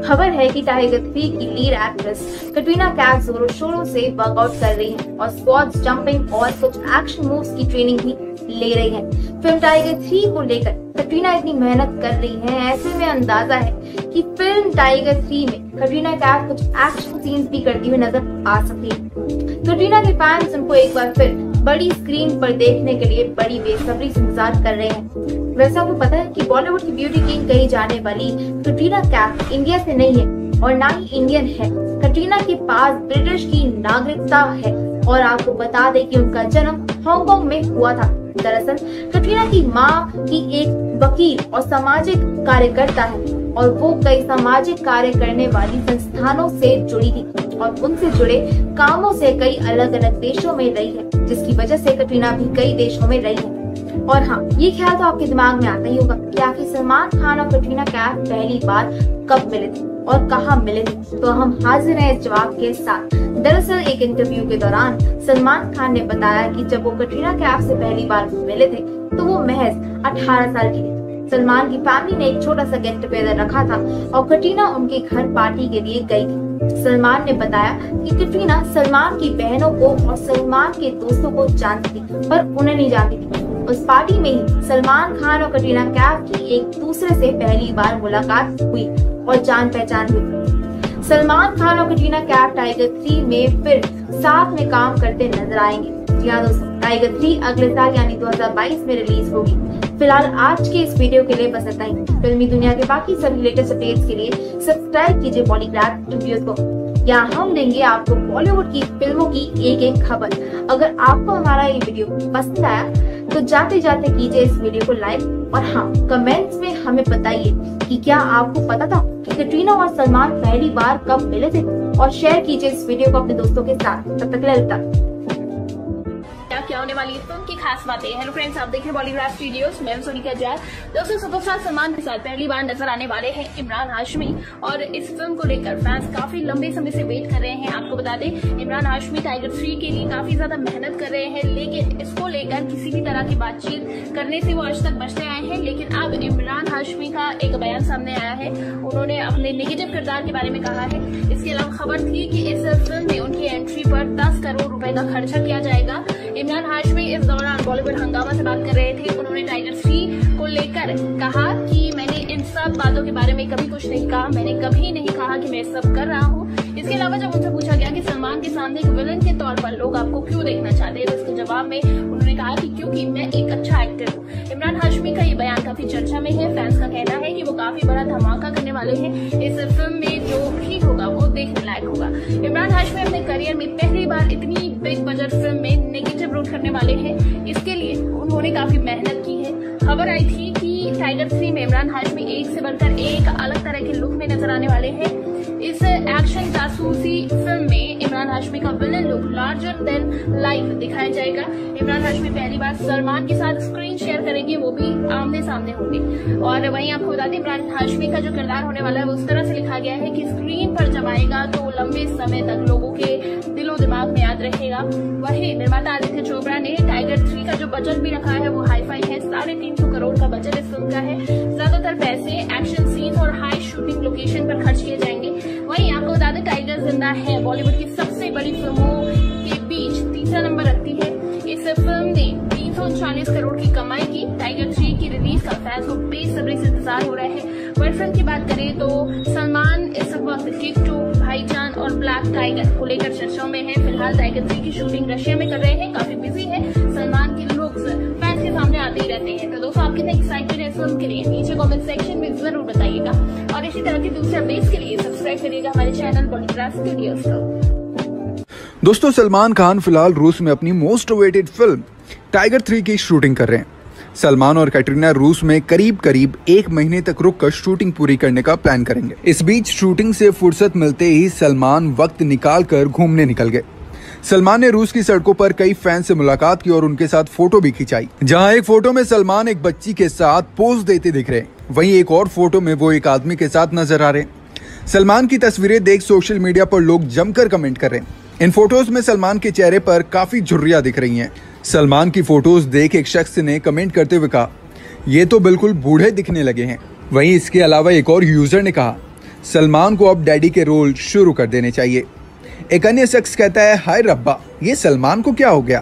खबर है कि टाइगर थ्री की लीड एक्ट्रेस कटरीना कैफ जोरों शोरों से वर्कआउट कर रही है और स्क्वाट्स, जंपिंग और कुछ एक्शन मूव्स की ट्रेनिंग भी ले रही है। फिल्म टाइगर थ्री को लेकर कटरीना इतनी मेहनत कर रही है, ऐसे में अंदाजा है कि फिल्म टाइगर थ्री में कटरीना कैफ कुछ एक्शन सीन्स भी करती हुई नजर आ सकती है। कटरीना के फैंस उनको एक बार फिर बड़ी स्क्रीन पर देखने के लिए बड़ी बेसब्री से इंतजार कर रहे हैं। वैसे आपको पता है कि बॉलीवुड की ब्यूटी किंग कही जाने वाली कटरीना कैफ इंडिया से नहीं है और ना ही इंडियन है। कटरीना के पास ब्रिटिश की नागरिकता है और आपको बता दें कि उनका जन्म हांगकांग में हुआ था। दरअसल कटरीना की माँ की एक वकील और सामाजिक कार्यकर्ता है और वो कई सामाजिक कार्य करने वाली संस्थानों से जुड़ी थी और उनसे जुड़े कामों से कई अलग अलग देशों में रही है, जिसकी वजह से कटरीना भी कई देशों में रही है। और हाँ, ये ख्याल तो आपके दिमाग में आता ही होगा कि आखिर सलमान खान और कटरीना कैफ पहली बार कब मिले थे और कहाँ मिले थे। तो हम हाजिर हैं इस जवाब के साथ। दरअसल एक इंटरव्यू के दौरान सलमान खान ने बताया कि जब वो कटरीना कैफ से पहली बार मिले थे तो वो महज अठारह साल की थी। सलमान की फैमिली ने एक छोटा सा गेट टुगेदर रखा था और कटरीना उनके घर पार्टी के लिए गई थी। सलमान ने बताया कि कटरीना सलमान की बहनों को और सलमान के दोस्तों को जानती थी पर उन्हें नहीं जानती थी। उस पार्टी में ही सलमान खान और कटरीना कैफ की एक दूसरे से पहली बार मुलाकात हुई और जान पहचान हुई। सलमान खान और कटरीना कैफ टाइगर थ्री में फिर साथ में काम करते नजर आएंगे। जी हाँ दोस्तों, टाइगर थ्री अगले साल यानी दो हज़ार बाईस में रिलीज होगी। फिलहाल आज के इस वीडियो के लिए बस इतना ही। फिल्मी दुनिया के बाकी सभी लेटेस्ट अपडेट्स के लिए सब्सक्राइब कीजिए बॉलीग्राफ स्टूडियोज को। यहाँ हम देंगे आपको बॉलीवुड की फिल्मों की एक एक खबर। अगर आपको हमारा ये वीडियो पसंद आया तो जाते जाते कीजिए इस वीडियो को लाइक और हाँ, कमेंट्स में हमें बताइए कि क्या आपको पता था कि कटरीना और सलमान पहली बार कब मिले थे, और शेयर कीजिए इस वीडियो को अपने दोस्तों के साथ। तब तक के लिए क्या होने वाली है फिल्म की खास बातें। हेलो फ्रेंड्स, आप देख रहे हैं बॉलीग्राफ स्टूडियोज, मैं सोनिका जैद। दोस्तों, सुपरस्टार सलमान के साथ पहली बार नजर आने वाले हैं इमरान हाशमी और इस फिल्म को लेकर फैंस काफी लंबे समय से वेट कर रहे हैं। आपको बता दें, इमरान हाशमी टाइगर थ्री के लिए काफी ज्यादा मेहनत कर रहे हैं, लेकिन इसको लेकर किसी भी तरह की बातचीत करने से वो आज तक बचते आए हैं। लेकिन अब इमरान हाशमी का एक बयान सामने आया है। उन्होंने अपने नेगेटिव किरदार के बारे में कहा है। इसके अलावा खबर थी कि इस फिल्म में उनकी एंट्री पर दस करोड़ रुपए का खर्चा किया जाएगा। इमरान हाशमी इस दौरान बॉलीवुड हंगामा से बात कर रहे थे। उन्होंने टाइगर थ्री को लेकर कहा कि मैंने इन सब बातों के बारे में कभी कुछ नहीं कहा, मैंने कभी नहीं कहा कि मैं सब कर रहा हूँ। इसके अलावा जब उनसे पूछा गया कि सलमान के सामने एक विलन के तौर पर लोग आपको क्यों देखना चाहते हैं, तो इसके जवाब में उन्होंने कहा कि क्योंकि मैं एक अच्छा एक्टर हूँ। इमरान हाशमी का ये बयान काफी चर्चा में है। फैंस का कहना है कि वो काफी बड़ा धमाका करने वाले हैं। इस फिल्म में जो भी होगा वो देखने लायक होगा। इमरान हाशमी अपने करियर में पहली बार इतनी बिग बजट फिल्म में नेगेटिव रोल करने वाले हैं। इसके लिए उन्होंने काफी मेहनत की है। खबर आई थी कि टाइगर थ्री में इमरान हाशमी एक से बढ़कर एक अलग तरह के लुक में नजर आने वाले हैं। इस एक्शन जासूसी फिल्म में इमरान हाशमी का villain look larger than life दिखाया जाएगा। इमरान हाशमी पहली बार सलमान के साथ स्क्रीन शेयर करेंगे, वो भी आमने सामने होंगे। और वहीं आपको बता दें, इमरान हाशमी का जो किरदार होने वाला है वो उस तरह से लिखा गया है कि स्क्रीन पर जब आएगा तो लंबे समय तक लोगों के दिलो दिमाग में याद रहेगा। वही निर्माता आदित्य चोपड़ा ने टाइगर थ्री का जो बजट भी रखा है वो हाई फाई है। साढ़े तीन सौ करोड़ का बजट इस फिल्म का है। ज्यादातर पैसे एक्शन सीन और हाई शूटिंग लोकेशन पर खर्च किए जाएंगे। वहीं आपको बता दें, टाइगर जिंदा है बॉलीवुड की सबसे बड़ी फिल्मों के बीच तीसरा नंबर रखती है। इस फिल्म ने तीन सौ उनचालीस करोड़ की कमाई की। टाइगर थ्री की रिलीज का फैंस को बेसब्री से इंतजार हो रहा है। वर्ल्ड फिल्म की बात करें तो सलमान इस वक्त किक टू, भाईजान और ब्लैक टाइगर को लेकर चर्चाओं में है। फिलहाल टाइगर थ्री की शूटिंग रशिया में कर रहे हैं, काफी बिजी है। सलमान के लुक्स फैंस के सामने आते ही रहते हैं। तो दोस्तों, आप कितने एक्साइटेड है फिल्म के लिए, नीचे कमेंट सेक्शन में जरूर बताइएगा। और इसी तरह के दूसरे अपडेट्स के लिए सब्सक्राइब करिएगा हमारे चैनल बॉलीग्राफ स्टूडियोज को। दोस्तों, सलमान खान फिलहाल रूस में अपनी most awaited film Tiger three की शूटिंग कर रहे हैं। सलमान और कैटरीना रूस में करीब करीब एक महीने तक रुककर शूटिंग पूरी करने का प्लान करेंगे। इस बीच शूटिंग से फुर्सत मिलते ही सलमान वक्त निकाल कर घूमने निकल गए। सलमान ने रूस की सड़कों पर कई फैन से मुलाकात की और उनके साथ फोटो भी खिंचाई, जहां एक फोटो में सलमान एक बच्ची के साथ पोज देते दिख रहे हैं, वहीं एक और फोटो में वो एक आदमी के साथ नजर आ रहे हैं। सलमान की तस्वीरें देख सोशल मीडिया पर लोग जमकर कमेंट कर रहे हैं। इन फोटोज में सलमान के चेहरे पर काफी झुर्रियां दिख रही हैं। सलमान की फोटोज देख एक शख्स ने कमेंट करते हुए कहा, ये तो बिल्कुल बूढ़े दिखने लगे हैं। वहीं इसके अलावा एक और यूजर ने कहा, सलमान को अब डैडी के रोल शुरू कर देने चाहिए। एक अन्य शख्स कहता है, हाय रब्बा, ये सलमान को क्या हो गया।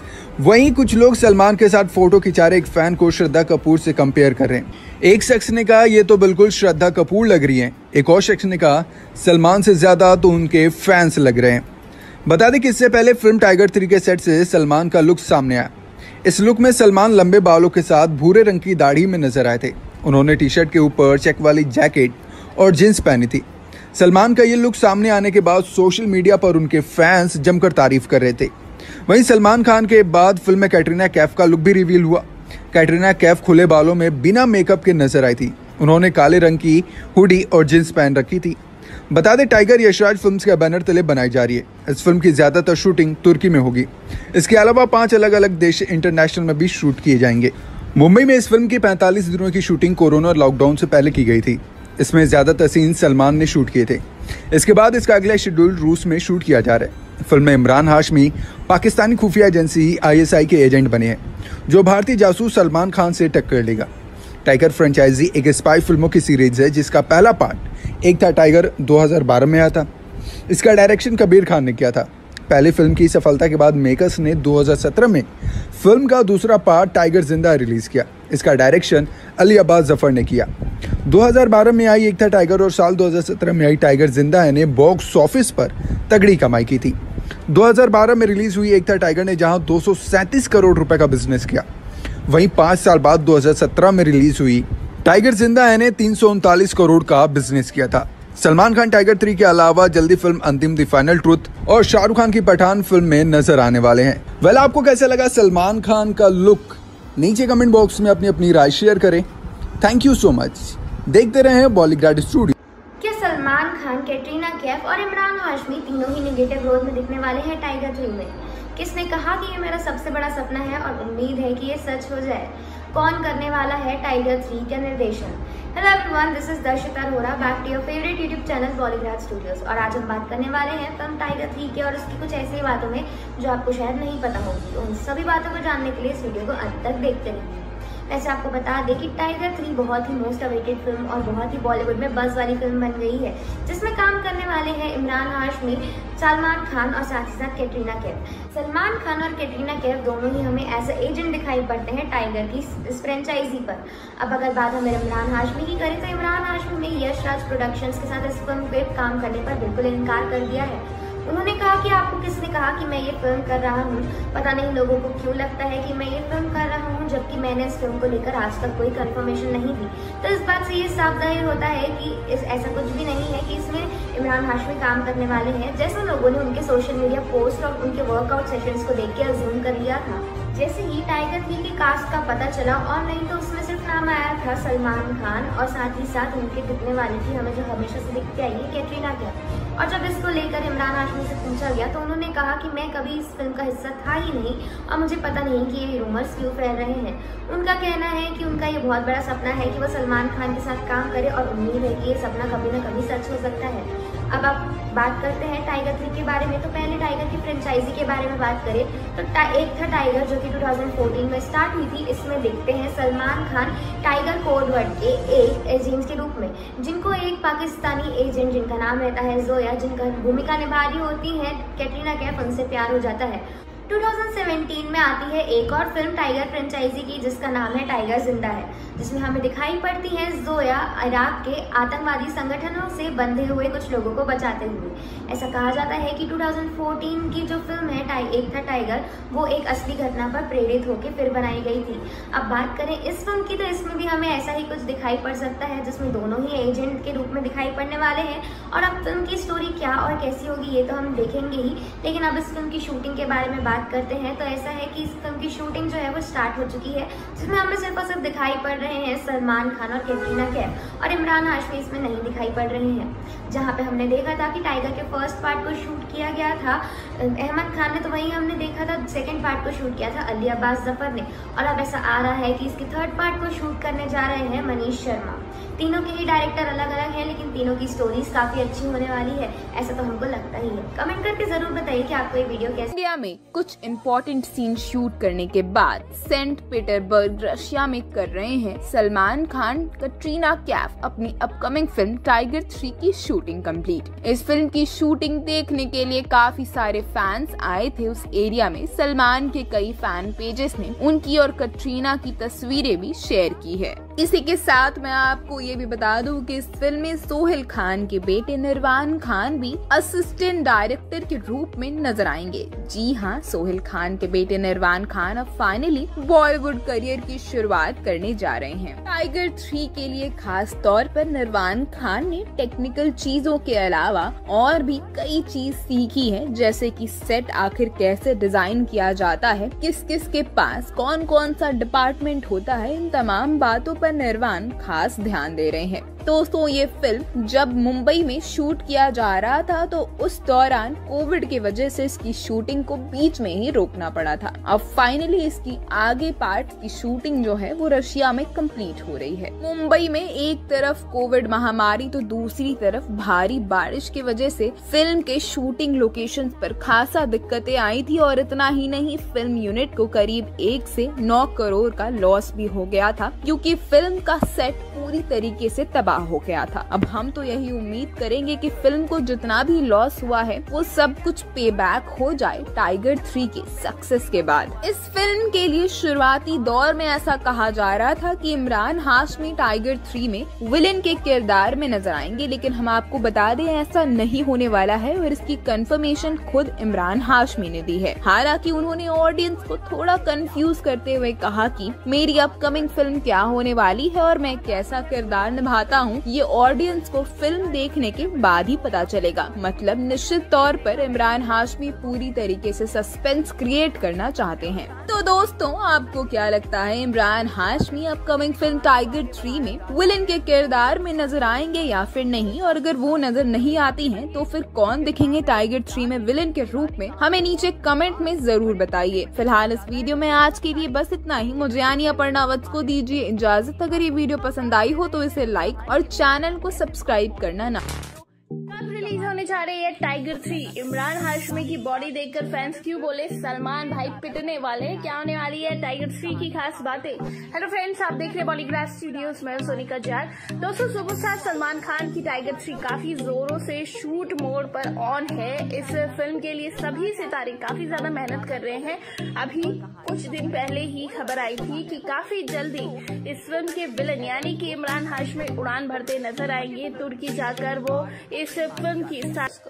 वहीं कुछ लोग सलमान के साथ फोटो खिंचा रहे एक फैन को श्रद्धा कपूर से कंपेयर कर रहे हैं। एक शख्स ने कहा, ये तो बिल्कुल श्रद्धा कपूर लग रही हैं। एक और शख्स ने कहा, सलमान से ज्यादा तो उनके फैंस लग रहे हैं। बता दें कि इससे पहले फिल्म टाइगर थ्री के सेट से सलमान का लुक सामने आया। इस लुक में सलमान लंबे बालों के साथ भूरे रंग की दाढ़ी में नजर आए थे। उन्होंने टी शर्ट के ऊपर चेक वाली जैकेट और जींस पहनी थी। सलमान का ये लुक सामने आने के बाद सोशल मीडिया पर उनके फैंस जमकर तारीफ कर रहे थे। वहीं सलमान खान के बाद फिल्म में कैटरीना कैफ का लुक भी रिवील हुआ। कैटरीना कैफ खुले बालों में बिना मेकअप के नजर आई थी। उन्होंने काले रंग की हुडी और जींस पहन रखी थी। बता दें, टाइगर यशराज फिल्म्स के बैनर तले बनाई जा रही है। इस फिल्म की ज्यादातर शूटिंग तुर्की में होगी। इसके अलावा पांच अलग अलग देश इंटरनेशनल में भी शूट किए जाएंगे। मुंबई में इस फिल्म की पैंतालीस दिनों की शूटिंग कोरोना लॉकडाउन से पहले की गई थी। इसमें ज्यादातर सीन सलमान ने शूट किए थे। इसके बाद इसका अगला शेड्यूल रूस में शूट किया जा रहा है। फिल्म में इमरान हाशमी पाकिस्तानी खुफिया एजेंसी आई एस आई के एजेंट बने हैं, जो भारतीय जासूस सलमान खान से टक्कर लेगा। टाइगर फ्रेंचाइजी एक स्पाई फिल्मों की सीरीज है, जिसका पहला पार्ट एक था टाइगर दो हज़ार बारह में आया था। इसका डायरेक्शन कबीर खान ने किया था। पहली फिल्म की सफलता के बाद मेकर्स ने दो हज़ार सत्रह में फिल्म का दूसरा पार्ट टाइगर जिंदा रिलीज किया। इसका डायरेक्शन अली अब्बास जफर ने किया। दो हज़ार बारह में आई एक था टाइगर और साल दो हज़ार सत्रह में आई टाइगर जिंदा है ने बॉक्स ऑफिस पर तगड़ी कमाई की थी। दो हज़ार बारह में रिलीज हुई एक था टाइगर ने जहां दो सौ सैंतीस करोड़ रुपए का बिजनेस किया। वहीं पांच साल बाद दो हज़ार सत्रह में रिलीज हुई टाइगर जिंदा है ने तीन सौ उनतालीस करोड़ का बिजनेस किया था। सलमान खान टाइगर थ्री के अलावा जल्दी फिल्म अंतिम द फाइनल ट्रुथ और शाहरुख खान की पठान फिल्म में नजर आने वाले हैं। वेल, आपको कैसा लगा सलमान खान का लुक? नीचे कमेंट बॉक्स में अपनी अपनी राय शेयर करें। Thank you so much. देखते रहे बॉलीग्राड स्टूडियो। क्या सलमान खान, कैटरीना कैफ और इमरान हाशमी तीनों ही नेगेटिव रोल में दिखने वाले हैं टाइगर थ्री में? किसने कहा कि ये मेरा सबसे बड़ा सपना है और उम्मीद है कि ये सच हो जाए? कौन करने वाला है टाइगर थ्री का निर्देशन? Hello everyone, this is Darshita Arora, back to your favourite YouTube channel Bollygrad studios. और आज हम बात करने वाले हैं फिल्म टाइगर थ्री के और उसकी कुछ ऐसी बातों में जो आपको शायद नहीं पता होगी। तो उन सभी बातों को जानने के लिए इस वीडियो को अंत तक देखते रहिए। वैसे आपको बता दें कि टाइगर थ्री बहुत ही मोस्ट अवेटेड फिल्म और बहुत ही बॉलीवुड में बज़ वाली फिल्म बन गई है, जिसमें काम करने वाले हैं इमरान हाशमी, सलमान खान और साथ ही साथ कैटरीना कैफ। सलमान खान और कैटरीना कैफ दोनों ही हमें एज ए एजेंट दिखाई पड़ते हैं टाइगर की इस फ्रेंचाइजी पर। अब अगर बात हमें इमरान हाशमी की करें तो इमरान हाशमी ने यश राज प्रोडक्शंस के साथ इस फिल्म पे काम करने पर बिल्कुल इनकार कर दिया है। उन्होंने कहा कि आपको किसने कहा कि मैं ये फिल्म कर रहा हूँ? पता नहीं लोगों को क्यों लगता है कि मैं ये फिल्म कर रहा हूँ, जबकि मैंने इस फिल्म को लेकर आज तक कोई कंफर्मेशन नहीं दी। तो इस बात से ये साफ जाहिर होता है कि इस ऐसा कुछ भी नहीं है कि इसमें इमरान हाशमी काम करने वाले हैं, जैसे लोगों ने उनके सोशल मीडिया पोस्ट और उनके वर्कआउट सेशंस को देख के अज्यूम कर लिया था। जैसे ही टाइगर थ्री के कास्ट का पता चला ऑनलाइन, तो उसमें सिर्फ नाम आया था सलमान खान और साथ ही साथ उनके दिखने वाली थी हमें जो हमेशा से दिखती आई है कैटरीना कैफ। और जब इसको लेकर इमरान हाशमी से पूछा गया तो उन्होंने कहा कि मैं कभी इस फिल्म का हिस्सा था ही नहीं और मुझे पता नहीं कि ये रूमर्स क्यों फैल रहे हैं। उनका कहना है कि उनका ये बहुत बड़ा सपना है कि वो सलमान खान के साथ काम करे और उम्मीद है कि ये सपना कभी ना कभी सच हो सकता है। अब आप बात करते हैं टाइगर थ्री के बारे में। तो पहले टाइगर की फ्रेंचाइजी के बारे में बात करें तो एक था टाइगर जो कि दो हज़ार चौदह में स्टार्ट हुई थी। इसमें देखते हैं Salman Khan Tiger code word के एक एजेंट के रूप में, जिनको एक पाकिस्तानी एजेंट जिनका नाम रहता है जोया, जिनका भूमिका निभा रही होती है कैटरीना कैफ, उनसे प्यार हो जाता है। दो हज़ार सत्रह में आती है एक और फिल्म टाइगर फ्रेंचाइजी की, जिसका नाम है टाइगर जिंदा है, जिसमें हमें दिखाई पड़ती है जोया इराक के आतंकवादी संगठनों से बंधे हुए कुछ लोगों को बचाते हुए। ऐसा कहा जाता है कि दो हज़ार चौदह की जो फिल्म है एक था टाइगर, वो एक असली घटना पर प्रेरित होकर फिर बनाई गई थी। अब बात करें इस फिल्म की, तो इसमें भी हमें ऐसा ही कुछ दिखाई पड़ सकता है, जिसमें दोनों ही एजेंट के रूप में दिखाई पड़ने वाले हैं। और अब फिल्म की स्टोरी क्या और कैसी होगी ये तो हम देखेंगे ही, लेकिन अब इस फिल्म की शूटिंग के बारे में बात करते हैं। तो ऐसा है कि इस फिल्म की शूटिंग जो है वो स्टार्ट हो चुकी है, जिसमें हमें सिर्फ और सिर्फ दिखाई पड़ रहे हैं सलमान खान और कैटरीना कैफ, और इमरान हाशमी इसमें नहीं दिखाई पड़ रहे हैं। जहां पे हमने देखा था कि टाइगर के फर्स्ट पार्ट को शूट किया गया था अहमद खान ने, तो वहीं हमने देखा था सेकंड पार्ट को शूट किया था अली अब्बास जफर ने। और अब ऐसा आ रहा है कि इसके थर्ड पार्ट को शूट करने जा रहे हैं मनीष शर्मा। तीनों के ही डायरेक्टर अलग अलग हैं, लेकिन तीनों की स्टोरीज काफी अच्छी होने वाली है, ऐसा तो हमको लगता ही है। कमेंट करके जरूर बताइए कि आपको ये वीडियो कैसे। इंडिया में कुछ इम्पोर्टेंट सीन शूट करने के बाद सेंट पीटर्सबर्ग रशिया में कर रहे हैं सलमान खान कटरीना कैफ अपनी अपकमिंग फिल्म टाइगर थ्री की शूटिंग कंप्लीट। इस फिल्म की शूटिंग देखने के लिए काफी सारे फैंस आए थे उस एरिया में। सलमान के कई फैन पेजेस ने उनकी और कटरीना की तस्वीरें भी शेयर की है। इसी के साथ मैं आपको ये भी बता दूं कि इस फिल्म में सोहेल खान के बेटे निर्वाण खान भी असिस्टेंट डायरेक्टर के रूप में नजर आएंगे। जी हाँ, सोहेल खान के बेटे निर्वाण खान अब फाइनली बॉलीवुड करियर की शुरुआत करने जा रहे हैं। टाइगर थ्री के लिए खास तौर पर निर्वाण खान ने टेक्निकल चीजों के अलावा और भी कई चीज सीखी है, जैसे कि सेट आखिर कैसे डिजाइन किया जाता है, किस किस के पास कौन कौन सा डिपार्टमेंट होता है, इन तमाम बातों पर निर्वाण खास ध्यान दे रहे हैं। दोस्तों, ये फिल्म जब मुंबई में शूट किया जा रहा था तो उस दौरान कोविड की वजह से इसकी शूटिंग को बीच में ही रोकना पड़ा था। अब फाइनली इसकी आगे पार्ट की शूटिंग जो है वो रशिया में कंप्लीट हो रही है। मुंबई में एक तरफ कोविड महामारी तो दूसरी तरफ भारी बारिश की वजह से फिल्म के शूटिंग लोकेशंस पर खासा दिक्कतें आई थी और इतना ही नहीं, फिल्म यूनिट को करीब एक से नौ करोड़ का लॉस भी हो गया था, क्योंकि फिल्म का सेट पूरी तरीके से तबाह हो गया था। अब हम तो यही उम्मीद करेंगे कि फिल्म को जितना भी लॉस हुआ है वो सब कुछ पे बैक हो जाए टाइगर थ्री के सक्सेस के बाद। इस फिल्म के लिए शुरुआती दौर में ऐसा कहा जा रहा था कि इमरान हाशमी टाइगर थ्री में विलेन के किरदार में नजर आएंगे, लेकिन हम आपको बता दें ऐसा नहीं होने वाला है और इसकी कंफर्मेशन खुद इमरान हाशमी ने दी है। हालांकि उन्होंने ऑडियंस को थोड़ा कंफ्यूज करते हुए कहा कि मेरी अपकमिंग फिल्म क्या होने वाली है और मैं कैसा किरदार निभाता हूँ, ये ऑडियंस को फिल्म देखने के बाद ही पता चलेगा। मतलब निश्चित तौर पर इमरान हाशमी पूरी तरीके से सस्पेंस क्रिएट करना चाहते हैं। तो दोस्तों, आपको क्या लगता है, Imran Hashmi upcoming film Tiger three में विलेन के किरदार में नजर आएंगे या फिर नहीं? और अगर वो नजर नहीं आती हैं, तो फिर कौन दिखेंगे टाइगर थ्री में विलेन के रूप में? हमें नीचे कमेंट में जरूर बताइए। फिलहाल इस वीडियो में आज के लिए बस इतना ही। मुझे यानी अपर्णा वत्स को दीजिए इजाजत। अगर ये वीडियो पसंद आई हो तो इसे लाइक और चैनल को सब्सक्राइब करना ना। कब रिलीज होने जा रही है टाइगर थ्री? इमरान हाशमी की बॉडी देखकर फैंस क्यों बोले सलमान भाई पिटने वाले? क्या होने वाली है टाइगर थ्री की खास बातें? हेलो फ्रेंड्स, आप देख रहे हैं बॉलीग्राफ स्टूडियोज में सोनिका जार। दोस्तों, सुपरस्टार सलमान खान की टाइगर थ्री काफी जोरों से शूट मोड पर ऑन है। इस फिल्म के लिए सभी सितारे काफी ज्यादा मेहनत कर रहे हैं। अभी कुछ दिन पहले ही खबर आई थी कि काफी जल्दी इस फिल्म के विलन यानी कि इमरान हाशमी उड़ान भरते नजर आएंगे तुर्की जाकर। वो इस फिल्म की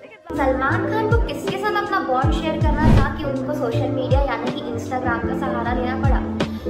सलमान खान को किसके साथ अपना बॉन्ड शेयर करना था कि उनको सोशल मीडिया यानी कि इंस्टाग्राम का सहारा लेना पड़ा।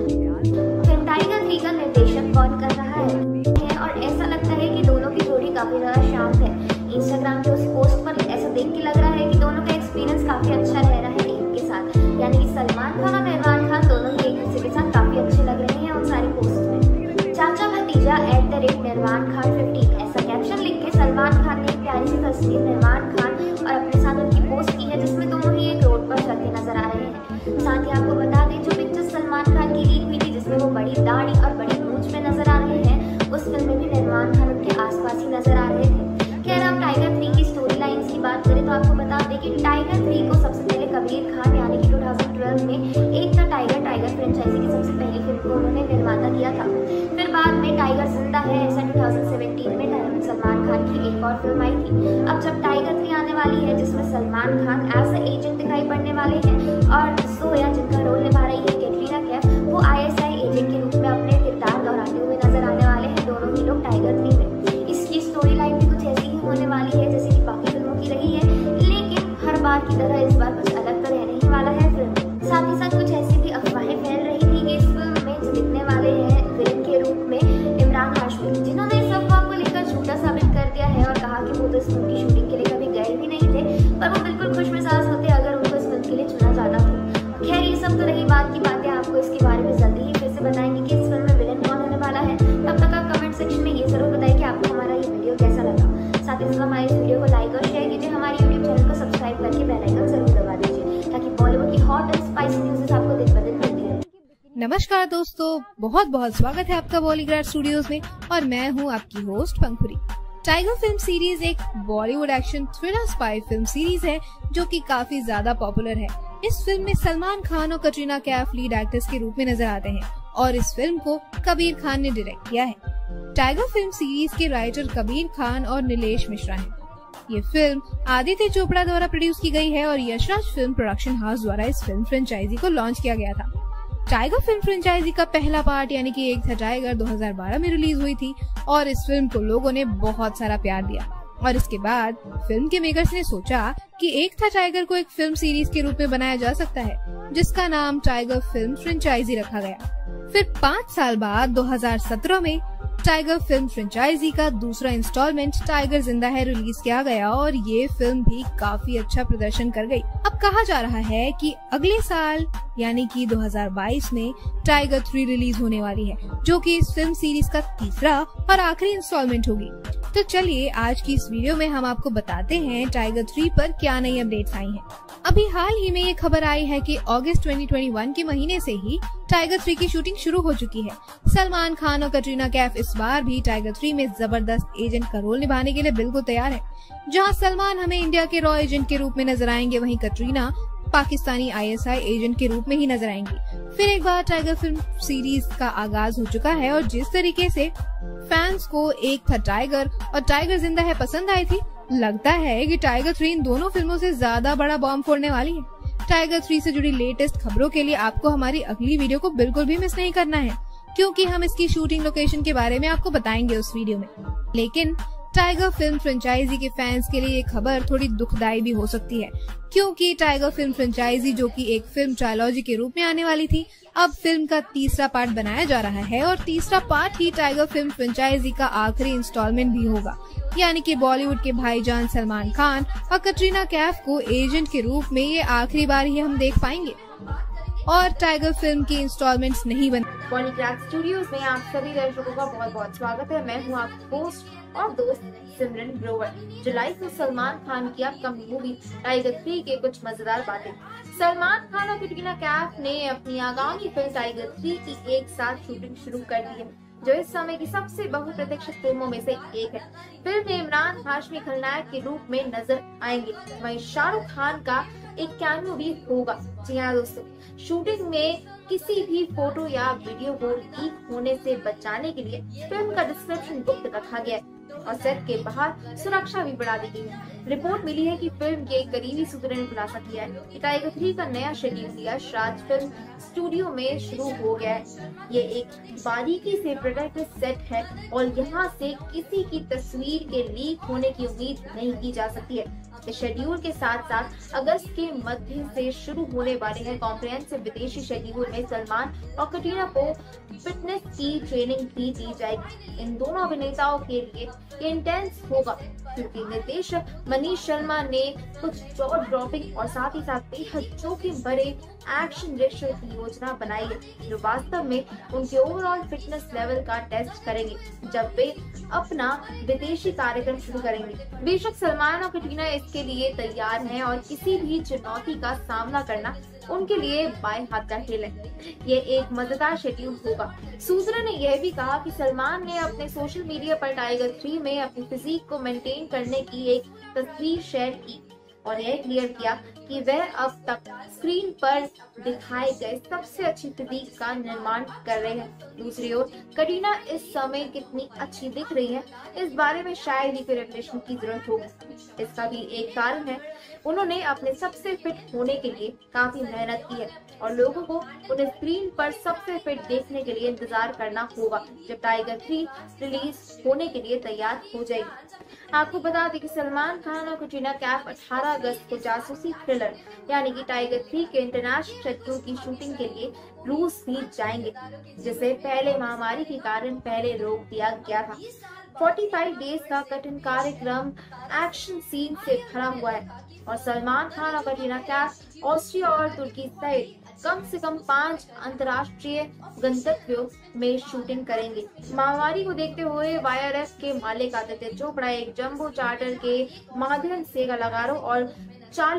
फिल्म टाइगर थ्री का निर्देशन कौन कर रहा है और ऐसा लगता है कि दोनों की जोड़ी काफी ज्यादा शांत है। इंस्टाग्राम के उस पोस्ट पर ऐसा देख के लग रहा है कि दोनों का एक्सपीरियंस काफी अच्छा रह रहा है एक के साथ, यानी कि सलमान खान और निर्वाण खान दोनों ही एक दूसरे के साथ काफी अच्छे लग रहे हैं उन सारी पोस्ट में। चाचा भतीजा एट द रेट निर्वाण खान फिफ्टीन ऐसा कैप्शन लिख के सलमान खान ने एक प्यारी सी तस्वीर निर्वाण खान और अपने साथ उनकी पोस्ट की है, जिसमें दोनों ही एक रोड पर चलते नजर आ रहे हैं। साथ ही आपको बता दें, जो पिक्चर सलमान खान की लीक हुई थी जिसमें वो बड़ी दाढ़ी और बड़ी मूंछ में नजर आ रहे हैं, उस फिल्म में भी निर्वाण खान उनके आसपास ही नजर आ रहे थे। खैर, आप टाइगर थ्री की स्टोरी लाइन्स की बात करें तो आपको बता दें कि टाइगर थ्री को सबसे पहले कबीर खान यानी कि दो हज़ार बारह में एक था टाइगर टाइगर फ्रेंचाइजी की सबसे पहली फिल्म को उन्होंने निर्माता किया था। फिर बाद में टाइगर जिंदा है ऐसा दो हज़ार सत्रह में सलमान खान की एक और फिल्म आई थी। अब जब टाइगर थ्री आने वाली है जिसमें Salman Khan as a agent दिखाई पड़ने वाले हैं और सोया जिनका रोल निभा रही है कैटरीना कैफ, वो आई एस आई एजेंट के रूप में अपने किरदार दोहराते हुए नजर आने वाले हैं दोनों ही लोग टाइगर थ्री में। इसकी स्टोरी लाइन भी कुछ ऐसी ही होने वाली है जैसे कि बाकी फिल्मों की रही है, लेकिन हर बार की तरह इस बार कुछ अलग तो रहने ही वाला है फिल्म। साथ ही साथ कुछ ऐसी भी अफवाहें फैल रही थी कि इस फिल्म में जो दिखने वाले हैं विलेन के रूप में इमरान हाशमी, जिन्होंने इस अफवाह को लेकर झूठा साबित कर दिया है और कहा कि वो तो इस फिल्म की शूटिंग के लिए कभी गए भी नहीं थे, पर वो बिल्कुल खुशमिजाज होते अगर उनको इस फिल्म के लिए चुना जाता हो। खैर, ये सब तो रही बात की बात नमस्कार दोस्तों, बहुत बहुत स्वागत है आपका बॉलीग्राड स्टूडियोज में और मैं हूं आपकी host Pankhuri. Tiger film series एक Bollywood action thriller spy film series है जो कि काफी ज्यादा पॉपुलर है। इस फिल्म में सलमान खान और कटरीना कैफ लीड एक्टर्स के रूप में नजर आते हैं और इस फिल्म को कबीर खान ने डायरेक्ट किया है। टाइगर फिल्म सीरीज के राइटर कबीर खान और नीलेश मिश्रा हैं। ये फिल्म आदित्य चोपड़ा द्वारा प्रोड्यूस की गई है और यशराज फिल्म प्रोडक्शन हाउस द्वारा इस फिल्म फ्रेंचाइजी को लॉन्च किया गया था। टाइगर फिल्म फ्रेंचाइजी का पहला पार्ट यानी कि एक था टाइगर दो हज़ार बारह में रिलीज हुई थी और इस फिल्म को लोगों ने बहुत सारा प्यार दिया और इसके बाद फिल्म के मेकर्स ने सोचा कि एक था टाइगर को एक फिल्म सीरीज के रूप में बनाया जा सकता है, जिसका नाम टाइगर फिल्म फ्रेंचाइजी रखा गया। फिर पाँच साल बाद दो हज़ार सत्रह में टाइगर फिल्म फ्रेंचाइजी का दूसरा इंस्टॉलमेंट टाइगर जिंदा है रिलीज किया गया और ये फिल्म भी काफी अच्छा प्रदर्शन कर गई। अब कहा जा रहा है कि अगले साल यानी कि दो हज़ार बाईस में टाइगर थ्री रिलीज होने वाली है, जो कि इस फिल्म सीरीज का तीसरा और आखिरी इंस्टॉलमेंट होगी। तो चलिए आज की इस वीडियो में हम आपको बताते हैं टाइगर थ्री पर क्या नई अपडेट्स आई हैं। अभी हाल ही में ये खबर आई है कि अगस्त दो हज़ार इक्कीस के महीने से ही टाइगर थ्री की शूटिंग शुरू हो चुकी है। सलमान खान और कटरीना कैफ इस बार भी टाइगर थ्री में जबरदस्त एजेंट का रोल निभाने के लिए बिल्कुल तैयार है। जहां सलमान हमें इंडिया के रॉ एजेंट के रूप में नजर आएंगे, वहीं Katrina Pakistani I S I agent के रूप में ही नजर आएंगी। फिर एक बार टाइगर फिल्म सीरीज का आगाज हो चुका है और जिस तरीके से फैंस को एक था टाइगर और टाइगर जिंदा है पसंद आई थी, लगता है कि टाइगर थ्री इन दोनों फिल्मों से ज्यादा बड़ा बॉम्ब फोड़ने वाली है। टाइगर थ्री से जुड़ी लेटेस्ट खबरों के लिए आपको हमारी अगली वीडियो को बिल्कुल भी मिस नहीं करना है, क्योंकि हम इसकी शूटिंग लोकेशन के बारे में आपको बताएंगे उस वीडियो में। लेकिन टाइगर फिल्म फ्रेंचाइजी के फैंस के लिए ये खबर थोड़ी दुखदायी भी हो सकती है, क्योंकि टाइगर फिल्म फ्रेंचाइजी जो कि एक फिल्म ट्रायलॉजी के रूप में आने वाली थी, अब फिल्म का तीसरा पार्ट बनाया जा रहा है और तीसरा पार्ट ही टाइगर फिल्म फ्रेंचाइजी का आखिरी इंस्टॉलमेंट भी होगा। यानी कि बॉलीवुड के भाईजान सलमान खान और कटरीना कैफ को एजेंट के रूप में ये आखिरी बार ही हम देख पाएंगे और टाइगर फिल्म की इंस्टॉलमेंट्स नहीं बन। बॉलीग्राड स्टूडियोज में आप सभी दर्शकों का बहुत बहुत स्वागत है। मैं हूँ आपकी होस्ट और दोस्त सिमरन ग्रोवर। जुलाई में सलमान खान की अपकमिंग मूवी टाइगर थ्री के कुछ मजेदार बातें। सलमान खान और कटरीना कैफ ने अपनी आगामी फिल्म टाइगर थ्री की एक साथ शूटिंग शुरू कर दी है, जो इस समय की सबसे बहुप्रतीक्षित फिल्मों में से एक है। फिल्म में इमरान हाशमी खलनायक के रूप में नजर आएंगे, वहीं शाहरुख खान का एक कैमियो भी होगा। जी हाँ दोस्तों, शूटिंग में किसी भी फोटो या वीडियो को लीक होने से बचाने के लिए फिल्म का डिस्क्रिप्शन गुप्त रखा गया है और सेट के बाहर सुरक्षा भी बढ़ा दी गई है। रिपोर्ट मिली है कि फिल्म के एक करीबी सूत्रों ने खुलासा किया है कि टाइगर थ्री का नया शेड्यूल यशराज फिल्म स्टूडियो में शुरू हो गया है। ये एक बारीकी से प्रोडक्ट सेट है और यहाँ से किसी की तस्वीर के लीक होने की उम्मीद नहीं की जा सकती है। इस शेड्यूल के साथ साथ अगस्त के मध्य से शुरू होने वाले हैं कॉम्प्रिहेंसिव विदेशी शेड्यूल में सलमान और कटरीना को फिटनेस की ट्रेनिंग भी दी जाएगी। इन दोनों अभिनेताओं के लिए ये इंटेंस होगा, क्योंकि निर्देशक मनीष शर्मा ने कुछ जॉ ड्रॉपिंग और साथ ही साथ बेहद जोखिम भरे एक्शन दृश्यों की योजना बनाई है, जो वास्तव में उनके ओवरऑल फिटनेस लेवल का टेस्ट करेंगे जब वे अपना विदेशी कार्यक्रम शुरू करेंगे। बेशक सलमान और कटरीना इसके लिए तैयार हैं और किसी भी चुनौती का सामना करना उनके लिए बाएं हाथ का खेल है। ये एक मजेदार शेड्यूल होगा। सूत्रों ने यह भी कहा कि सलमान ने अपने सोशल मीडिया पर टाइगर थ्री में अपनी फिजिक को मेंटेन करने की एक तस्वीर शेयर की और यह क्लियर किया कि वह अब तक स्क्रीन पर दिखाए गए सबसे अच्छी फिजिक का निर्माण कर रहे हैं। दूसरी ओर कटरीना इस समय कितनी अच्छी दिख रही है, इस बारे में शायद ही फिर रेवलेशन की जरूरत होगी। इसका भी एक कारण है, उन्होंने अपने सबसे फिट होने के लिए काफी मेहनत की है और लोगों को उन्हें स्क्रीन पर सबसे फिट देखने के लिए इंतजार करना होगा जब टाइगर थ्री रिलीज होने के लिए तैयार हो जाएगी। आपको बता दें कि सलमान खान और कटरीना कैफ अठारह अगस्त को जासूसी थ्रिलर यानी कि टाइगर थ्री के इंटरनेशनल शेड्यूल की शूटिंग के लिए रूस भी जाएंगे, जिसे पहले महामारी के कारण पहले रोक दिया गया था। पैंतालीस डेज का कठिन कार्यक्रम एक्शन सीन से भरा हुआ है और सलमान खान और कटरीना कैफ ऑस्ट्रिया और तुर्की सहित कम से कम पांच अंतर्राष्ट्रीय गंतव्यों में शूटिंग करेंगे। महामारी को देखते हुए वाईआरएफ के मालिक आदित्य चोपड़ा एक जंबो चार्टर के माध्यम से कलाकारों और चालक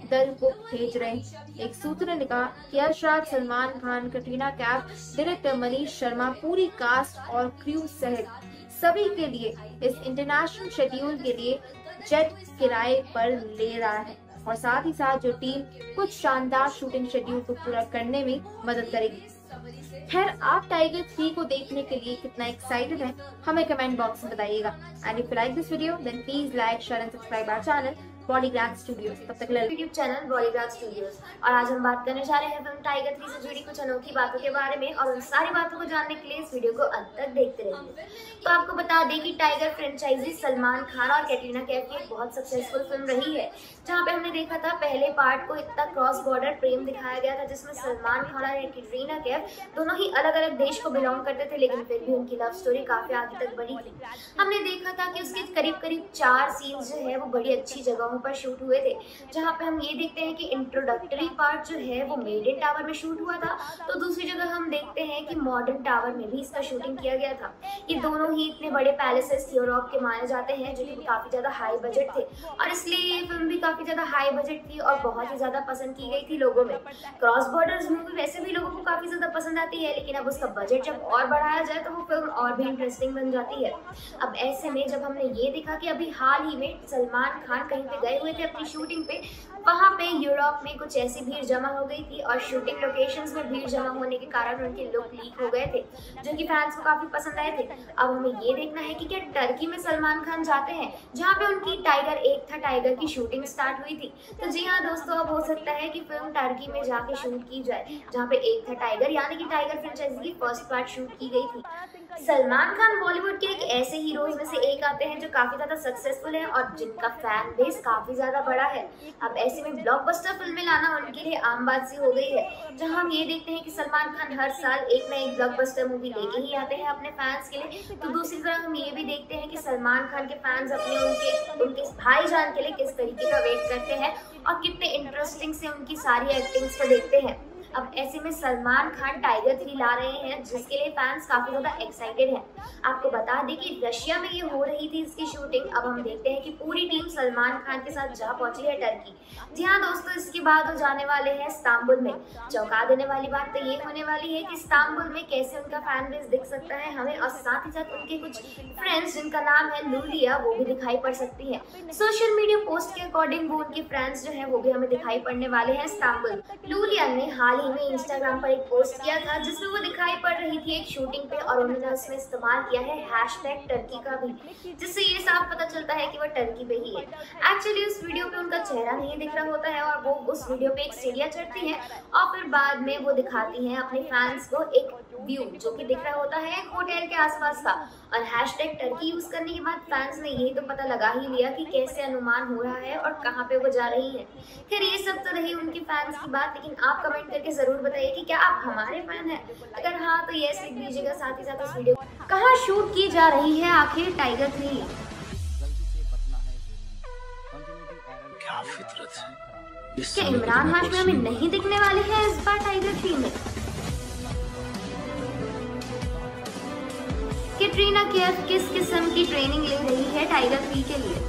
दल को भेज रहे हैं। एक सूत्र ने कहा कि यश राज, सलमान खान, कटरीना कैफ, डायरेक्टर मनीष शर्मा, पूरी कास्ट और क्रू सहित सभी के लिए इस इंटरनेशनल शेड्यूल के लिए जेट किराए पर ले रहा है और साथ ही साथ जो टीम कुछ शानदार शूटिंग शेड्यूल को पूरा करने में मदद करेगी। खैर, आप टाइगर थ्री को देखने के लिए कितना एक्साइटेड हैं हमें कमेंट बॉक्स में बताइएगा। And if you like this video then please like, share and subscribe our channel Bollygraph studios. तब तक यूट्यूब चैनल बॉलीग्राफ स्टूडियोज। और आज हम बात करने जा रहे हैं फिल्म टाइगर थ्री से जुड़ी कुछ अनोखी बातों के बारे में, और उन सारी बातों को जानने के लिए इस वीडियो को अंत तक देखते रहिए। तो आपको बता दें कि टाइगर फ्रेंचाइजी सलमान खान और कैटरीना कैफ की एक बहुत सक्सेसफुल फिल्म रही है, जहाँ पे हमने देखा था पहले पार्ट को इतना क्रॉस बॉर्डर प्रेम दिखाया गया था, जिसमें सलमान खान और कैटरीना कैफ दोनों ही अलग अलग देश को बिलोंग करते थे, लेकिन फिर भी उनकी लव स्टोरी काफी आगे तक बढ़ी थी। हमने देखा था कि उसके करीब करीब चार सीन्स जो है वो बड़ी अच्छी जगहों पर शूट हुए थे, जहाँ पे हम ये देखते हैं कि इंट्रोडक्टरी पार्ट जो है वो मेडन टावर में शूट हुआ था, तो दूसरी जगह हम देखते हैं कि मॉडर्न टावर में भी इसका शूटिंग किया गया था। ये दोनों ही इतने बड़े पैलेसेस यूरोप के माने जाते हैं, जो कि काफी ज्यादा हाई बजट थे, और इसलिए ये फिल्म भी काफी ज्यादा हाई बजट थी और बहुत ही ज्यादा पसंद की गई थी लोगों में। क्रॉस बॉर्डर्स मूवी वैसे भी लोगों को काफी ज्यादा पसंद आती है, लेकिन अब उसका बजट जब और बढ़ाया जाए तो वो फिल्म और भी इंटरेस्टिंग बन जाती है। अब ऐसे में जब हमने ये देखा कि अभी हाल ही में सलमान खान कहीं पे गए हुए थे अपनी शूटिंग पे, वहाँ पे यूरोप में कुछ ऐसी भीड़ जमा हो गई थी और शूटिंग लोकेशंस में भीड़ जमा होने के कारण उनके लुक लीक हो गए थे, जो कि फैंस को काफी पसंद आए थे। अब हमें ये देखना है कि क्या टर्की में सलमान खान जाते हैं, जहाँ पे उनकी टाइगर एक था टाइगर की शूटिंग स्टार्ट हुई थी। तो जी हाँ दोस्तों, अब हो सकता है कि फिल्म टर्की में जाके शूट की जाए, जहाँ पे एक था टाइगर यानी कि टाइगर फ्रेंचाइजी की फर्स्ट पार्ट शूट की गई थी। सलमान खान बॉलीवुड के एक ऐसे हीरोज में से एक आते हैं जो काफी ज्यादा सक्सेसफुल है और जिनका फैन बेस काफी ज्यादा बड़ा है। अब ऐसे में ब्लॉकबस्टर फिल्में लाना उनके लिए आम बात सी हो गई है, जहां हम ये देखते हैं कि सलमान खान हर साल एक न एक ब्लॉकबस्टर मूवी लेके ही आते हैं अपने फैंस के लिए। तो दूसरी तरफ हम ये भी देखते हैं कि सलमान खान के फैंस अपने उनके उनके भाईजान के लिए किस तरीके का वेट करते हैं और कितने इंटरेस्टिंग से उनकी सारी एक्टिंग्स को देखते हैं। अब ऐसे में सलमान खान टाइगर थ्री ला रहे हैं, जिसके लिए फैंस काफी ज्यादा एक्साइटेड हैं। आपको बता दें कि रशिया में ये हो रही थी इसकी शूटिंग। अब हम देखते हैं कि पूरी टीम सलमान खान के साथ जा पहुंची है टर्की। जी हाँ दोस्तों, इसके बाद वो जाने वाले हैं इस्तांबुल में। चौंका देने वाली बात तो ये होने वाली है कि इस्तांबुल में कैसे उनका फैन बेस दिख सकता है हमें, और साथ ही साथ उनके कुछ फ्रेंड्स जिनका नाम है लूलिया, वो भी दिखाई पड़ सकती है। सोशल मीडिया पोस्ट के अकॉर्डिंग वो उनके फ्रेंड्स जो है वो भी हमें दिखाई पड़ने वाले हैं इस्तांबुल। लूलिया ने हाल में इंस्टाग्राम पर एक पोस्ट किया था जिसमें वो दिखाई पड़ रही थी एक शूटिंग पे, और उन्होंने उसमें इस्तेमाल किया है हैशटैग टर्की का भी, जिससे ये साफ पता चलता है कि वो टर्की पे ही है। एक्चुअली उस वीडियो पे उनका चेहरा नहीं दिख रहा होता है और वो उस वीडियो पे एक सीढ़ियां चढ़ती हैं और फिर बाद में वो दिखाती हैं अपने फैंस को एक व्यू जो कि दिख रहा होता है होटल के आसपास का। और हैशटैग टर्की यूज करने के बाद फैंस ने यही तो पता लगा ही लिया कि कैसे अनुमान हो रहा है और कहाँ पे वो जा रही है। खैर, ये सब तो रही उनकी फैंस की बात, लेकिन आप कमेंट करके जरूर बताइए कि क्या आप हमारे फैन हैं। अगर हाँ तो यस लिख दीजिएगा। साथ ही साथ इस वीडियो कहाँ शूट की जा रही है आखिर टाइगर थ्री। क्या इमरान हाशमी हमें नहीं दिखने वाले हैं इस बार टाइगर थ्री में? कैटरीना कैफ किस किस्म की ट्रेनिंग ले रही है टाइगर थ्री के लिए?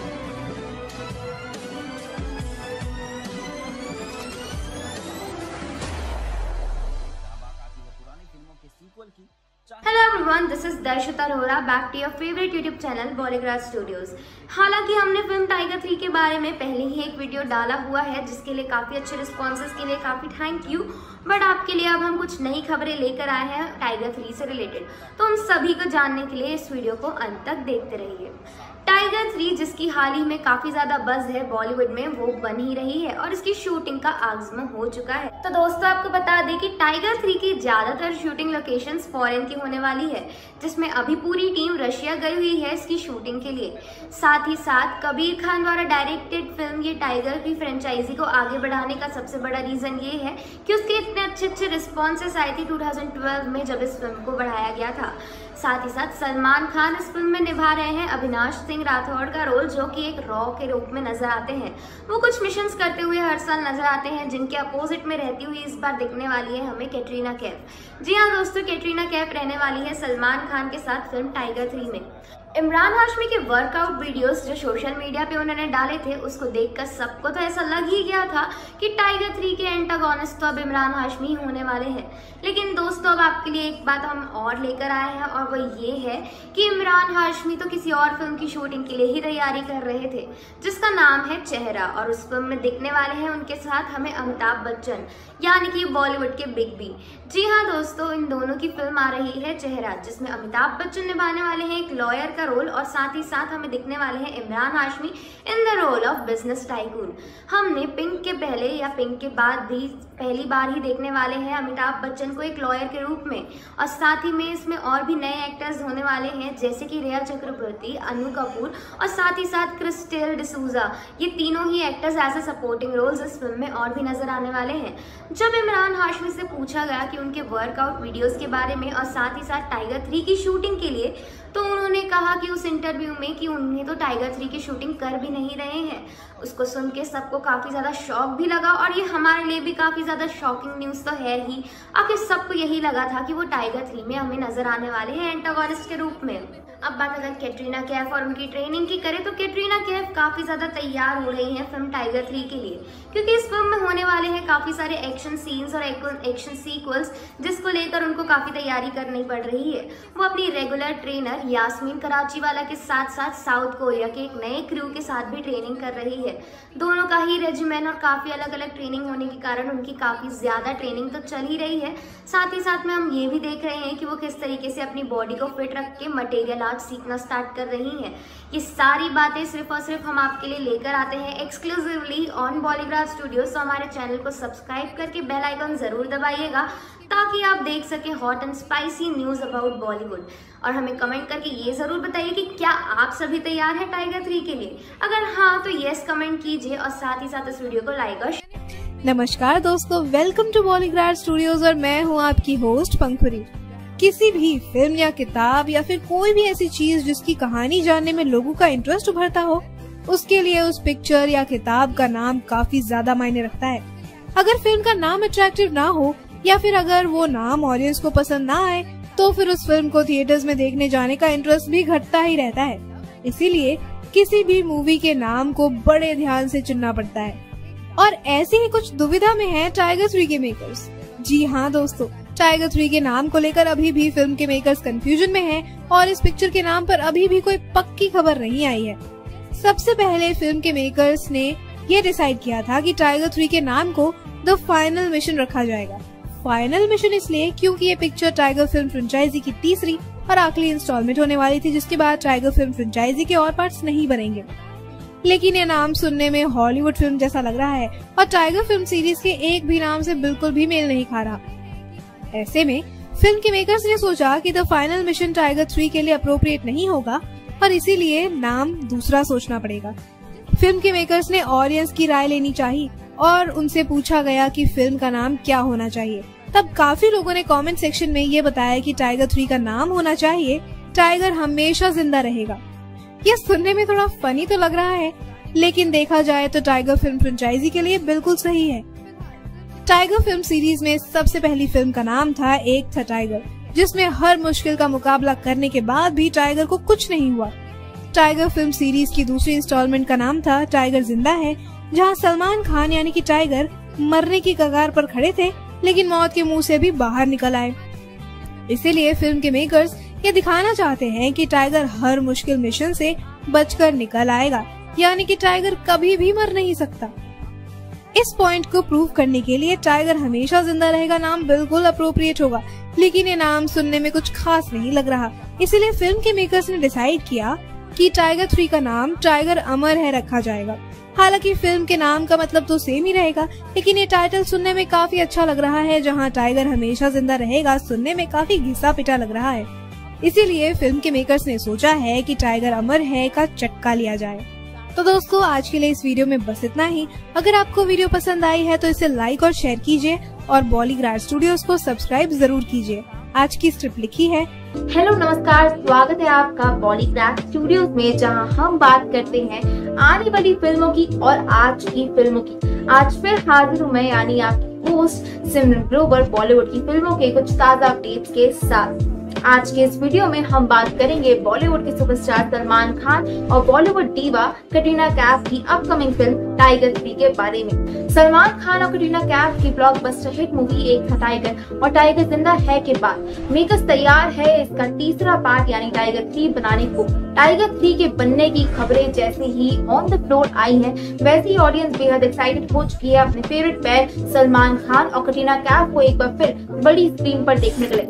Hello everyone, this is Darshita Arora, back to your favourite YouTube channel Bollygraph studios. हालांकि हमने फिल्म टाइगर थ्री के बारे में पहले ही एक वीडियो डाला हुआ है, जिसके लिए काफ़ी अच्छे रिस्पॉन्सेज के लिए काफ़ी थैंक यू। बट आपके लिए अब हम कुछ नई खबरें लेकर आए हैं टाइगर थ्री से रिलेटेड, तो उन सभी को जानने के लिए इस वीडियो को अंत तक देखते रहिए। टाइगर थ्री जिसकी हाल ही में काफी ज्यादा बज़ है बॉलीवुड में, वो बन ही रही है और इसकी शूटिंग का आगमन हो चुका है। तो दोस्तों आपको बता दें कि टाइगर थ्री की ज्यादातर शूटिंग लोकेशंस फॉरेन की होने वाली है, जिसमें अभी पूरी टीम रशिया गई हुई है इसकी शूटिंग के लिए। साथ ही साथ कबीर खान द्वारा डायरेक्टेड फिल्म ये टाइगर की फ्रेंचाइजी को आगे बढ़ाने का सबसे बड़ा रीजन ये है कि उसके इतने अच्छे अच्छे रिस्पॉन्सेस आए थे दो हज़ार बारह में जब इस फिल्म को बढ़ाया गया था। साथ ही साथ सलमान खान इस फिल्म में निभा रहे हैं अविनाश सिंह राठौड़ का रोल, जो कि एक रॉ के रूप में नजर आते हैं। वो कुछ मिशंस करते हुए हर साल नजर आते हैं, जिनके अपोजिट में रहती हुई इस बार दिखने वाली है हमें कैटरीना कैफ। जी हाँ दोस्तों, कैटरीना कैफ रहने वाली है सलमान खान के साथ फिल्म टाइगर थ्री में। इमरान हाशमी के वर्कआउट वीडियोस जो सोशल मीडिया पे उन्होंने डाले थे उसको देखकर सबको तो ऐसा लग ही गया था कि टाइगर थ्री के एंटागोनिस्ट तो अब इमरान हाशमी होने वाले हैं। लेकिन दोस्तों अब आपके लिए एक बात हम और लेकर आए हैं और वो ये है कि इमरान हाशमी तो किसी और फिल्म की शूटिंग के लिए ही तैयारी कर रहे थे जिसका नाम है चेहरा, और उस फिल्म में दिखने वाले हैं उनके साथ हमें अमिताभ बच्चन यानी कि बॉलीवुड के बिग बी। जी हाँ दोस्तों, इन दोनों की फिल्म आ रही है चेहरा, जिसमें अमिताभ बच्चन निभाने वाले हैं एक लॉयर का रोल और साथ ही साथ हमें दिखने वाले हैं Imran Hashmi in the role of business tycoon. हमने पिंक के पहले या पिंक के बाद भी पहली बार ही देखने वाले हैं अमिताभ बच्चन को एक लॉयर के रूप में, और साथ ही में इसमें और भी नए एक्टर्स होने वाले हैं जैसे कि रिया चक्रवर्ती, अनु कपूर और साथ ही साथ क्रिस्टेल डिसूजा। ये तीनों ही actors as a supporting roles इस फिल्म में और भी नजर आने वाले हैं। जब इमरान हाशमी से पूछा गया कि उनके वर्कआउट वीडियोस के बारे में और साथ ही साथ टाइगर थ्री की शूटिंग के लिए, तो उन्होंने कहा कि उस इंटरव्यू में कि उन्हें तो टाइगर थ्री की शूटिंग कर भी नहीं रहे हैं। उसको सुन के सबको काफ़ी ज़्यादा शॉक भी लगा और ये हमारे लिए भी काफ़ी ज़्यादा शॉकिंग न्यूज़ तो है ही। आखिर सबको यही लगा था कि वो टाइगर थ्री में हमें नजर आने वाले हैं एंटागोनिस्ट के रूप में। अब बात अगर कैटरीना कैफ और उनकी ट्रेनिंग की करें तो कैटरीना कैफ काफ़ी ज़्यादा तैयार हो रही हैं फिल्म टाइगर थ्री के लिए, क्योंकि इस फिल्म में होने वाले हैं काफ़ी सारे एक्शन सीन्स और एक्शन सीक्वल्स जिसको लेकर उनको काफ़ी तैयारी करनी पड़ रही है। वो अपनी रेगुलर ट्रेनर यास्मीन कराचीवाला के साथ साथ साउथ कोरिया के एक नए क्रू के साथ भी ट्रेनिंग कर रही है। दोनों का ही रेजिमेंट और काफ़ी अलग अलग ट्रेनिंग होने के कारण उनकी काफ़ी ज़्यादा ट्रेनिंग तो चल ही रही है। साथ ही साथ में हम ये भी देख रहे हैं कि वो किस तरीके से अपनी बॉडी को फिट रख के मटेरियल आर्ट सीखना स्टार्ट कर रही हैं। ये सारी बातें सिर्फ और सिर्फ हम आपके लिए लेकर आते हैं एक्सक्लूसिवली ऑन बॉलीग्राफ स्टूडियोज। तो हमारे चैनल को सब्सक्राइब करके बेल आइकन ज़रूर दबाइएगा ताकि आप देख सकें hot and spicy news about Bollywood. और हमें कमेंट करके ये ज़रूर बताइए कि क्या आप सभी तैयार हैं टाइगर थ्री के लिए। अगर हाँ तो येस कमेंट कीजिए और साथ ही साथ इस वीडियो को लाइक और नमस्कार दोस्तों, वेलकम टू बॉलीग्राफ स्टूडियोज और मैं हूँ आपकी होस्ट पंखुरी। किसी भी फिल्म या किताब या फिर कोई भी ऐसी चीज जिसकी कहानी जानने में लोगों का इंटरेस्ट उभरता हो, उसके लिए उस पिक्चर या किताब का नाम काफी ज्यादा मायने रखता है। अगर फिल्म का नाम अट्रैक्टिव ना हो या फिर अगर वो नाम ऑडियंस को पसंद ना आए तो फिर उस फिल्म को थिएटर्स में देखने जाने का इंटरेस्ट भी घटता ही रहता है। इसीलिए किसी भी मूवी के नाम को बड़े ध्यान से चुनना पड़ता है, और ऐसी ही कुछ दुविधा में है टाइगर थ्री के मेकर्स। जी हाँ दोस्तों, टाइगर थ्री के नाम को लेकर अभी भी फिल्म के मेकर्स कंफ्यूजन में हैं और इस पिक्चर के नाम पर अभी भी कोई पक्की खबर नहीं आई है। सबसे पहले फिल्म के मेकर्स ने ये डिसाइड किया था कि टाइगर थ्री के नाम को द फाइनल मिशन रखा जाएगा। फाइनल मिशन इसलिए क्योंकि ये पिक्चर टाइगर फिल्म फ्रेंचाइजी की तीसरी और आखिरी इंस्टॉलमेंट होने वाली थी, जिसके बाद टाइगर फिल्म फ्रेंचाइजी के और पार्ट्स नहीं बनेंगे। लेकिन ये नाम सुनने में हॉलीवुड फिल्म जैसा लग रहा है और टाइगर फिल्म सीरीज के एक भी नाम से बिल्कुल भी मेल नहीं खा रहा। ऐसे में फिल्म के मेकर्स ने सोचा कि the final mission Tiger three के लिए अप्रोप्रिएट नहीं होगा और इसीलिए नाम दूसरा सोचना पड़ेगा। फिल्म के मेकर्स ने ऑडियंस की राय लेनी चाहिए और उनसे पूछा गया कि फिल्म का नाम क्या होना चाहिए। तब काफी लोगों ने कमेंट सेक्शन में ये बताया कि टाइगर थ्री का नाम होना चाहिए टाइगर हमेशा जिंदा रहेगा। ये सुनने में थोड़ा फनी तो लग रहा है, लेकिन देखा जाए तो टाइगर फिल्म फ्रेंचाइजी के लिए बिल्कुल सही है। टाइगर फिल्म सीरीज में सबसे पहली फिल्म का नाम था एक था टाइगर, जिसमें हर मुश्किल का मुकाबला करने के बाद भी टाइगर को कुछ नहीं हुआ। टाइगर फिल्म सीरीज की दूसरी इंस्टॉलमेंट का नाम था टाइगर जिंदा है, जहां सलमान खान यानी कि टाइगर मरने की कगार पर खड़े थे लेकिन मौत के मुंह से भी बाहर निकल आए। इसीलिए फिल्म के मेकर्स ये दिखाना चाहते हैं कि टाइगर हर मुश्किल मिशन से बचकर निकल आएगा, यानी कि टाइगर कभी भी मर नहीं सकता। इस पॉइंट को प्रूव करने के लिए टाइगर हमेशा जिंदा रहेगा नाम बिल्कुल अप्रोप्रिएट होगा, लेकिन ये नाम सुनने में कुछ खास नहीं लग रहा। इसीलिए फिल्म के मेकर्स ने डिसाइड किया कि टाइगर थ्री का नाम टाइगर अमर है रखा जाएगा। हालांकि फिल्म के नाम का मतलब तो सेम ही रहेगा, लेकिन ये टाइटल सुनने में काफी अच्छा लग रहा है। जहां टाइगर हमेशा जिंदा रहेगा सुनने में काफी घिसा पिटा लग रहा है, इसीलिए फिल्म के मेकर्स ने सोचा है कि टाइगर अमर है का चटका लिया जाए। तो दोस्तों आज के लिए इस वीडियो में बस इतना ही। अगर आपको वीडियो पसंद आई है तो इसे लाइक और शेयर कीजिए और बॉलीग्राफ स्टूडियोज को सब्सक्राइब जरूर कीजिए। आज की स्क्रिप्ट लिखी है। हेलो नमस्कार, स्वागत है आपका बॉलीग्राफ स्टूडियोज में, जहां हम बात करते हैं आने वाली फिल्मों की और आज की फिल्मों की। आज फिर हाजिर हूँ मैं यानी आपकी होस्ट सिमरन ग्रोवर बॉलीवुड की फिल्मों के कुछ ताज़ा अपडेट्स के साथ। आज के इस वीडियो में हम बात करेंगे बॉलीवुड के सुपरस्टार सलमान खान और बॉलीवुड डीवा कटरीना कैफ की अपकमिंग फिल्म टाइगर थ्री के बारे में। सलमान खान और कटरीना कैफ की ब्लॉकबस्टर हिट मूवी एक था टाइगर और टाइगर जिंदा है के बाद मेकर्स तैयार है इसका तीसरा पार्ट यानी टाइगर थ्री बनाने को। टाइगर थ्री के बनने की खबरें जैसे ही ऑन द फ्लोर आई हैं, वैसे ही ऑडियंस बेहद एक्साइटेड हो चुकी है अपने फेवरेट पैर सलमान खान और कटरीना कैफ को एक बार फिर बड़ी स्क्रीन पर देखने के लिए।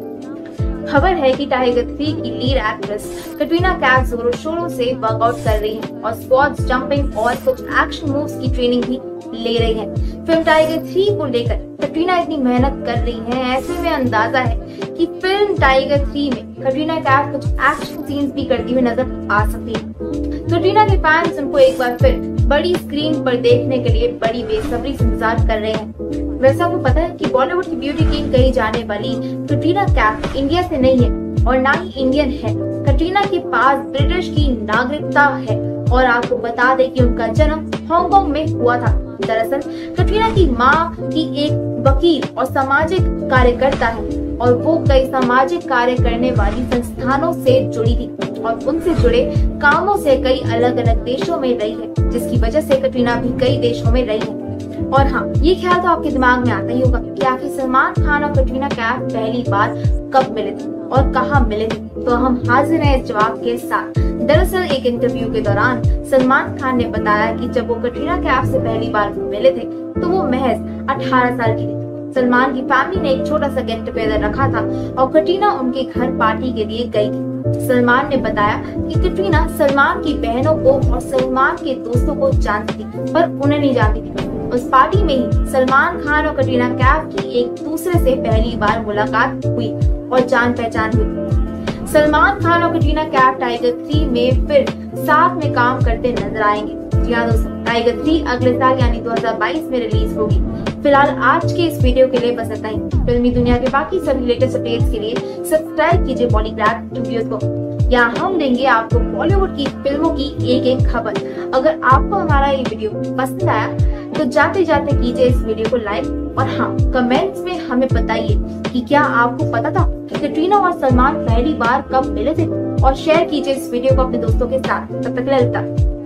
खबर है कि टाइगर थ्री की लीड एक्ट्रेस कटरीना कैफ जोरों शोरों से वर्कआउट कर रही हैं और स्क्वाट्स, जंपिंग और कुछ एक्शन मूव्स की ट्रेनिंग भी ले रही हैं। फिल्म टाइगर थ्री को लेकर कटरीना इतनी मेहनत कर रही हैं, ऐसे में अंदाजा है कि फिल्म टाइगर थ्री में कटरीना कैफ कुछ एक्शन सीन्स भी करती हुई नजर आ सकती है। कटरीना के फैंस उनको एक बार फिर बड़ी स्क्रीन पर देखने के लिए बड़ी बेसब्री से इंतजार कर रहे हैं। वैसे आपको पता है कि बॉलीवुड की ब्यूटी किंग कही जाने वाली कटरीना कैफ इंडिया से नहीं है और ना ही इंडियन है। कटरीना के पास ब्रिटिश की नागरिकता है और आपको बता दें कि उनका जन्म हांगकांग में हुआ था। दरअसल कटरीना की माँ की एक वकील और सामाजिक कार्यकर्ता है और वो कई सामाजिक कार्य करने वाली संस्थानों से जुड़ी थी और उनसे जुड़े कामों से कई अलग अलग देशों में रही है, जिसकी वजह से कटरीना भी कई देशों में रही है। और हाँ, ये ख्याल तो आपके दिमाग में आता ही होगा कि आखिर सलमान खान और कटरीना कैफ पहली बार कब मिले थे और कहाँ मिले थे, तो हम हाजिर हैं इस जवाब के साथ। दरअसल एक इंटरव्यू के दौरान सलमान खान ने बताया कि जब वो कटरीना कैफ से पहली बार मिले थे तो वो महज अठारह साल की थी। सलमान की फैमिली ने एक छोटा सा गेट टुगेदर रखा था और कटरीना उनके घर पार्टी के लिए गई थी। सलमान ने बताया कि कटरीना सलमान की बहनों को और सलमान के दोस्तों को जानती थी पर उन्हें नहीं जानती थी। उस पार्टी में ही सलमान खान और कटरीना कैफ की एक दूसरे से पहली बार मुलाकात हुई और जान पहचान हुई। सलमान खान और कटरीना कैफ टाइगर थ्री में फिर साथ में काम करते नजर आएंगे। जी हाँ दोस्तों, टाइगर थ्री अगले साल यानी दो हज़ार बाईस में रिलीज होगी। फिलहाल आज के इस वीडियो के लिए बस इतना ही। फिल्मी दुनिया के बाकी सभी लेटेस्ट अपडेट्स के लिए सब्सक्राइब कीजिए बॉलीग्राफ स्टूडियोज को। यहाँ हम देंगे आपको बॉलीवुड की फिल्मों की एक एक खबर। अगर आपको हमारा ये वीडियो पसंद आया तो जाते जाते कीजिए इस वीडियो को लाइक और हाँ, कमेंट्स में हमें बताइए कि क्या आपको पता था कि कटरीना और सलमान पहली बार कब मिले थे, और शेयर कीजिए इस वीडियो को अपने दोस्तों के साथ। तब तक ललता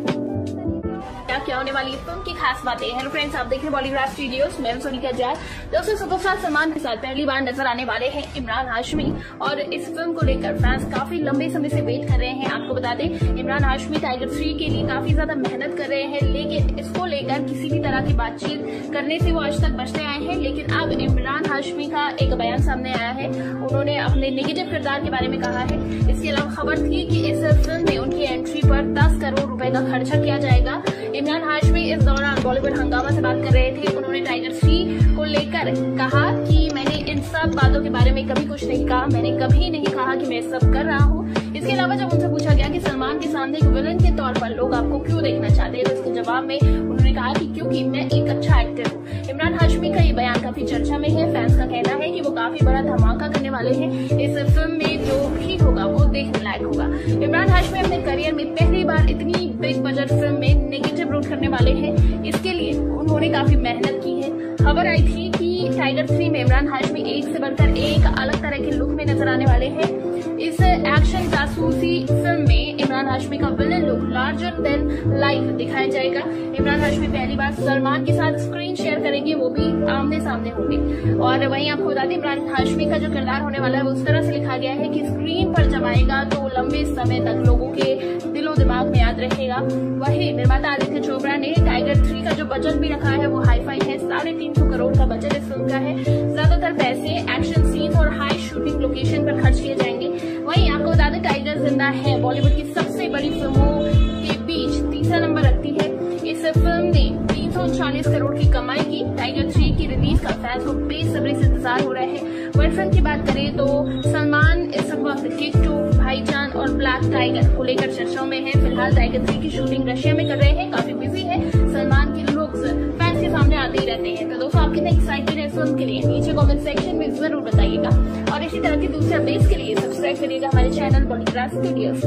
क्या होने वाली फिल्म की खास बातें। हेलो फ्रेंड्स, आप देख रहे हैं बॉलीग्राफ स्टूडियोज, मैं सोनिका जाट। दोस्तों, सुपरस्टार सलमान के साथ पहली बार नजर आने वाले हैं इमरान हाशमी और इस फिल्म को लेकर फैंस काफी लंबे समय से वेट कर रहे हैं। आपको बता दें, इमरान हाशमी टाइगर थ्री के लिए काफी ज्यादा मेहनत कर रहे हैं, लेकिन इसको लेकर किसी भी तरह की बातचीत करने से वो आज तक बचते आए हैं। लेकिन अब इमरान हाशमी का एक बयान सामने आया है। उन्होंने अपने नेगेटिव किरदार के बारे में कहा है। इसके अलावा खबर थी कि इस फिल्म में उनकी एंट्री पर दस करोड़ रुपए का खर्चा किया जाएगा। इमरान हाशमी इस दौरान बॉलीवुड हंगामा से बात कर रहे थे। उन्होंने टाइगर थ्री को लेकर कहा कि मैंने इन सब बातों के बारे में कभी कुछ नहीं कहा, मैंने कभी नहीं कहा कि मैं सब कर रहा हूँ। इसके अलावा जब उनसे पूछा गया कि सलमान के सामने एक विलन के तौर पर लोग आपको क्यों देखना चाहते हैं, तो इसके जवाब में उन्होंने कहा कि क्योंकि मैं एक अच्छा एक्टर हूँ। इमरान हाशमी का ये बयान काफी चर्चा में है। फैंस का कहना है कि वो काफी बड़ा धमाका करने वाले हैं। इस फिल्म में जो भी होगा वो देखने लायक होगा। इमरान हाशमी अपने करियर में पहली बार इतनी बिग बजट फिल्म में नेगेटिव रोल करने वाले हैं। इसके लिए उन्होंने काफी मेहनत की है। खबर आई थी कि टाइगर थ्री में इमरान हाशमी एक से बढ़कर एक अलग तरह के लुक में नजर आने वाले हैं। इस एक्शन जासूसी फिल्म में इमरान हाशमी का villain look larger than life दिखाया जाएगा। इमरान हाशमी पहली बार सलमान के साथ स्क्रीन शेयर करेंगे, वो भी आमने सामने होंगे। और वहीं आपको बता दें, इमरान हाशमी का जो किरदार होने वाला है वो उस तरह से लिखा गया है कि स्क्रीन पर जब आएगा तो लंबे समय तक लोगों के दिलो दिमाग में याद रहेगा। वहीं निर्माता आदित्य चोपड़ा ने टाइगर थ्री का जो बजट भी रखा है वो हाई फाई है। साढ़े तीन सौ करोड़ का बजट इस फिल्म का है। ज्यादातर पैसे एक्शन सीन और हाई शूटिंग लोकेशन पर खर्च किए जाएंगे। वहीं आपको बता दें, टाइगर जिंदा है बॉलीवुड की सबसे बड़ी फिल्मों के बीच तीसरा नंबर रखती है। इस फिल्म ने तीन सौ उनचालीस करोड़ की कमाई की। टाइगर थ्री की रिलीज का फैंस को बेसब्री से इंतजार हो रहा है। वर्ल्ड फिल्म की बात करें तो सलमान इस वक्त किक टू, भाईजान और ब्लैक टाइगर को लेकर चर्चाओं में है। फिलहाल टाइगर थ्री की शूटिंग रशिया में कर रहे हैं, काफी बिजी है। सलमान की लुक्स फैंस के सामने आते ही रहते हैं। तो दोस्तों, आप कितने एक्साइटेड है फिल्म के लिए नीचे कमेंट सेक्शन में जरूर बताइएगा। और इसी तरह की दूसरे अपडेट्स के लिए सब्सक्राइब करिएगा हमारे चैनल बॉलीग्राफ स्टूडियोज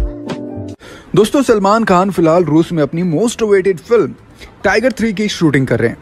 को। दोस्तों, सलमान खान फिलहाल रूस में अपनी most awaited film Tiger three की शूटिंग कर रहे हैं।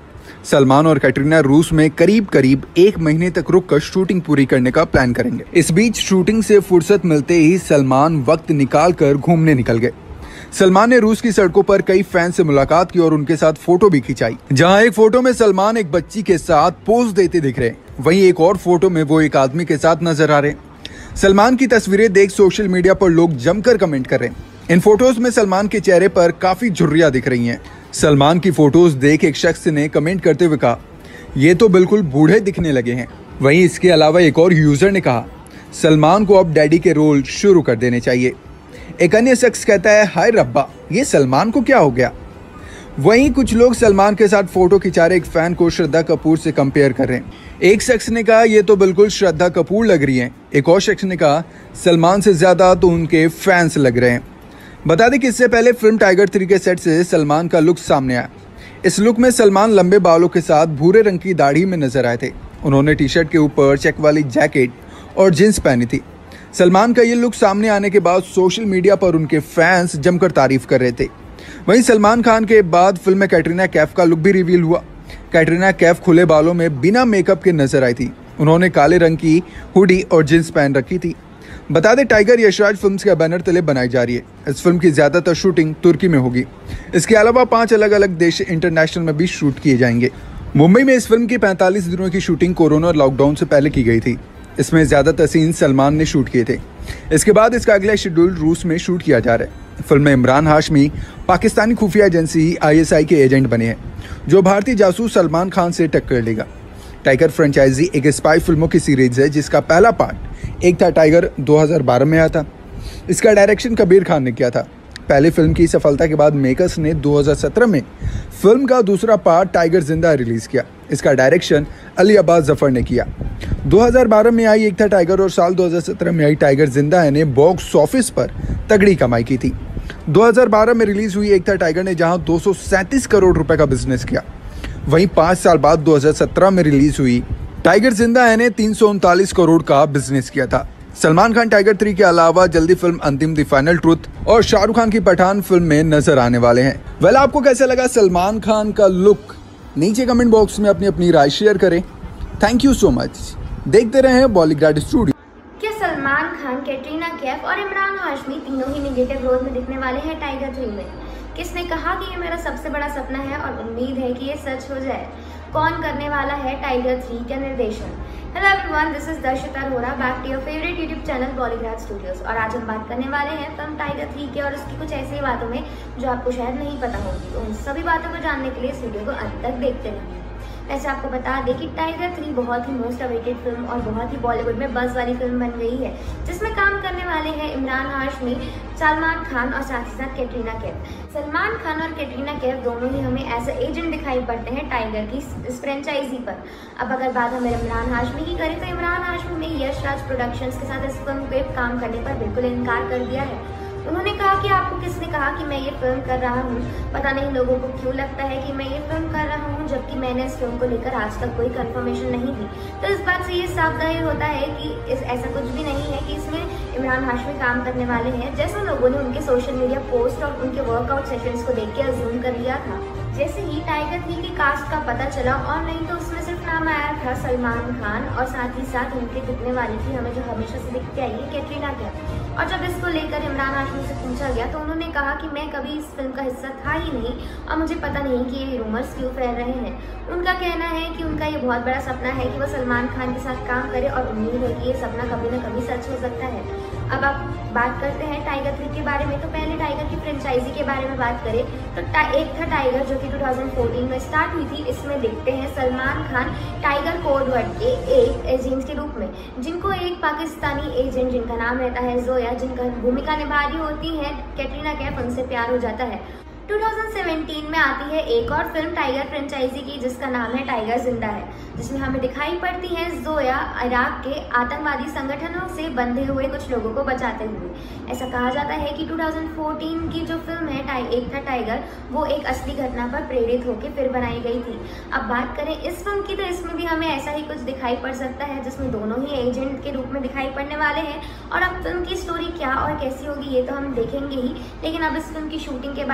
सलमान और कैटरीना रूस में करीब करीब एक महीने तक रुककर शूटिंग पूरी करने का प्लान करेंगे। इस बीच शूटिंग से फुर्सत मिलते ही सलमान वक्त निकाल कर घूमने निकल गए। सलमान ने रूस की सड़कों पर कई फैंस से मुलाकात की और उनके साथ फोटो भी खिंचाई, जहां एक फोटो में सलमान एक बच्ची के साथ पोज देते दिख रहे, वहीं एक और फोटो में वो एक आदमी के साथ नजर आ रहे। सलमान की तस्वीरें देख सोशल मीडिया पर लोग जमकर कमेंट कर रहे हैं। इन फोटोज में सलमान के चेहरे पर काफी झुर्रियां दिख रही हैं। सलमान की फोटोज देख एक शख्स ने कमेंट करते हुए कहा, ये तो बिल्कुल बूढ़े दिखने लगे हैं। वहीं इसके अलावा एक और यूजर ने कहा, सलमान को अब डैडी के रोल शुरू कर देने चाहिए। एक अन्य शख्स कहता है, हाय रब्बा, ये सलमान को क्या हो गया। वहीं कुछ लोग सलमान के साथ फोटो खिंचा रहे एक फैन को श्रद्धा कपूर से कंपेयर कर रहे हैं। एक शख्स ने कहा, ये तो बिल्कुल श्रद्धा कपूर लग रही हैं। एक और शख्स ने कहा, सलमान से ज्यादा तो उनके फैंस लग रहे हैं। बता दें कि इससे पहले फिल्म टाइगर थ्री के सेट से सलमान का लुक सामने आया। इस लुक में सलमान लंबे बालों के साथ भूरे रंग की दाढ़ी में नजर आए थे। उन्होंने टी शर्ट के ऊपर चेक वाली जैकेट और जींस पहनी थी। सलमान का ये लुक सामने आने के बाद सोशल मीडिया पर उनके फैंस जमकर तारीफ कर रहे थे। वहीं सलमान खान के बाद फिल्म में कैटरीना कैफ का लुक भी रिवील हुआ। कैटरीना कैफ खुले बालों में बिना मेकअप के नजर आई थी। उन्होंने काले रंग की हुडी और जींस पहन रखी थी। बता दें, टाइगर यशराज फिल्म्स के बैनर तले बनाई जा रही है। इस फिल्म की ज्यादातर शूटिंग तुर्की में होगी। इसके अलावा पांच अलग अलग देश इंटरनेशनल में भी शूट किए जाएंगे। मुंबई में इस फिल्म की पैंतालीस दिनों की शूटिंग कोरोना और लॉकडाउन से पहले की गई थी। इसमें ज्यादातर सीन सलमान ने शूट किए थे। इसके बाद इसका अगला शेड्यूल रूस में शूट किया जा रहा है। फिल्म में इमरान हाशमी पाकिस्तानी खुफिया एजेंसी आई एस आई के एजेंट बने हैं, जो भारतीय जासूस सलमान खान से टक्कर लेगा। टाइगर फ्रेंचाइजी एक स्पाई फिल्मों की सीरीज है, जिसका पहला पार्ट एक था टाइगर दो हज़ार बारह में आया था। इसका डायरेक्शन कबीर खान ने किया था। पहली फिल्म की सफलता के बाद मेकर्स ने दो हज़ार सत्रह में फिल्म का दूसरा पार्ट टाइगर जिंदा रिलीज किया। इसका डायरेक्शन अली अब्बास जफर ने किया। दो हज़ार बारह में आई एक था टाइगर और साल दो हज़ार सत्रह में आई टाइगर जिंदा ने बॉक्स ऑफिस पर तगड़ी कमाई की थी। दो हज़ार बारह में रिलीज हुई एक था टाइगर ने जहां दो सौ सैंतीस करोड़ रुपए का बिजनेस किया। वहीं पांच साल बाद दो हज़ार सत्रह में रिलीज हुई टाइगर जिंदा ने तीन सौ उनतालीस करोड़ का बिजनेस किया था। सलमान खान टाइगर थ्री के अलावा जल्दी फिल्म अंतिम द फाइनल ट्रुथ और शाहरुख खान की पठान फिल्म में नजर आने वाले हैं। वेल, आपको कैसा लगा सलमान खान का लुक? नीचे कमेंट बॉक्स में अपनी अपनी राय शेयर करें। Thank you so much. देखते रहे बॉलीग्राड स्टूडियो। क्या सलमान खान, कैटरीना कैफ और इमरान हाशमी तीनों ही निगेटिव रोल में दिखने वाले हैं टाइगर थ्री में? किसने कहा कि ये मेरा सबसे बड़ा सपना है और उम्मीद है कि ये सच हो जाए? कौन करने वाला है टाइगर थ्री का निर्देशन? Hello everyone, this is Darshita Arora, back to your favourite YouTube channel Bollygrad studios. और आज हम बात करने वाले हैं फिल्म टाइगर थ्री के और उसकी कुछ ऐसी बातों में जो आपको शायद नहीं पता होगी। उन सभी बातों को जानने के लिए इस वीडियो को अंत तक देखते रहिए। वैसे आपको बता दें कि टाइगर थ्री बहुत ही मोस्ट अवेटेड फिल्म और बहुत ही बॉलीवुड में बज़ वाली फिल्म बन गई है, जिसमें काम करने वाले हैं इमरान हाशमी, सलमान खान और साथ ही साथ कैटरीना कैफ। सलमान खान और कैटरीना कैफ दोनों ही हमें एज ए एजेंट दिखाई पड़ते हैं टाइगर की इस फ्रेंचाइजी पर। अब अगर बात हमें इमरान हाशमी की करें तो इमरान हाशमी ने यश राज प्रोडक्शंस के साथ इस फिल्म पे काम करने पर बिल्कुल इनकार कर दिया है। उन्होंने कहा कि आपको किसने कहा कि मैं ये फिल्म कर रहा हूँ? पता नहीं लोगों को क्यों लगता है कि मैं ये फिल्म कर रहा हूँ, जबकि मैंने इस फिल्म को लेकर आज तक कोई कंफर्मेशन नहीं दी। तो इस बात से ये साफ जाहिर होता है कि इस ऐसा कुछ भी नहीं है कि इसमें इमरान हाशमी काम करने वाले हैं, जैसा लोगों ने उनके सोशल मीडिया पोस्ट और उनके वर्कआउट सेशंस को देख के अज्यूम कर लिया था। जैसे ही टाइगर थ्री की कास्ट का पता चला ऑनलाइन तो उसमें सिर्फ नाम आया था सलमान खान और साथ ही साथ उनके दिखने वाली थी हमें जो हमेशा से दिखती आई है कैटरीना कैफ। और जब इसको लेकर इमरान हाशमी से पूछा गया तो उन्होंने कहा कि मैं कभी इस फिल्म का हिस्सा था ही नहीं और मुझे पता नहीं कि ये रूमर्स क्यों फैल रहे हैं। उनका कहना है कि उनका ये बहुत बड़ा सपना है कि वो सलमान खान के साथ काम करे और उम्मीद है कि ये सपना कभी न कभी सच हो सकता है। अब आप बात करते हैं टाइगर थ्री के बारे में, तो पहले टाइगर की फ्रेंचाइजी के बारे में बात करें तो एक था टाइगर जो कि दो हज़ार चौदह में स्टार्ट हुई थी। इसमें देखते हैं Salman Khan Tiger code word के एक एजेंट के रूप में, जिनको एक पाकिस्तानी एजेंट जिनका नाम रहता है जोया, जिनका भूमिका निभा रही होती है कैटरीना कैफ, उनसे प्यार हो जाता है। दो हज़ार सत्रह में आती है एक और फिल्म टाइगर फ्रेंचाइजी की जिसका नाम है टाइगर जिंदा है, जिसमें हमें दिखाई पड़ती है जोया इराक के आतंकवादी संगठनों से बंधे हुए कुछ लोगों को बचाते हुए। ऐसा कहा जाता है कि दो हज़ार चौदह की जो फिल्म है एक था टाइगर, वो एक असली घटना पर प्रेरित होकर फिर बनाई गई थी। अब बात करें इस फिल्म की तो इसमें भी हमें ऐसा ही कुछ दिखाई पड़ सकता है, जिसमें दोनों ही एजेंट के रूप में दिखाई पड़ने वाले हैं। और अब फिल्म की स्टोरी क्या और कैसी होगी ये तो हम देखेंगे ही, लेकिन अब इस फिल्म की शूटिंग के बारे में बात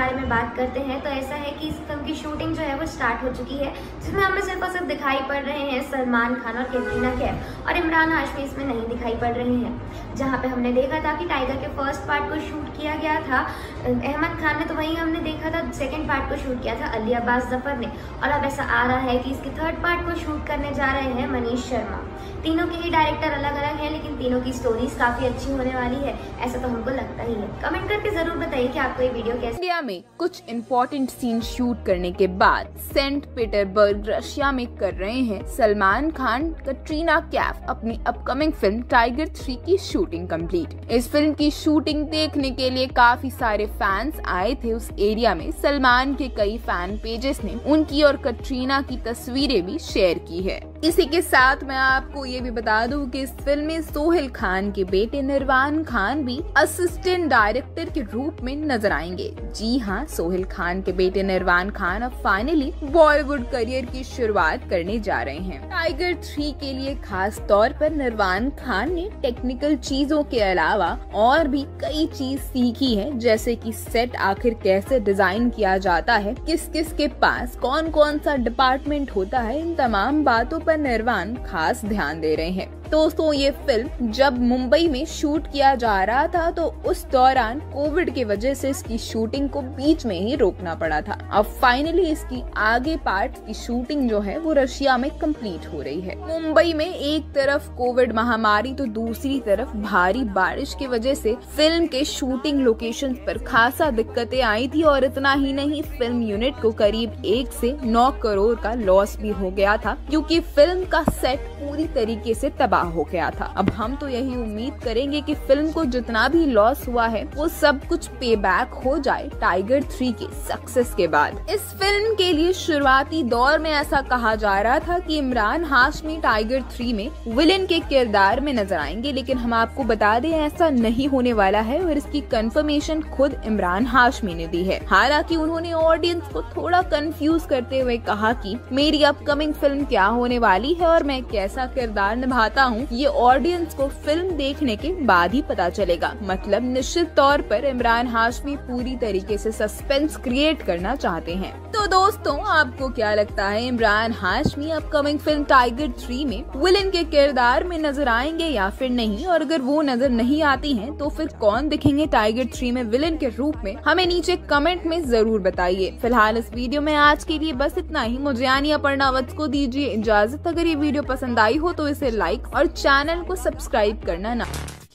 बात करते हैं तो ऐसा है कि इस फिल्म की शूटिंग जो है वो स्टार्ट हो चुकी है, जिसमें हमें सिर्फ और सिर्फ दिखाई पड़ रहे हैं सलमान खान और कैटरीना कैफ, और इमरान हाशमी इसमें नहीं दिखाई पड़ रहे हैं। जहाँ पे हमने देखा था कि टाइगर के फर्स्ट पार्ट को शूट किया गया था अहमद खान ने, तो वहीं हमने देखा था सेकेंड पार्ट को शूट किया था अली अब्बास जफर ने, और अब ऐसा आ रहा है कि इसके थर्ड पार्ट को शूट करने जा रहे हैं मनीष शर्मा। तीनों के ही डायरेक्टर अलग अलग हैं, लेकिन तीनों की स्टोरीज काफी अच्छी होने वाली है, ऐसा तो हमको लगता ही है। कमेंट करके जरूर बताइए कि आपको ये वीडियो कैसे। इंडिया में कुछ इम्पोर्टेंट सीन शूट करने के बाद सेंट पीटर्सबर्ग रशिया में कर रहे हैं सलमान खान कटरीना कैफ अपनी अपकमिंग फिल्म टाइगर थ्री की शूटिंग कंप्लीट। इस फिल्म की शूटिंग देखने के लिए काफी सारे फैंस आए थे उस एरिया में। सलमान के कई फैन पेजेस ने उनकी और कटरीना की तस्वीरें भी शेयर की है। इसी के साथ मैं आपको ये भी बता दूं कि इस फिल्म में सोहेल खान के बेटे निर्वाण खान भी असिस्टेंट डायरेक्टर के रूप में नजर आएंगे। जी हाँ, सोहेल खान के बेटे निर्वाण खान अब फाइनली बॉलीवुड करियर की शुरुआत करने जा रहे हैं। टाइगर थ्री के लिए खास तौर पर निर्वाण खान ने टेक्निकल चीजों के अलावा और भी कई चीज सीखी है, जैसे कि सेट आखिर कैसे डिजाइन किया जाता है, किस किस के पास कौन कौन सा डिपार्टमेंट होता है, इन तमाम बातों पर निर्वाण खास ध्यान दे रहे हैं। दोस्तों, ये फिल्म जब मुंबई में शूट किया जा रहा था तो उस दौरान कोविड की वजह से इसकी शूटिंग को बीच में ही रोकना पड़ा था। अब फाइनली इसकी आगे पार्ट की शूटिंग जो है वो रशिया में कंप्लीट हो रही है। मुंबई में एक तरफ कोविड महामारी तो दूसरी तरफ भारी बारिश की वजह से फिल्म के शूटिंग लोकेशन पर खासा दिक्कतें आई थी, और इतना ही नहीं, फिल्म यूनिट को करीब एक से नौ करोड़ का लॉस भी हो गया था, क्योंकि फिल्म का सेट पूरी तरीके से तबाह हो गया था। अब हम तो यही उम्मीद करेंगे कि फिल्म को जितना भी लॉस हुआ है वो सब कुछ पे बैक हो जाए टाइगर थ्री के सक्सेस के बाद। इस फिल्म के लिए शुरुआती दौर में ऐसा कहा जा रहा था कि इमरान हाशमी टाइगर थ्री में विलेन के किरदार में नजर आएंगे, लेकिन हम आपको बता दें ऐसा नहीं होने वाला है, और इसकी कंफर्मेशन खुद इमरान हाशमी ने दी है। हालांकि उन्होंने ऑडियंस को थोड़ा कंफ्यूज करते हुए कहा कि मेरी अपकमिंग फिल्म क्या होने वाली है और मैं कैसा किरदार निभाता हूँ, ये ऑडियंस को फिल्म देखने के बाद ही पता चलेगा। मतलब निश्चित तौर पर इमरान हाशमी पूरी तरीके से सस्पेंस क्रिएट करना चाहते हैं। तो दोस्तों, आपको क्या लगता है, Imran Hashmi upcoming film Tiger three में विलेन के किरदार में नजर आएंगे या फिर नहीं? और अगर वो नजर नहीं आती हैं, तो फिर कौन दिखेंगे टाइगर थ्री में विलेन के रूप में? हमें नीचे कमेंट में जरूर बताइए। फिलहाल इस वीडियो में आज के लिए बस इतना ही। मुझे यानी अपर्णा वत्स को दीजिए इजाजत। अगर ये वीडियो पसंद आई हो तो इसे लाइक और चैनल को सब्सक्राइब करना ना।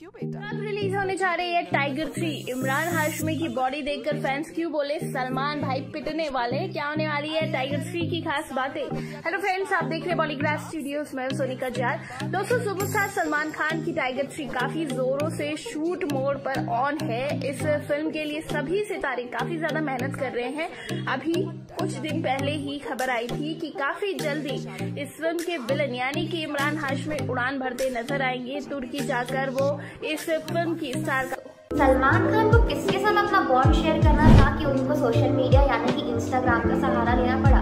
अब रिलीज होने जा रही है टाइगर थ्री। इमरान हाशमी की बॉडी देखकर फैंस क्यों बोले सलमान भाई पिटने वाले, क्या होने वाली है टाइगर थ्री की खास बातें। हेलो फ्रेंड्स, आप देख रहे हैं बॉलीग्राफ स्टूडियोज में सोनिका जार। दोस्तों, सुपरस्टार सलमान खान की टाइगर थ्री काफी जोरों से शूट मोड पर ऑन है। इस फिल्म के लिए सभी सितारे काफी ज्यादा मेहनत कर रहे हैं। अभी कुछ दिन पहले ही खबर आई थी कि काफी जल्दी इस फिल्म के विलन यानी कि इमरान हाशमी उड़ान भरते नजर आएंगे तुर्की जाकर। वो इस फिल्म की स्टार का सलमान खान को किसके साथ अपना बॉन्ड शेयर करना था कि उनको सोशल मीडिया यानी कि इंस्टाग्राम का सहारा लेना पड़ा।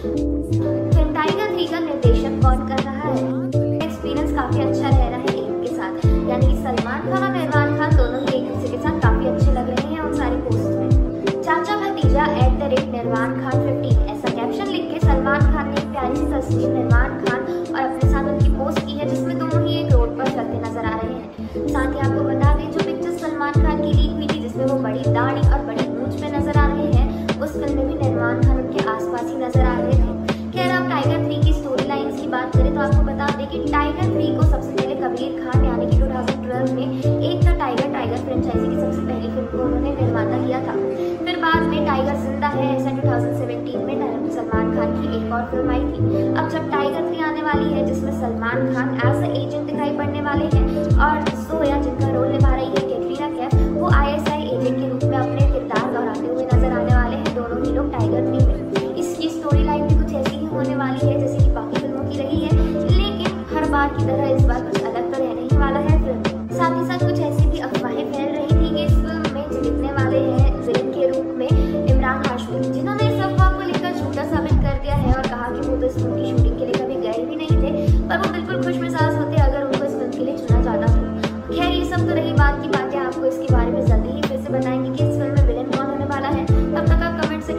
फिल्म टाइगर थ्री का निर्देशन कौन कर रहा है? एक्सपीरियंस काफी अच्छा रह रहा है इनके साथ, यानी कि सलमान खान और निर्वाण खान दोनों ही एक दूसरे के साथ काफी अच्छे लग रहे हैं उन सारी पोस्ट में। चाचा भतीजा एट द रेट निर्वाण खान फिफ्टीन ऐसा कैप्शन लिख के सलमान खान ने एक प्यारी सी तस्वीर निर्वाण खान और अपने साथ उनकी पोस्ट की है, जिसमें दोनों ही एक रोड पर चलते नजर आ रहे हैं। साथ ही आपको बता दें, जो पिक्चर सलमान खान की लीक हुई थी जिसमें वो बड़ी दाढ़ी और बड़ी मूंछ में नजर आ रहे हैं, उस फिल्म में भी निर्वाण खान उनके आसपास ही नजर आ रहे थे। खैर, आप टाइगर थ्री की स्टोरी लाइन की बात करें तो आपको बता दें कि टाइगर थ्री को सबसे पहले कबीर खान यानी कि दो हज़ार बारह में एक था टाइगर टाइगर फ्रेंचाइजी की सबसे पहली फिल्म को उन्होंने निर्माता किया था। फिर बाद में टाइगर जिंदा है ऐसा दो हज़ार सत्रह में सलमान खान की एक और फिल्म आई थी। अब जब टाइगर थ्री आने वाली है जिसमें Salman Khan as a agent दिखाई पड़ने वाले हैं, और सोया जिनका रोल निभा रही है कैटरीना कैफ, वो आई एस आई एजेंट के रूप में अपने किरदार दोहराते हुए नजर आने वाले हैं दोनों ही लोग टाइगर थ्री में। इसकी स्टोरी लाइन भी कुछ ऐसी ही होने वाली है जैसे कि बाकी फिल्मों की रही है, लेकिन हर बार की तरह इस बार कुछ अलग तो रहने ही वाला है फिल्म। साथ ही साथ कुछ ऐसी भी अफवाहें फैल रही थी कि इस फिल्म में जो दिखने वाले हैं विलेन के रूप में इमरान हाशमी, जिन्होंने इस अफवाह को लेकर झूठा साबित कर दिया है और कहा कि वो तो इस फिल्म की शूटिंग के लिए कभी गए भी नहीं थे, पर वो बिल्कुल खुश मिजाज होते अगर उनको इस फिल्म के लिए चुना जाता था। खैर, ये सब तो रही बात की बातें, आपको इसके बारे में जल्दी ही फिर से बताएंगे कि इस फिल्म में विलेन कौन होने वाला है। तब तक आप कमेंट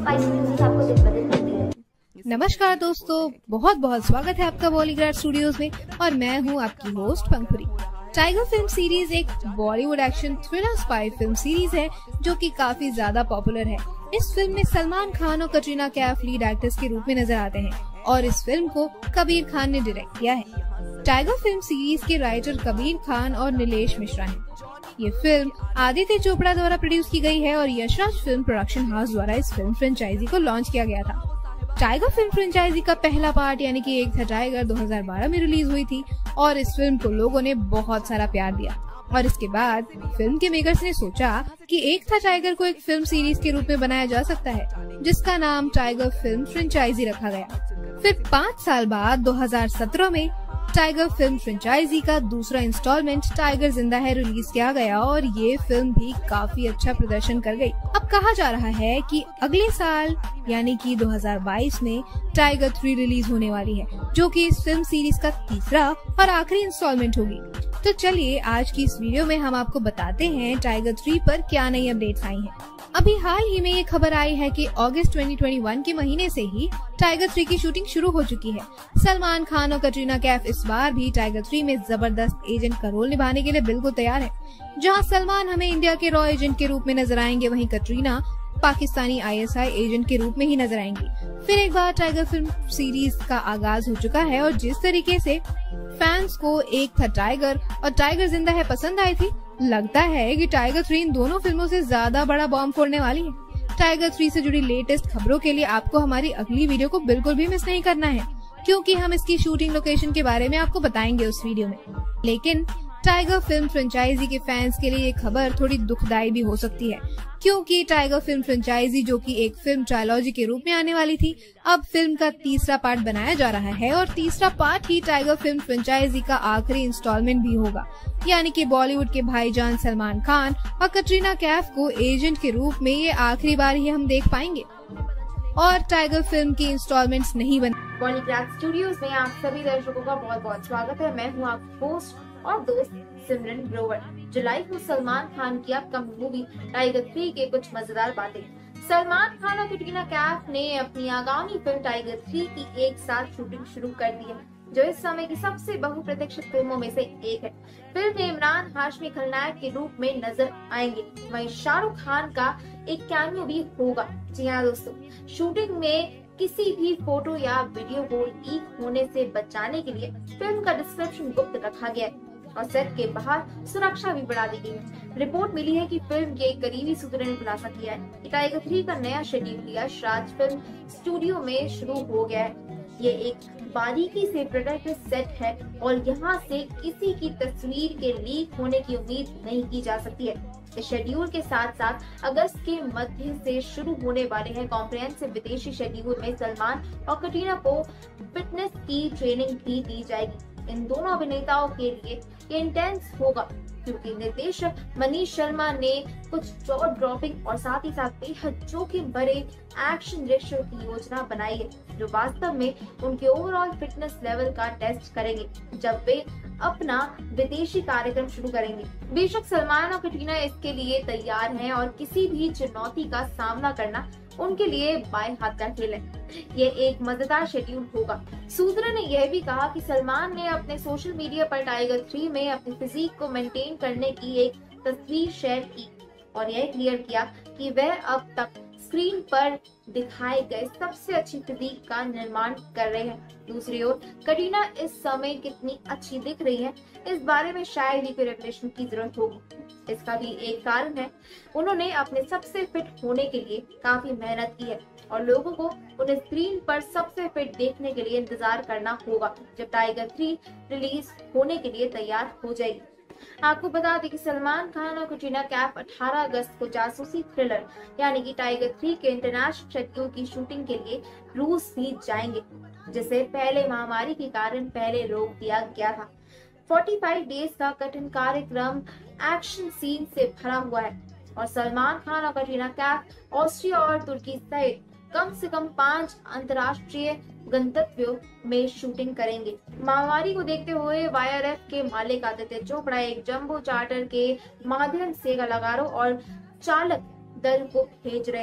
स्पाइसी न्यूज़ आपको दिन ब दिन मिलती है। नमस्कार दोस्तों, बहुत बहुत स्वागत है आपका बॉलीग्राड स्टूडियोज में और मैं हूं आपकी host Pankhuri. Tiger film series एक Bollywood action thriller spy film series है जो कि काफी ज्यादा पॉपुलर है। इस फिल्म में सलमान खान और कटरीना कैफ लीड एक्टर्स के रूप में नजर आते हैं और इस फिल्म को कबीर खान ने डायरेक्ट किया है। टाइगर फिल्म सीरीज के राइटर कबीर खान और नीलेश मिश्रा हैं। ये फिल्म आदित्य चोपड़ा द्वारा प्रोड्यूस की गई है और यशराज फिल्म प्रोडक्शन हाउस द्वारा इस फिल्म फ्रेंचाइजी को लॉन्च किया गया था। टाइगर फिल्म फ्रेंचाइजी का पहला पार्ट यानी कि एक था टाइगर दो हज़ार बारह में रिलीज हुई थी और इस फिल्म को लोगों ने बहुत सारा प्यार दिया और इसके बाद फिल्म के मेकर्स ने सोचा कि एक था टाइगर को एक फिल्म सीरीज के रूप में बनाया जा सकता है जिसका नाम टाइगर फिल्म फ्रेंचाइजी रखा गया। फिर पाँच साल बाद दो हज़ार सत्रह में टाइगर फिल्म फ्रेंचाइजी का दूसरा इंस्टॉलमेंट टाइगर जिंदा है रिलीज किया गया और ये फिल्म भी काफी अच्छा प्रदर्शन कर गई। अब कहा जा रहा है कि अगले साल यानी कि दो हज़ार बाईस में टाइगर थ्री रिलीज होने वाली है जो कि इस फिल्म सीरीज का तीसरा और आखिरी इंस्टॉलमेंट होगी। तो चलिए आज की इस वीडियो में हम आपको बताते हैं टाइगर थ्री पर क्या नई अपडेट्स आई हैं। अभी हाल ही में ये खबर आई है कि अगस्त दो हज़ार इक्कीस के महीने से ही टाइगर थ्री की शूटिंग शुरू हो चुकी है। सलमान खान और कटरीना कैफ इस बार भी टाइगर थ्री में जबरदस्त एजेंट का रोल निभाने के लिए बिल्कुल तैयार है। जहां सलमान हमें इंडिया के रॉ एजेंट के रूप में नजर आएंगे, वहीं Katrina Pakistani I S I agent के रूप में ही नजर आएंगी। फिर एक बार टाइगर फिल्म सीरीज का आगाज हो चुका है और जिस तरीके से फैंस को एक था टाइगर और टाइगर जिंदा है पसंद आई थी, लगता है कि टाइगर थ्री इन दोनों फिल्मों से ज्यादा बड़ा बॉम्ब फोड़ने वाली है। टाइगर थ्री से जुड़ी लेटेस्ट खबरों के लिए आपको हमारी अगली वीडियो को बिल्कुल भी मिस नहीं करना है क्योंकि हम इसकी शूटिंग लोकेशन के बारे में आपको बताएंगे उस वीडियो में। लेकिन टाइगर फिल्म फ्रेंचाइजी के फैंस के लिए ये खबर थोड़ी दुखदाई भी हो सकती है क्योंकि टाइगर फिल्म फ्रेंचाइजी जो कि एक फिल्म ट्रायलॉजी के रूप में आने वाली थी, अब फिल्म का तीसरा पार्ट बनाया जा रहा है और तीसरा पार्ट ही टाइगर फिल्म फ्रेंचाइजी का आखिरी इंस्टॉलमेंट भी होगा। यानी कि बॉलीवुड के भाईजान सलमान खान और कटरीना कैफ को एजेंट के रूप में ये आखिरी बार ही हम देख पाएंगे और टाइगर फिल्म की इंस्टॉलमेंट्स नहीं बन। बॉलीग्राड स्टूडियोज में आप सभी दर्शकों का बहुत बहुत स्वागत है। मैं हूँ आपकी होस्ट और दोस्त सिमरन ग्रोवर। जुलाई को सलमान खान की अपकमिंग मूवी टाइगर थ्री के कुछ मजेदार बातें। सलमान खान और कटरीना कैफ ने अपनी आगामी फिल्म टाइगर थ्री की एक साथ शूटिंग शुरू कर दी है जो इस समय की सबसे बहुप्रतीक्षित फिल्मों में से एक है। फिल्म में इमरान हाशमी खलनायक के रूप में नजर आएंगे, वहीं शाहरुख खान का एक कैमियो भी होगा। जी हाँ दोस्तों, शूटिंग में किसी भी फोटो या वीडियो को लीक होने से बचाने के लिए फिल्म का डिस्क्रिप्शन गुप्त रखा गया है और सेट के बाहर सुरक्षा भी बढ़ा दी गई है। रिपोर्ट मिली है कि फिल्म के एक करीबी सूत्रों ने खुलासा किया है कि टाइगर थ्री का नया शेड्यूल यशराज फिल्म स्टूडियो में शुरू हो गया है। ये एक बारीकी से प्रोडक्ट सेट है और यहाँ से किसी की तस्वीर के लीक होने की उम्मीद नहीं की जा सकती है। इस शेड्यूल के साथ साथ अगस्त के मध्य से शुरू होने वाले हैं कॉम्प्रिहेंसिव विदेशी शेड्यूल में सलमान और कटरीना को फिटनेस की ट्रेनिंग भी दी जाएगी। इन दोनों अभिनेताओं के लिए ये इंटेंस होगा क्योंकि निर्देशक मनीष शर्मा ने कुछ जॉ ड्रॉपिंग और साथ ही साथ बेहद जोखिम भरे एक्शन दृश्यों की योजना बनाई है जो वास्तव में उनके ओवरऑल फिटनेस लेवल का टेस्ट करेंगे जब वे अपना विदेशी कार्यक्रम शुरू करेंगे। बेशक सलमान और कटरीना इसके लिए तैयार हैं और किसी भी चुनौती का सामना करना उनके लिए बाएं हाथ का खेल है। ये एक मजेदार शेड्यूल होगा। सूत्रों ने यह भी कहा कि सलमान ने अपने सोशल मीडिया पर टाइगर थ्री में अपनी फिजिक को मेंटेन करने की एक तस्वीर शेयर की और यह क्लियर किया कि वह अब तक स्क्रीन पर दिखाए गए सबसे अच्छी फिजिक का निर्माण कर रहे हैं। दूसरी ओर कटरीना इस समय कितनी अच्छी दिख रही है इस बारे में शायद ही कोई रेवलेशन की जरूरत होगी। इसका भी एक कारण है, उन्होंने अपने सबसे फिट होने के लिए काफी मेहनत की है और लोगों को उन्हें स्क्रीन पर सबसे फिट देखने के लिए इंतजार करना होगा जब टाइगर थ्री रिलीज होने के लिए तैयार हो जाएगी। आपको बता दें कि सलमान खान और कटरीना कैफ अठारह अगस्त को जासूसी थ्रिलर यानी कि टाइगर थ्री के इंटरनेशनल शेड्यूल की शूटिंग के लिए रूस भी जाएंगे जिसे पहले महामारी के कारण पहले रोक दिया गया था। पैंतालीस डेज का कठिन कार्यक्रम एक्शन सीन से भरा हुआ है और सलमान खान और कटरीना कैफ ऑस्ट्रिया और तुर्की सहित कम से कम पांच अंतर्राष्ट्रीय गंतव्यों में शूटिंग करेंगे। महामारी को देखते हुए वाईआरएफ के मालिक आदित्य चोपड़ा एक जंबो चार्टर के माध्यम से कलाकारों और चालक दल को भेज रहे हैं।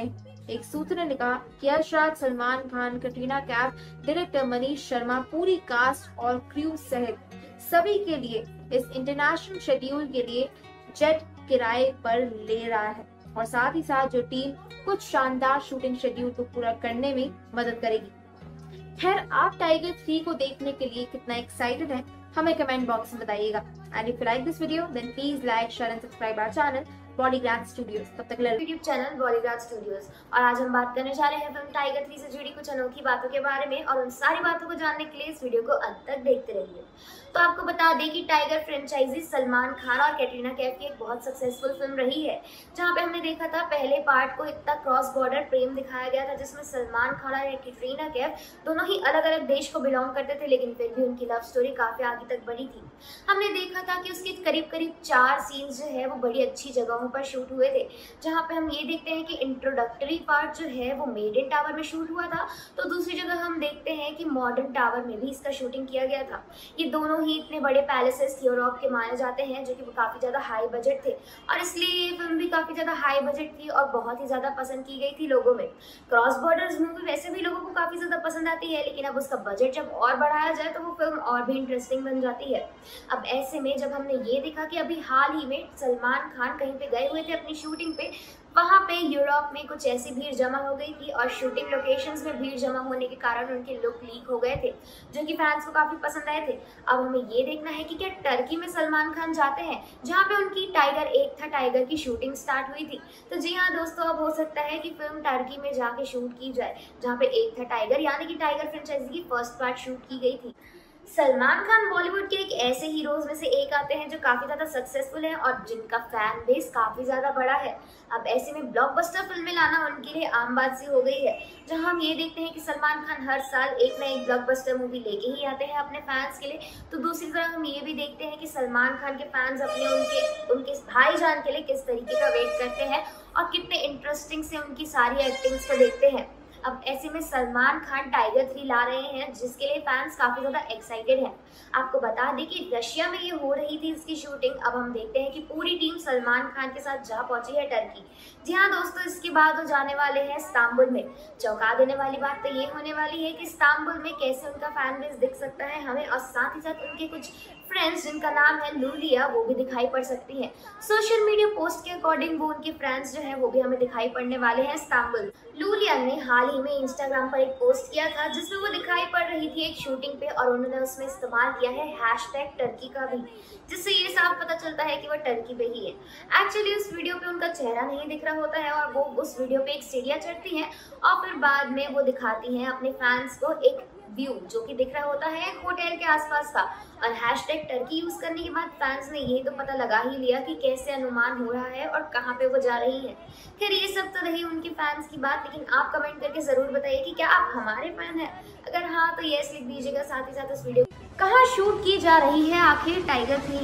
एक सूत्र ने लिखा कि यशराज, सलमान खान, कटरीना कैफ, डायरेक्टर मनीष शर्मा, पूरी कास्ट और क्रू सहित सभी के लिए इस इंटरनेशनल शेड्यूल के लिए जेट किराए पर ले रहा है और साथ ही साथ जो टीम कुछ शानदार शूटिंग शेड्यूल को पूरा करने में मदद करेगी। खैर, आप टाइगर थ्री को देखने के लिए कितना एक्साइटेड हैं हमें कमेंट बॉक्स में बताइएगा। And if you like this video then please like, share and subscribe our channel Bollygrad studios. तब तक यूट्यूब चैनल बॉलीग्राड स्टूडियोज। और आज हम बात करने जा रहे हैं फिल्म टाइगर थ्री से जुड़ी कुछ अनोखी बातों के बारे में, और उन सारी बातों को जानने के लिए इस वीडियो को अंत तक देखते रहिए। तो आपको बता दें कि टाइगर फ्रेंचाइजी सलमान खान और कैटरीना कैफ की एक बहुत सक्सेसफुल फिल्म रही है, जहां पे हमने देखा था पहले पार्ट को इतना क्रॉस बॉर्डर प्रेम दिखाया गया था, जिसमें सलमान खान और कैटरीना कैफ दोनों ही अलग अलग देश को बिलोंग करते थे, लेकिन फिर भी उनकी लव स्टोरी काफी आगे तक बढ़ी थी। हमने देखा था कि उसके करीब करीब चार सीन्स जो है वो बड़ी अच्छी जगहों पर शूट हुए थे, जहाँ पे हम ये देखते हैं कि इंट्रोडक्टरी पार्ट जो है वो मेडन टावर में शूट हुआ था, तो दूसरी जगह हम देखते हैं कि मॉडर्न टावर में भी इसका शूटिंग किया गया था। ये दोनों ही इतने बड़े पैलेसेस यूरोप के माने जाते हैं, जो कि वो काफ़ी ज़्यादा हाई बजट थे, और इसलिए ये फिल्म भी काफ़ी ज़्यादा हाई बजट थी और बहुत ही ज़्यादा पसंद की गई थी लोगों में। क्रॉस बॉर्डर्स मूवी वैसे भी लोगों को काफ़ी ज़्यादा पसंद आती है, लेकिन अब उसका बजट जब और बढ़ाया जाए तो वो फिल्म और भी इंटरेस्टिंग बन जाती है। अब ऐसे में जब हमने ये देखा कि अभी हाल ही में सलमान खान कहीं पे गए हुए थे अपनी शूटिंग पे, वहाँ पे यूरोप में कुछ ऐसी भीड़ जमा हो गई थी और शूटिंग लोकेशंस में भीड़ जमा होने के कारण उनके लुक लीक हो गए थे, जो कि फैंस को काफ़ी पसंद आए थे। अब हमें ये देखना है कि क्या टर्की में सलमान खान जाते हैं, जहाँ पे उनकी टाइगर एक था टाइगर की शूटिंग स्टार्ट हुई थी। तो जी हाँ दोस्तों, अब हो सकता है कि फिल्म टर्की में जाके शूट की जाए, जहाँ पे एक था टाइगर यानी कि टाइगर फ्रेंचाइजी की फर्स्ट पार्ट शूट की गई थी। सलमान खान बॉलीवुड के एक ऐसे हीरोज में से एक आते हैं जो काफ़ी ज़्यादा सक्सेसफुल हैं और जिनका फैन बेस काफ़ी ज़्यादा बड़ा है। अब ऐसे में ब्लॉकबस्टर फिल्में लाना उनके लिए आम बात सी हो गई है, जहां हम ये देखते हैं कि सलमान खान हर साल एक ना एक ब्लॉकबस्टर मूवी लेके ही आते हैं अपने फैंस के लिए। तो दूसरी तरफ हम ये भी देखते हैं कि सलमान खान के फैंस अपने उनके उनके भाईजान के लिए किस तरीके का वेट करते हैं और कितने इंटरेस्टिंग से उनकी सारी एक्टिंग्स को देखते हैं। अब ऐसे में सलमान खान टाइगर थ्री ला रहे हैं, जिसके लिए फैंस काफ़ी ज़्यादा एक्साइटेड हैं। आपको बता दें कि रशिया में ये हो रही थी इसकी शूटिंग। अब हम देखते हैं कि पूरी टीम सलमान खान के साथ जा पहुंची है टर्की। जी हाँ दोस्तों, इसके बाद वो जाने वाले हैं इस्तांबुल में। चौंका देने वाली बात तो ये होने वाली है कि इस्तांबुल में कैसे उनका फैन बेस दिख सकता है हमें, और साथ ही साथ उनके कुछ फ्रेंड्स जिनका नाम है लूलिया, वो भी दिखाई पड़ सकती हैं। सोशल मीडिया पोस्ट के अकॉर्डिंग वो उनके फ्रेंड्स जो हैं वो भी हमें दिखाई पड़ने वाले हैं इस्तांबुल। लूलिया ने हाल ही में इंस्टाग्राम पर एक पोस्ट किया था, जिसमें वो दिखाई पड़ रही थी एक शूटिंग पे, और उन्होंने उसमें इस्तेमाल किया है हैशटैग टर्की का भी, जिससे ये साफ पता चलता है कि वो टर्की पे ही है। एक्चुअली उस वीडियो पे उनका चेहरा नहीं दिख रहा होता है, और वो उस वीडियो पे एक सीढ़ियाँ चढ़ती हैं और फिर बाद में वो दिखाती हैं अपने फैंस को एक व्यू जो कि दिख रहा होता है एक होटल के आसपास का। और हैशटैग टर्की यूज करने के बाद फैंस ने ये तो पता लगा ही लिया कि कैसे अनुमान हो रहा है और कहाँ पे वो जा रही है। खैर, ये सब तो रही उनके फैंस की बात, लेकिन आप कमेंट करके जरूर बताइए कि क्या आप हमारे फैन हैं। अगर हाँ तो यस लिख दीजिएगा। साथ ही साथ इस वीडियो कहाँ शूट की जा रही है आखिर टाइगर थ्री।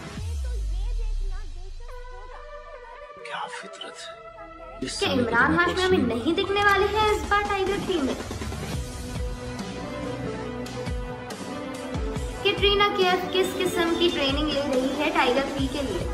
क्या फितरत है। क्या इमरान हाशमी हमें नहीं दिखने वाले हैं इस बार टाइगर थ्री में? कैटरीना कैफ किस किस्म की ट्रेनिंग ले रही है टाइगर थ्री के लिए?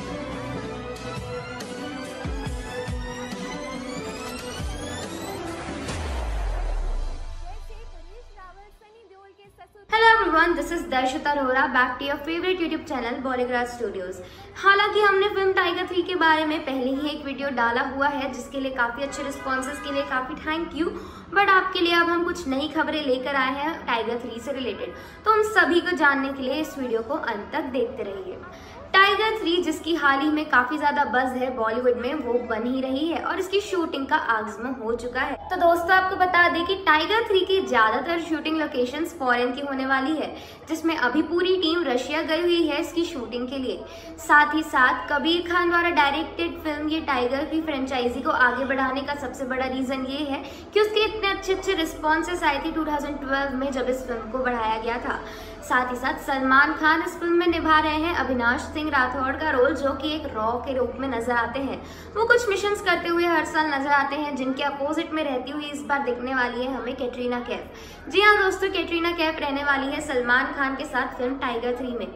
Hello everyone, this is Darshita Arora, back to your favourite YouTube channel Bollygrad studios. हालांकि हमने फिल्म टाइगर थ्री के बारे में पहले ही एक वीडियो डाला हुआ है, जिसके लिए काफ़ी अच्छे रिस्पॉन्सेज के लिए काफ़ी थैंक यू। बट आपके लिए अब हम कुछ नई खबरें लेकर आए हैं टाइगर थ्री से रिलेटेड, तो उन सभी को जानने के लिए इस वीडियो को अंत तक देखते रहिए। टाइगर थ्री, जिसकी हाल ही में काफी ज्यादा बज़ है बॉलीवुड में, वो बन ही रही है और इसकी शूटिंग का आगमन हो चुका है। तो दोस्तों आपको बता दें कि टाइगर थ्री की ज्यादातर शूटिंग लोकेशंस फॉरेन की होने वाली है, जिसमें अभी पूरी टीम रशिया गई हुई है इसकी शूटिंग के लिए। साथ ही साथ कबीर खान द्वारा डायरेक्टेड फिल्म ये टाइगर की फ्रेंचाइजी को आगे बढ़ाने का सबसे बड़ा रीजन ये है कि उसके इतने अच्छे अच्छे रिस्पॉन्सेस आए थे दो हज़ार बारह में जब इस फिल्म को बढ़ाया गया था। साथ ही साथ सलमान खान इस फिल्म में निभा रहे हैं अविनाश सिंह राठौड़ का रोल, जो कि एक रॉ के रूप में नजर आते हैं। वो कुछ मिशंस करते हुए हर साल नजर आते हैं, जिनके अपोजिट में रहती हुई इस बार दिखने वाली है हमें कैटरीना कैफ। जी हाँ दोस्तों, कैटरीना कैफ रहने वाली है सलमान खान के साथ फिल्म टाइगर थ्री में।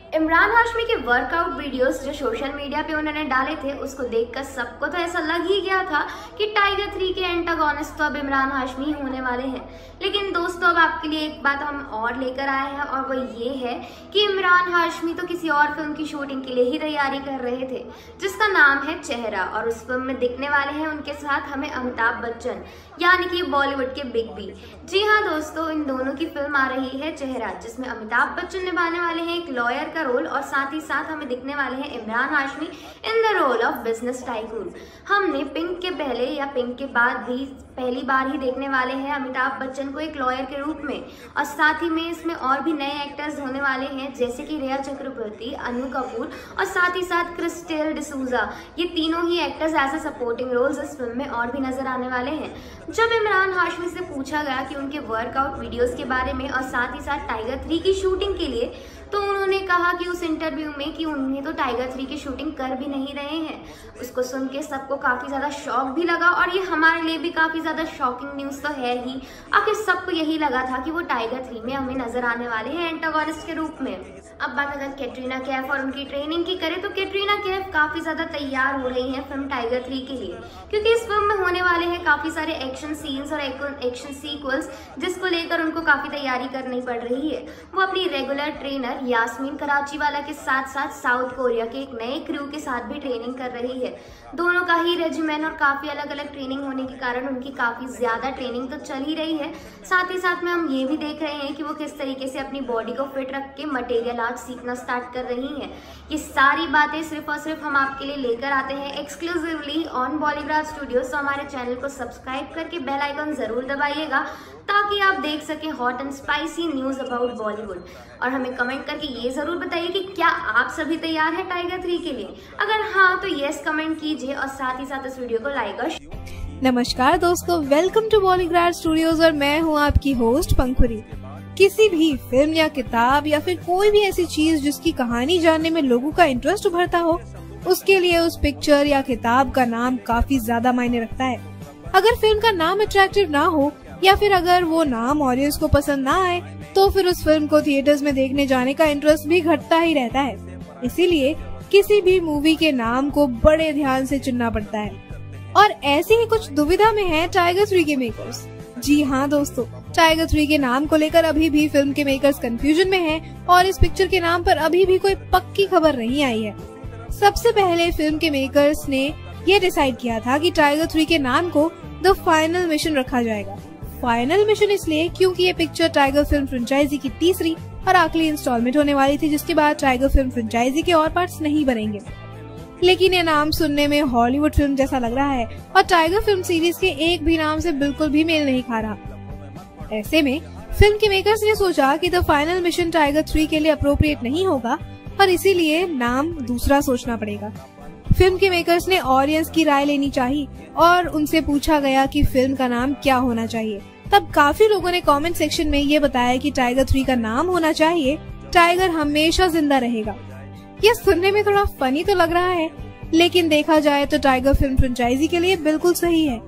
इमरान हाशमी के वर्कआउट वीडियोस जो सोशल मीडिया पे उन्होंने डाले थे उसको देखकर सबको तो ऐसा लग ही गया था कि टाइगर थ्री के एंटागोनिस्ट तो अब इमरान हाशमी होने वाले हैं। लेकिन दोस्तों अब आपके लिए एक बात हम और लेकर आए हैं और वो ये है कि इमरान हाशमी तो किसी और फिल्म की शूटिंग के लिए ही तैयारी कर रहे थे जिसका नाम है चेहरा, और उस फिल्म में दिखने वाले हैं उनके साथ हमें अमिताभ बच्चन यानी कि बॉलीवुड के बिग बी। जी हाँ दोस्तों, इन दोनों की फिल्म आ रही है चेहरा जिसमें अमिताभ बच्चन निभाने वाले हैं एक लॉयर का रोल और साथ ही साथ हमें दिखने वाले हैं Imran Hashmi in the role of business tycoon. हमने पिंक के पहले या पिंक के बाद भी पहली बार ही देखने वाले हैं अमिताभ बच्चन को एक लॉयर के रूप में, और साथ ही में इसमें और भी नए एक्टर्स होने वाले हैं जैसे कि रिया चक्रवर्ती, अनु कपूर और साथ ही साथ क्रिस्टेल डिसूजा। ये तीनों ही actors as a supporting roles इस फिल्म में और भी नजर आने वाले हैं। जब इमरान हाशमी से पूछा गया कि उनके वर्कआउट वीडियोस के बारे में और साथ ही साथ टाइगर थ्री की शूटिंग के लिए, तो उन्होंने कहा कि उस इंटरव्यू में कि उन्हें तो टाइगर थ्री की शूटिंग कर भी नहीं रहे हैं। उसको सुन के सबको काफ़ी ज़्यादा शॉक भी लगा और ये हमारे लिए भी काफ़ी ज़्यादा शॉकिंग न्यूज़ तो है ही। आखिर सबको यही लगा था कि वो टाइगर थ्री में हमें नजर आने वाले हैं एंटागोनिस्ट के रूप में। अब बात अगर कैटरीना कैफ और उनकी ट्रेनिंग की करें तो कैटरीना कैफ काफ़ी ज़्यादा तैयार हो रही हैं फिल्म टाइगर थ्री के लिए, क्योंकि इस फिल्म में होने वाले हैं काफ़ी सारे एक्शन सीन्स और एक्शन सीक्वल्स जिसको लेकर उनको काफ़ी तैयारी करनी पड़ रही है। वो अपनी रेगुलर ट्रेनर यास्मीन कराचीवाला के साथ साथ साउथ कोरिया के एक नए क्रू के साथ भी ट्रेनिंग कर रही है। दोनों का ही रेजिमेंट और काफ़ी अलग अलग ट्रेनिंग होने के कारण उनकी काफ़ी ज़्यादा ट्रेनिंग तो चल ही रही है। साथ ही साथ में हम ये भी देख रहे हैं कि वो किस तरीके से अपनी बॉडी को फिट रख के मटेरियल आर्ट सीखना स्टार्ट कर रही हैं। ये सारी बातें सिर्फ और सिर्फ हम आपके लिए लेकर आते हैं एक्सक्लूसिवली ऑन बॉलीग्राफ स्टूडियोज। तो हमारे चैनल को सब्सक्राइब करके बेल आइकन ज़रूर दबाइएगा ताकि आप देख सकें hot and spicy news about Bollywood. और हमें कमेंट करके ये ज़रूर बताइए कि क्या आप सभी तैयार हैं टाइगर थ्री के लिए। अगर हाँ तो येस कमेंट कीजिए और साथ ही साथ इस वीडियो को लाइक और नमस्कार दोस्तों, वेलकम टू बॉलीग्राफ स्टूडियोज और मैं हूँ आपकी होस्ट पंखुरी। किसी भी फिल्म या किताब या फिर कोई भी ऐसी चीज जिसकी कहानी जानने में लोगों का इंटरेस्ट उभरता हो, उसके लिए उस पिक्चर या किताब का नाम काफी ज्यादा मायने रखता है। अगर फिल्म का नाम अट्रैक्टिव ना हो या फिर अगर वो नाम ऑडियंस को पसंद ना आए तो फिर उस फिल्म को थिएटर्स में देखने जाने का इंटरेस्ट भी घटता ही रहता है। इसीलिए किसी भी मूवी के नाम को बड़े ध्यान से चुनना पड़ता है, और ऐसी ही कुछ दुविधा में है टाइगर थ्री के मेकर्स। जी हाँ दोस्तों, टाइगर थ्री के नाम को लेकर अभी भी फिल्म के मेकर्स कंफ्यूजन में हैं और इस पिक्चर के नाम पर अभी भी कोई पक्की खबर नहीं आई है। सबसे पहले फिल्म के मेकर्स ने ये डिसाइड किया था कि टाइगर थ्री के नाम को द फाइनल मिशन रखा जाएगा। फाइनल मिशन इसलिए क्योंकि ये पिक्चर टाइगर फिल्म फ्रेंचाइजी की तीसरी और आखिरी इंस्टॉलमेंट होने वाली थी, जिसके बाद टाइगर फिल्म फ्रेंचाइजी के और पार्ट्स नहीं बनेंगे। लेकिन ये नाम सुनने में हॉलीवुड फिल्म जैसा लग रहा है और टाइगर फिल्म सीरीज के एक भी नाम से बिल्कुल भी मेल नहीं खा रहा। ऐसे में फिल्म के मेकर्स ने सोचा कि the final mission Tiger three के लिए अप्रोप्रिएट नहीं होगा और इसीलिए नाम दूसरा सोचना पड़ेगा। फिल्म के मेकर्स ने ऑडियंस की राय लेनी चाहिए और उनसे पूछा गया कि फिल्म का नाम क्या होना चाहिए। तब काफी लोगों ने कमेंट सेक्शन में ये बताया कि टाइगर थ्री का नाम होना चाहिए टाइगर हमेशा जिंदा रहेगा। ये सुनने में थोड़ा फनी तो लग रहा है, लेकिन देखा जाए तो टाइगर फिल्म फ्रेंचाइजी के लिए बिल्कुल सही है।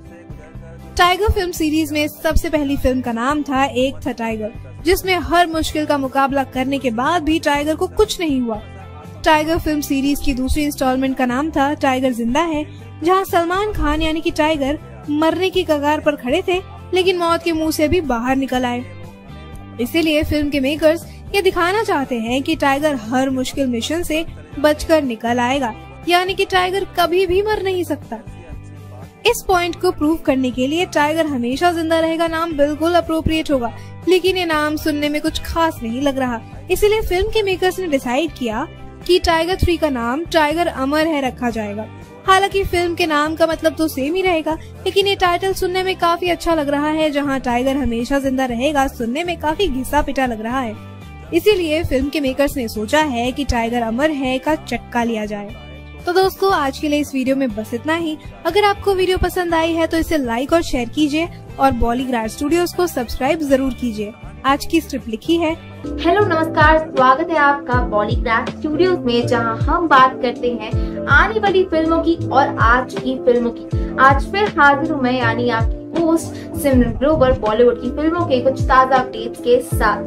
टाइगर फिल्म सीरीज में सबसे पहली फिल्म का नाम था एक था टाइगर, जिसमें हर मुश्किल का मुकाबला करने के बाद भी टाइगर को कुछ नहीं हुआ। टाइगर फिल्म सीरीज की दूसरी इंस्टॉलमेंट का नाम था टाइगर जिंदा है, जहां सलमान खान यानी कि टाइगर मरने की कगार पर खड़े थे लेकिन मौत के मुंह से भी बाहर निकल आए। इसीलिए फिल्म के मेकर्स ये दिखाना चाहते हैं कि टाइगर हर मुश्किल मिशन से बचकर निकल आएगा, यानी कि टाइगर कभी भी मर नहीं सकता। इस पॉइंट को प्रूव करने के लिए टाइगर हमेशा जिंदा रहेगा नाम बिल्कुल अप्रोप्रिएट होगा, लेकिन ये नाम सुनने में कुछ खास नहीं लग रहा। इसीलिए फिल्म के मेकर्स ने डिसाइड किया कि टाइगर थ्री का नाम टाइगर अमर है रखा जाएगा। हालांकि फिल्म के नाम का मतलब तो सेम ही रहेगा, लेकिन ये टाइटल सुनने में काफी अच्छा लग रहा है। जहां टाइगर हमेशा जिंदा रहेगा सुनने में काफी घिसा पिटा लग रहा है, इसीलिए फिल्म के मेकर्स ने सोचा है कि टाइगर अमर है का चक्का लिया जाए। तो दोस्तों आज के लिए इस वीडियो में बस इतना ही। अगर आपको वीडियो पसंद आई है तो इसे लाइक और शेयर कीजिए और बॉलीग्राफ स्टूडियोज को सब्सक्राइब जरूर कीजिए। आज की स्क्रिप्ट लिखी है। हेलो नमस्कार, स्वागत है आपका बॉलीग्राफ स्टूडियोज में, जहां हम बात करते हैं आने वाली फिल्मों की और आज की फिल्मों की। आज फिर हाजिर हूँ मैं यानी आपकी होस्ट सिमरन ग्रोवर बॉलीवुड की फिल्मों के कुछ ताज़ा अपडेट्स के साथ।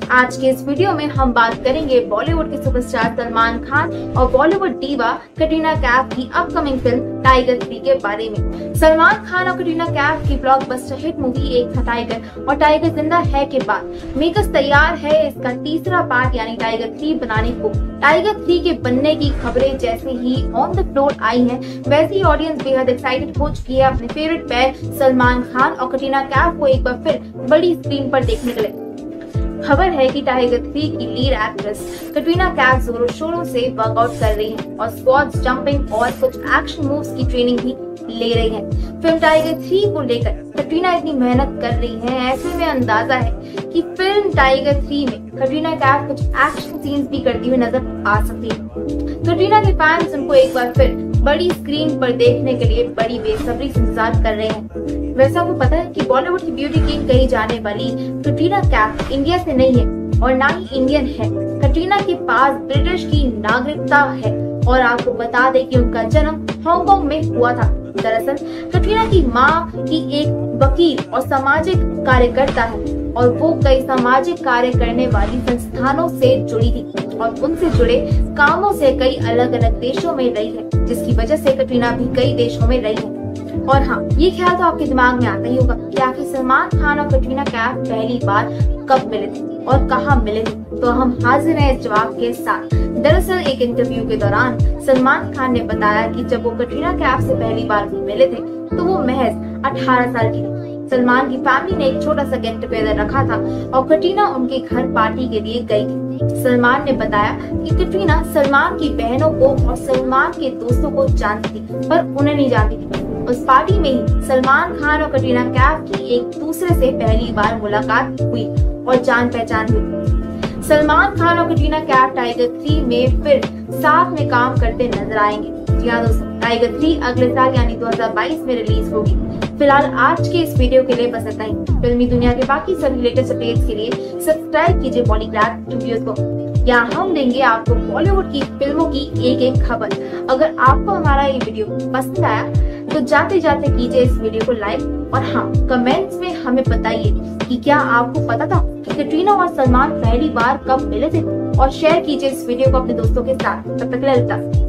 आज के इस वीडियो में हम बात करेंगे बॉलीवुड के सुपरस्टार सलमान खान और बॉलीवुड डीवा कटरीना कैफ की अपकमिंग फिल्म टाइगर थ्री के बारे में। सलमान खान और कटरीना कैफ की ब्लॉकबस्टर हिट मूवी एक था टाइगर और टाइगर जिंदा है के बाद मेकर्स तैयार है इसका तीसरा पार्ट यानी टाइगर थ्री बनाने को। टाइगर थ्री के बनने की खबरें जैसे ही ऑन द फ्लोर आई हैं, वैसे ही ऑडियंस बेहद एक्साइटेड हो चुकी है अपने फेवरेट पैर सलमान खान और कटरीना कैफ को एक बार फिर बड़ी स्क्रीन पर देखने के लिए। खबर है कि टाइगर थ्री की लीड एक्ट्रेस कटरीना कैफ जोरों शोरों से वर्कआउट कर रही हैं और स्क्वाट्स, जंपिंग और कुछ एक्शन मूव्स की ट्रेनिंग भी ले रही हैं। फिल्म टाइगर थ्री को लेकर कटरीना इतनी मेहनत कर रही है, ऐसे में अंदाजा है कि फिल्म टाइगर थ्री में कटरीना कैफ कुछ एक्शन सीन्स भी करती हुई नजर आ सकती है। कटरीना के फैंस उनको एक बार फिर बड़ी स्क्रीन पर देखने के लिए बड़ी बेसब्री से इंतजार कर रहे हैं। वैसे आपको पता है कि बॉलीवुड की ब्यूटी किंग कही जाने वाली कटरीना कैफ इंडिया से नहीं है और ना ही इंडियन है। कटरीना के पास ब्रिटिश की नागरिकता है और आपको बता दें कि उनका जन्म हांगकांग में हुआ था। दरअसल कटरीना की माँ की एक वकील और सामाजिक कार्यकर्ता है और वो कई सामाजिक कार्य करने वाली संस्थानों से जुड़ी थी और उनसे जुड़े कामों से कई अलग अलग देशों में रही है, जिसकी वजह से कटरीना भी कई देशों में रही है। और हाँ, ये ख्याल तो आपके दिमाग में आता ही होगा कि आखिर सलमान खान और कटरीना कैफ पहली बार कब मिले थे और कहाँ मिले थे, तो हम हाजिर हैं इस जवाब के साथ। दरअसल एक इंटरव्यू के दौरान सलमान खान ने बताया कि जब वो कटरीना कैफ से पहली बार मिले थे तो वो महज अठारह साल की थी। सलमान की फैमिली ने एक छोटा सा गेट टुगेदर रखा था और कटरीना उनके घर पार्टी के लिए गई थी। सलमान ने बताया कि कटरीना सलमान की बहनों को और सलमान के दोस्तों को जानती थी पर उन्हें नहीं जानती थी। उस पार्टी में ही सलमान खान और कटरीना कैफ की एक दूसरे से पहली बार मुलाकात हुई और जान पहचान हुई। सलमान खान और कटरीना कैफ टाइगर थ्री में फिर साथ में काम करते नजर आएंगे। जी हाँ दोस्तों, टाइगर थ्री अगले साल यानी दो हज़ार बाईस में रिलीज होगी। फिलहाल आज के इस वीडियो के लिए बस इतना ही। फिल्मी दुनिया के बाकी सभी लेटेस्ट अपडेट्स के लिए सब्सक्राइब कीजिए बॉलीग्राफ स्टूडियोज को। यहाँ हम देंगे आपको बॉलीवुड की फिल्मों की एक एक खबर। अगर आपको हमारा ये वीडियो पसंद आया तो जाते जाते कीजिए इस वीडियो को लाइक और हाँ, कमेंट्स में हमें बताइए कि क्या आपको पता था कि कटरीना और सलमान पहली बार कब मिले थे, और शेयर कीजिए इस वीडियो को अपने दोस्तों के साथ। तब तक के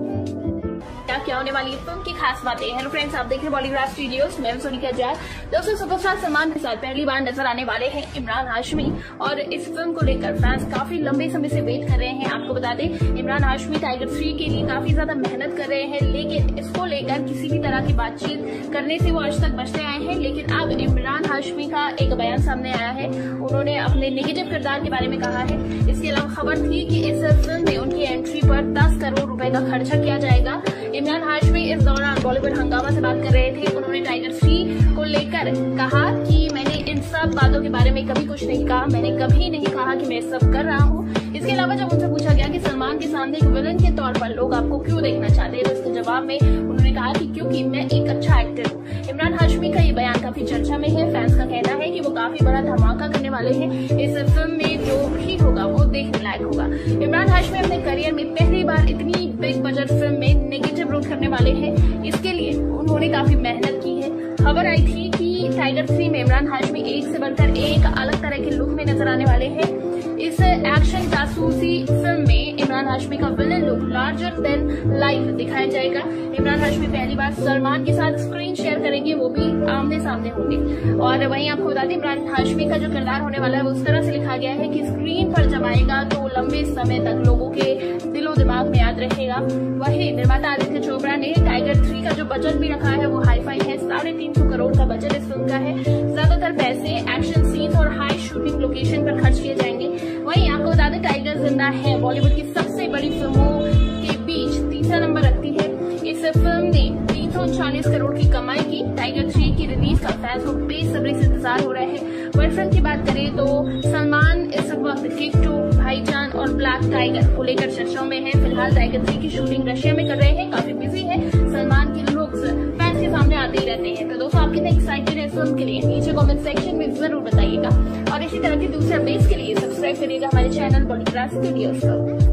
क्या होने वाली है फिल्म की खास बातें। हेलो फ्रेंड्स, आप देख रहे हैं बॉलीग्राफ स्टूडियोज, मैं सोनिका जाट। दोस्तों, सुपरस्टार सलमान के साथ पहली बार नजर आने वाले हैं इमरान हाशमी और इस फिल्म को लेकर फैंस काफी लंबे समय से वेट कर रहे हैं। आपको बता दें, इमरान हाशमी टाइगर थ्री के लिए काफी ज्यादा मेहनत कर रहे हैं, लेकिन इसको लेकर किसी भी तरह की बातचीत करने से वो आज तक बचते आए हैं। लेकिन अब इमरान हाशमी का एक बयान सामने आया है। उन्होंने अपने नेगेटिव किरदार के बारे में कहा है। इसके अलावा खबर थी कि इस फिल्म में उनकी एंट्री पर दस करोड़ रुपए का खर्चा किया जाएगा। इमरान हाशमी इस दौरान बॉलीवुड हंगामा से बात कर रहे थे। उन्होंने टाइगर थ्री को लेकर कहा कि मैंने इन सब बातों के बारे में कभी कुछ नहीं कहा, मैंने कभी नहीं कहा कि मैं सब कर रहा हूँ। इसके अलावा जब उनसे पूछा गया कि सलमान के सामने एक विलन के तौर पर लोग आपको क्यों देखना चाहते हैं, तो इसके जवाब में उन्होंने कहा कि क्योंकि मैं एक अच्छा एक्टर हूँ। इमरान हाशमी का ये बयान काफी चर्चा में है। फैंस का कहना है कि वो काफी बड़ा धमाका करने वाले हैं। इस फिल्म में जो भी होगा वो देखने लायक होगा। इमरान हाशमी अपने करियर में पहली बार इतनी बिग बजट फिल्म में नेगेटिव रोल करने वाले हैं। इसके लिए उन्होंने काफी मेहनत की है। खबर आई थी कि टाइगर थ्री में इमरान हाशमी एक से बढ़कर एक अलग तरह के लुक में नजर आने वाले हैं। इस एक्शन जासूसी फिल्म में इमरान हाशमी का villain look larger than life दिखाया जाएगा। इमरान हाशमी पहली बार सलमान के साथ स्क्रीन शेयर करेंगे, वो भी आमने सामने होंगे। और वहीं आपको बता दें, इमरान हाशमी का जो किरदार होने वाला है वो उस तरह से लिखा गया है कि स्क्रीन पर जब आएगा तो लंबे समय तक लोगों के दिलो दिमाग में याद रहेगा। वहीं निर्माता आदित्य चोपड़ा ने टाइगर थ्री का जो बजट भी रखा है वो हाई फाई है। साढ़े तीन सौ करोड़ का बजट इस फिल्म का है। ज्यादातर पैसे एक्शन सीन और हाई शूटिंग लोकेशन पर खर्च किए जाएंगे। वहीं आपको बता दें, टाइगर जिंदा है बॉलीवुड की सबसे बड़ी फिल्मों के बीच तीसरा नंबर रखती है। इस फिल्म ने तीन सौ उनचालीस करोड़ की कमाई की। टाइगर थ्री की रिलीज का फैंस को बेसब्री से इंतजार हो रहा है। बॉयफ्रेंड की बात करें तो सलमान इस वक्त किक टू, भाईजान और ब्लैक टाइगर को लेकर चर्चाओं में है। फिलहाल टाइगर थ्री की शूटिंग रशिया में कर रहे हैं, काफी बिजी है। सलमान के लुक्स फैंस के सामने आते ही रहते हैं। तो दोस्तों, आप कितने एक्साइटेड है फिल्म के लिए, नीचे कमेंट सेक्शन में जरूर बताइएगा। और इसी तरह के दूसरे अपडेट्स के लिए सब्सक्राइब करिएगा हमारे चैनल बॉलीग्राफ स्टूडियोज को।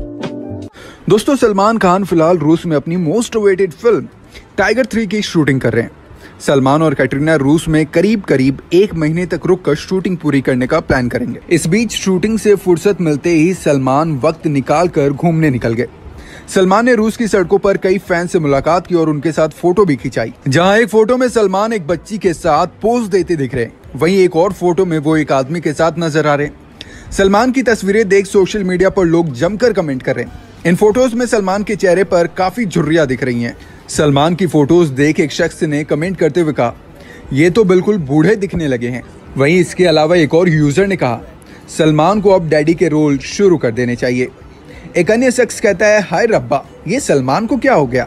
दोस्तों, सलमान खान फिलहाल रूस में अपनी most awaited film Tiger three की शूटिंग कर रहे हैं। सलमान और कैटरीना रूस में करीब करीब एक महीने तक रुककर शूटिंग पूरी करने का प्लान करेंगे। इस बीच शूटिंग से फुर्सत मिलते ही सलमान वक्त निकाल कर घूमने निकल गए। सलमान ने रूस की सड़कों पर कई फैन से मुलाकात की और उनके साथ फोटो भी खिंचाई, जहां एक फोटो में सलमान एक बच्ची के साथ पोज देते दिख रहे हैं, वहीं एक और फोटो में वो एक आदमी के साथ नजर आ रहे हैं। सलमान की तस्वीरें देख सोशल मीडिया पर लोग जमकर कमेंट कर रहे हैं। इन फोटोज में सलमान के चेहरे पर काफी झुर्रियां दिख रही हैं। सलमान की फोटोज देख एक शख्स ने कमेंट करते हुए कहा, ये तो बिल्कुल बूढ़े दिखने लगे हैं। वहीं इसके अलावा एक और यूजर ने कहा, सलमान को अब डैडी के रोल शुरू कर देने चाहिए। एक अन्य शख्स कहता है, हाय रब्बा, ये सलमान को क्या हो गया।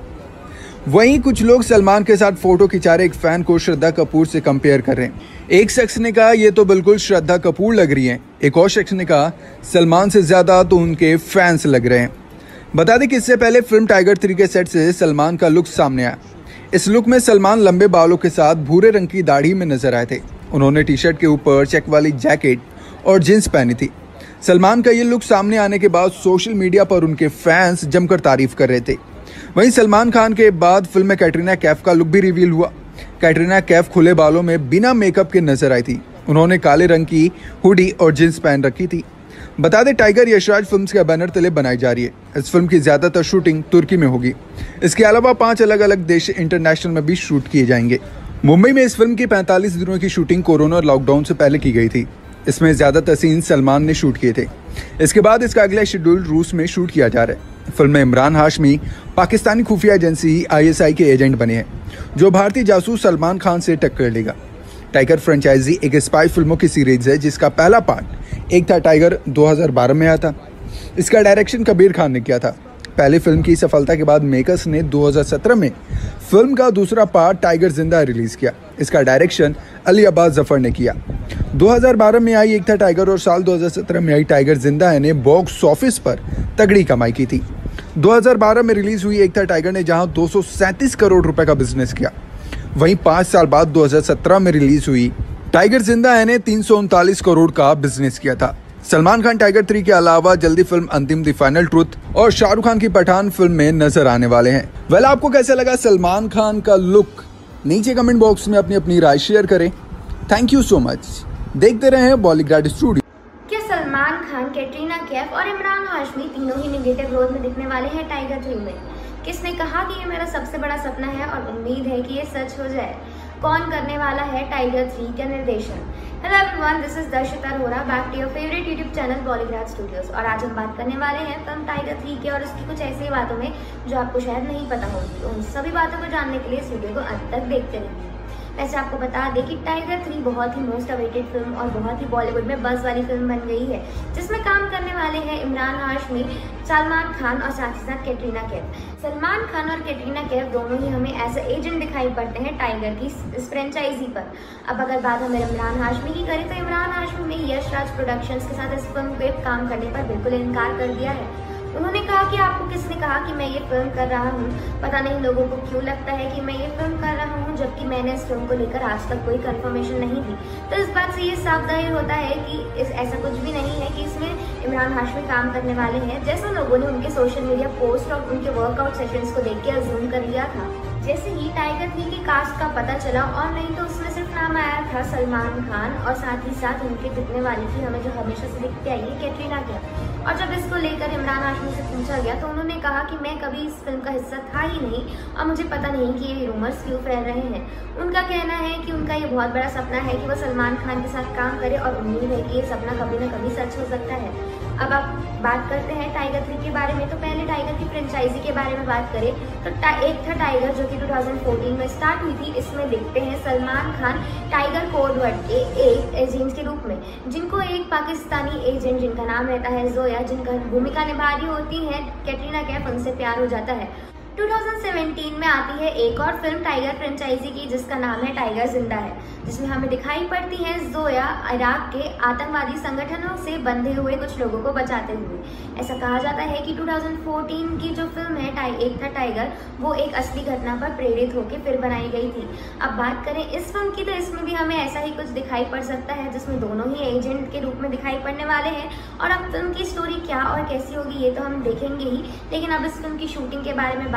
वहीं कुछ लोग सलमान के साथ फोटो खिंचा रहे एक फैन को श्रद्धा कपूर से कंपेयर कर रहे हैं। एक शख्स ने कहा, ये तो बिल्कुल श्रद्धा कपूर लग रही हैं। एक और शख्स ने कहा, सलमान से ज्यादा तो उनके फैंस लग रहे हैं। बता दें कि इससे पहले फिल्म टाइगर थ्री के सेट से सलमान का लुक सामने आया। इस लुक में सलमान लंबे बालों के साथ भूरे रंग की दाढ़ी में नजर आए थे। उन्होंने टी शर्ट के ऊपर चेक वाली जैकेट और जींस पहनी थी। सलमान का ये लुक सामने आने के बाद सोशल मीडिया पर उनके फैंस जमकर तारीफ कर रहे थे। वहीं सलमान खान के बाद फिल्म में कैटरीना कैफ का लुक भी रिवील हुआ। कैटरीना कैफ खुले बालों में बिना मेकअप के नजर आई थी। उन्होंने काले रंग की हुडी और जींस पहन रखी थी। बता दें, टाइगर यशराज फिल्म्स के बैनर तले बनाई जा रही है। इस फिल्म की ज्यादातर शूटिंग तुर्की में होगी। इसके अलावा पांच अलग अलग देश इंटरनेशनल में भी शूट किए जाएंगे। मुंबई में इस फिल्म की पैंतालीस दिनों की शूटिंग कोरोना और लॉकडाउन से पहले की गई थी। इसमें ज्यादातर सीन सलमान ने शूट किए थे। इसके बाद इसका अगला शेड्यूल रूस में शूट किया जा रहा है। फिल्म में इमरान हाशमी पाकिस्तानी खुफिया एजेंसी आई एस आई के एजेंट बने हैं, जो भारतीय जासूस सलमान खान से टक्कर लेगा। टाइगर फ्रेंचाइजी एक स्पाई फिल्मों की सीरीज है, जिसका पहला पार्ट एक था टाइगर दो हज़ार बारह में आया था। इसका डायरेक्शन कबीर खान ने किया था। पहली फिल्म की सफलता के बाद मेकर्स ने दो हज़ार सत्रह में फिल्म का दूसरा पार्ट टाइगर जिंदा रिलीज किया। इसका डायरेक्शन अली अब्बास जफर ने किया। दो हज़ार बारह में आई एक था टाइगर और साल दो हज़ार सत्रह में आई टाइगर जिंदा है ने बॉक्स ऑफिस पर तगड़ी कमाई की थी। दो हज़ार बारह में रिलीज हुई एक था टाइगर ने जहां दो सौ सैंतीस करोड़ रुपए का बिजनेस किया। वहीं पांच साल बाद दो हज़ार सत्रह में रिलीज हुई टाइगर जिंदा है ने तीन सौ उनतालीस करोड़ का बिजनेस किया था। सलमान खान टाइगर थ्री के अलावा जल्दी फिल्म अंतिम द फाइनल ट्रुथ और शाहरुख खान की पठान फिल्म में नजर आने वाले हैं। वेल, आपको कैसा लगा सलमान खान का लुक? नीचे कमेंट बॉक्स में अपनी अपनी राय शेयर करें। Thank you so much. देखते रहे बॉलीग्राड स्टूडियो। क्या सलमान खान, कैटरीना कैफ और इमरान हाशमी तीनों ही नेगेटिव रोल में दिखने वाले हैं टाइगर थ्री में? किसने कहा कि ये मेरा सबसे बड़ा सपना है और उम्मीद है कि ये सच हो जाए? कौन करने वाला है टाइगर थ्री का निर्देशन? Hello everyone, this is Darshita Arora, back to your favourite YouTube channel Bollygrad studios. और आज हम बात करने वाले हैं फिल्म टाइगर थ्री के और उसकी कुछ ऐसी बातों में जो आपको शायद नहीं पता होगी। तो उन सभी बातों को जानने के लिए इस वीडियो को अंत तक देखते रहिए। वैसे आपको बता दें कि टाइगर थ्री बहुत ही मोस्ट अवेटेड फिल्म और बहुत ही बॉलीवुड में बज़ वाली फिल्म बन गई है, जिसमें काम करने वाले हैं इमरान हाशमी, सलमान खान और साथ ही साथ कैटरीना कैफ। सलमान खान और कैटरीना कैफ दोनों ही हमें एज ए एजेंट दिखाई पड़ते हैं टाइगर की इस फ्रेंचाइजी पर। अब अगर बात हमें इमरान हाशमी की करें तो इमरान हाशमी ने यशराज प्रोडक्शंस के साथ इस फिल्म पे काम करने पर बिल्कुल इनकार कर दिया है। उन्होंने कहा कि आपको किसने कहा कि मैं ये फिल्म कर रहा हूँ? पता नहीं लोगों को क्यों लगता है कि मैं ये फिल्म कर रहा हूँ, जबकि मैंने इस फिल्म को लेकर आज तक कोई कंफर्मेशन नहीं दी। तो इस बात से ये साफ जाहिर होता है कि इस ऐसा कुछ भी नहीं है कि इसमें इमरान हाशमी काम करने वाले हैं, जैसे लोगों ने उनके सोशल मीडिया पोस्ट और उनके वर्कआउट सेशंस को देख के अज्यूम कर लिया था। जैसे ही टाइगर थ्री की कास्ट का पता चला और नहीं तो उसमें सिर्फ नाम आया था सलमान खान और साथ ही साथ उनके दिखने वाली थी हमें जो हमेशा से दिखती आई है कैटरीना कैफ। और जब इसको लेकर इमरान हाशमी से पूछा गया तो उन्होंने कहा कि मैं कभी इस फिल्म का हिस्सा था ही नहीं और मुझे पता नहीं कि ये रूमर्स क्यों फैल रहे हैं। उनका कहना है कि उनका ये बहुत बड़ा सपना है कि वो सलमान खान के साथ काम करे और उम्मीद है कि ये सपना कभी ना कभी सच हो सकता है। अब आप बात करते हैं टाइगर थ्री के बारे में। तो पहले टाइगर की फ्रेंचाइजी के बारे में बात करें तो एक था टाइगर जो कि दो हज़ार चौदह में स्टार्ट हुई थी। इसमें देखते हैं सलमान खान टाइगर कोडवर्ड के एक एजेंट के रूप में, जिनको एक पाकिस्तानी एजेंट जिनका नाम रहता है जोया, जिनका भूमिका निभा रही होती है कैटरीना कैफ, उनसे प्यार हो जाता है। दो हज़ार सत्रह में आती है एक और फिल्म टाइगर फ्रेंचाइजी की जिसका नाम है टाइगर जिंदा है, जिसमें हमें दिखाई पड़ती है जोया इराक के आतंकवादी संगठनों से बंधे हुए कुछ लोगों को बचाते हुए। ऐसा कहा जाता है कि दो हज़ार चौदह की जो फिल्म है एक था टाइगर, वो एक असली घटना पर प्रेरित होकर फिर बनाई गई थी। अब बात करें इस फिल्म की तो इसमें भी हमें ऐसा ही कुछ दिखाई पड़ सकता है, जिसमें दोनों ही एजेंट के रूप में दिखाई पड़ने वाले हैं। और अब फिल्म की स्टोरी क्या और कैसी होगी ये तो हम देखेंगे ही, लेकिन अब इस फिल्म की शूटिंग के बारे में बात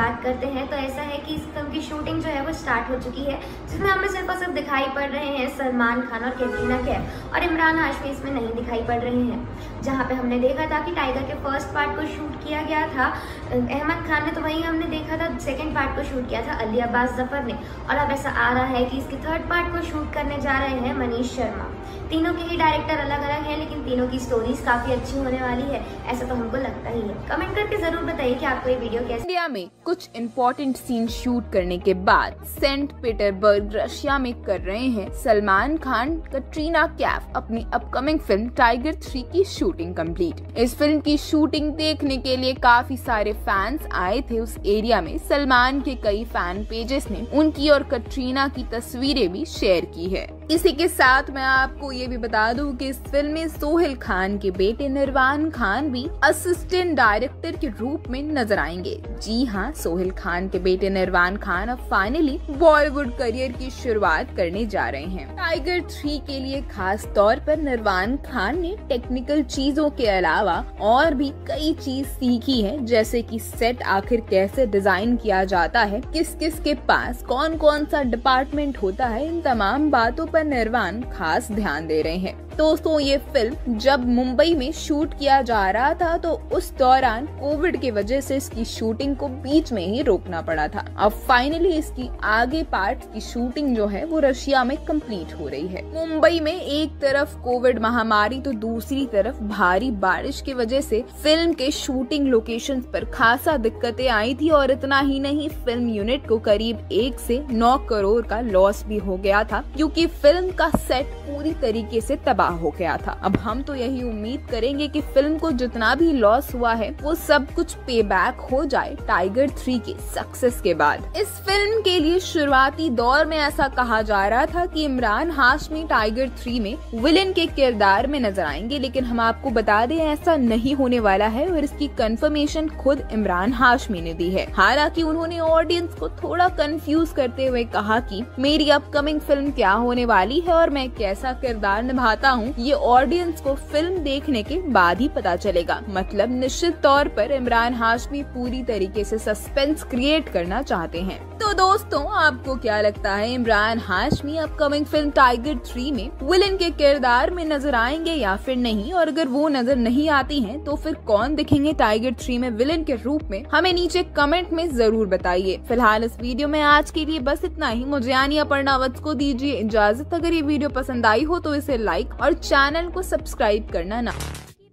बात करते हैं तो ऐसा है कि इस फिल्म की शूटिंग जो है वो स्टार्ट हो चुकी है, जिसमें हमें सिर्फ और सिर्फ दिखाई पड़ रहे हैं सलमान खान और कैटरीना कैफ, और इमरान हाशमी इसमें नहीं दिखाई पड़ रहे हैं। जहाँ पे हमने देखा था कि टाइगर के फर्स्ट पार्ट को शूट किया गया था अहमद खान ने, तो वहीं हमने देखा था सेकेंड पार्ट को शूट किया था अली अब्बास जफर ने, और अब ऐसा आ रहा है कि इसके थर्ड पार्ट को शूट करने जा रहे हैं मनीष शर्मा। तीनों के ही डायरेक्टर अलग अलग हैं, लेकिन तीनों की स्टोरीज काफी अच्छी होने वाली है, ऐसा तो हमको लगता ही है। कमेंट करके जरूर बताइए कि आपको ये वीडियो कैसे। इंडिया में कुछ इम्पोर्टेंट सीन शूट करने के बाद सेंट पीटर्सबर्ग रशिया में कर रहे हैं सलमान खान कटरीना कैफ अपनी अपकमिंग फिल्म टाइगर थ्री की शूटिंग कंप्लीट। इस फिल्म की शूटिंग देखने के लिए काफी सारे फैंस आए थे उस एरिया में। सलमान के कई फैन पेजेस ने उनकी और कटरीना की तस्वीरें भी शेयर की है। इसी के साथ मैं आपको ये भी बता दूं कि इस फिल्म में सोहेल खान के बेटे निर्वाण खान भी असिस्टेंट डायरेक्टर के रूप में नजर आएंगे। जी हाँ, सोहेल खान के बेटे निर्वाण खान अब फाइनली बॉलीवुड करियर की शुरुआत करने जा रहे हैं। टाइगर थ्री के लिए खास तौर पर निर्वाण खान ने टेक्निकल चीजों के अलावा और भी कई चीज सीखी है, जैसे कि सेट आखिर कैसे डिजाइन किया जाता है, किस किस के पास कौन कौन सा डिपार्टमेंट होता है, इन तमाम बातों पर निर्वाण खास ध्यान दे रहे हैं। दोस्तों, ये फिल्म जब मुंबई में शूट किया जा रहा था तो उस दौरान कोविड की वजह से इसकी शूटिंग को बीच में ही रोकना पड़ा था। अब फाइनली इसकी आगे पार्ट की शूटिंग जो है वो रशिया में कंप्लीट हो रही है। मुंबई में एक तरफ कोविड महामारी तो दूसरी तरफ भारी बारिश की वजह से फिल्म के शूटिंग लोकेशंस पर खासा दिक्कतें आई थी, और इतना ही नहीं, फिल्म यूनिट को करीब एक से नौ करोड़ का लॉस भी हो गया था, क्योंकि फिल्म का सेट पूरी तरीके से तबाह हो गया था। अब हम तो यही उम्मीद करेंगे कि फिल्म को जितना भी लॉस हुआ है वो सब कुछ पे बैक हो जाए टाइगर थ्री के सक्सेस के बाद। इस फिल्म के लिए शुरुआती दौर में ऐसा कहा जा रहा था कि इमरान हाशमी टाइगर थ्री में विलेन के किरदार में नजर आएंगे, लेकिन हम आपको बता दें ऐसा नहीं होने वाला है, और इसकी कंफर्मेशन खुद इमरान हाशमी ने दी है। हालांकि उन्होंने ऑडियंस को थोड़ा कंफ्यूज करते हुए कहा कि मेरी अपकमिंग फिल्म क्या होने वाली है और मैं कैसा किरदार निभाता हूँ, ये ऑडियंस को फिल्म देखने के बाद ही पता चलेगा। मतलब निश्चित तौर पर इमरान हाशमी पूरी तरीके से सस्पेंस क्रिएट करना चाहते हैं। तो दोस्तों, आपको क्या लगता है, Imran Hashmi upcoming film Tiger three में विलेन के किरदार में नजर आएंगे या फिर नहीं? और अगर वो नजर नहीं आती हैं, तो फिर कौन दिखेंगे टाइगर थ्री में विलेन के रूप में? हमें नीचे कमेंट में जरूर बताइए। फिलहाल इस वीडियो में आज के लिए बस इतना ही। मुझे यानी अपर्णा वत्स को दीजिए इजाजत। अगर ये वीडियो पसंद आई हो तो इसे लाइक और चैनल को सब्सक्राइब करना ना।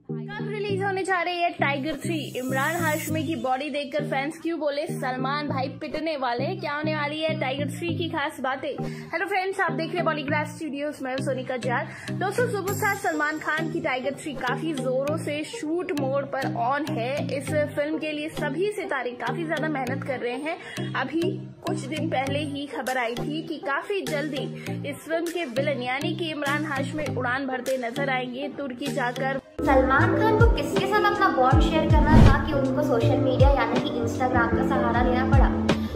कब रिलीज होने जा रही है टाइगर थ्री? इमरान हाशमी की बॉडी देखकर फैंस क्यों बोले सलमान भाई पिटने वाले? क्या होने वाली है टाइगर थ्री की खास बातें? हेलो फ्रेंड्स, आप देख रहे हैं बॉलीग्राफ स्टूडियोज में सोनिका जार। दोस्तों, सुपरस्टार सलमान खान की टाइगर थ्री काफी जोरों से शूट मोड पर ऑन है। इस फिल्म के लिए सभी सितारे काफी ज्यादा मेहनत कर रहे हैं। अभी कुछ दिन पहले ही खबर आई थी कि काफी जल्दी इस फिल्म के विलन यानी कि इमरान हाशमी उड़ान भरते नजर आएंगे तुर्की जाकर। सलमान खान को किसके साथ अपना बॉन्ड शेयर करना था कि उनको सोशल मीडिया यानी कि इंस्टाग्राम का सहारा लेना पड़ा।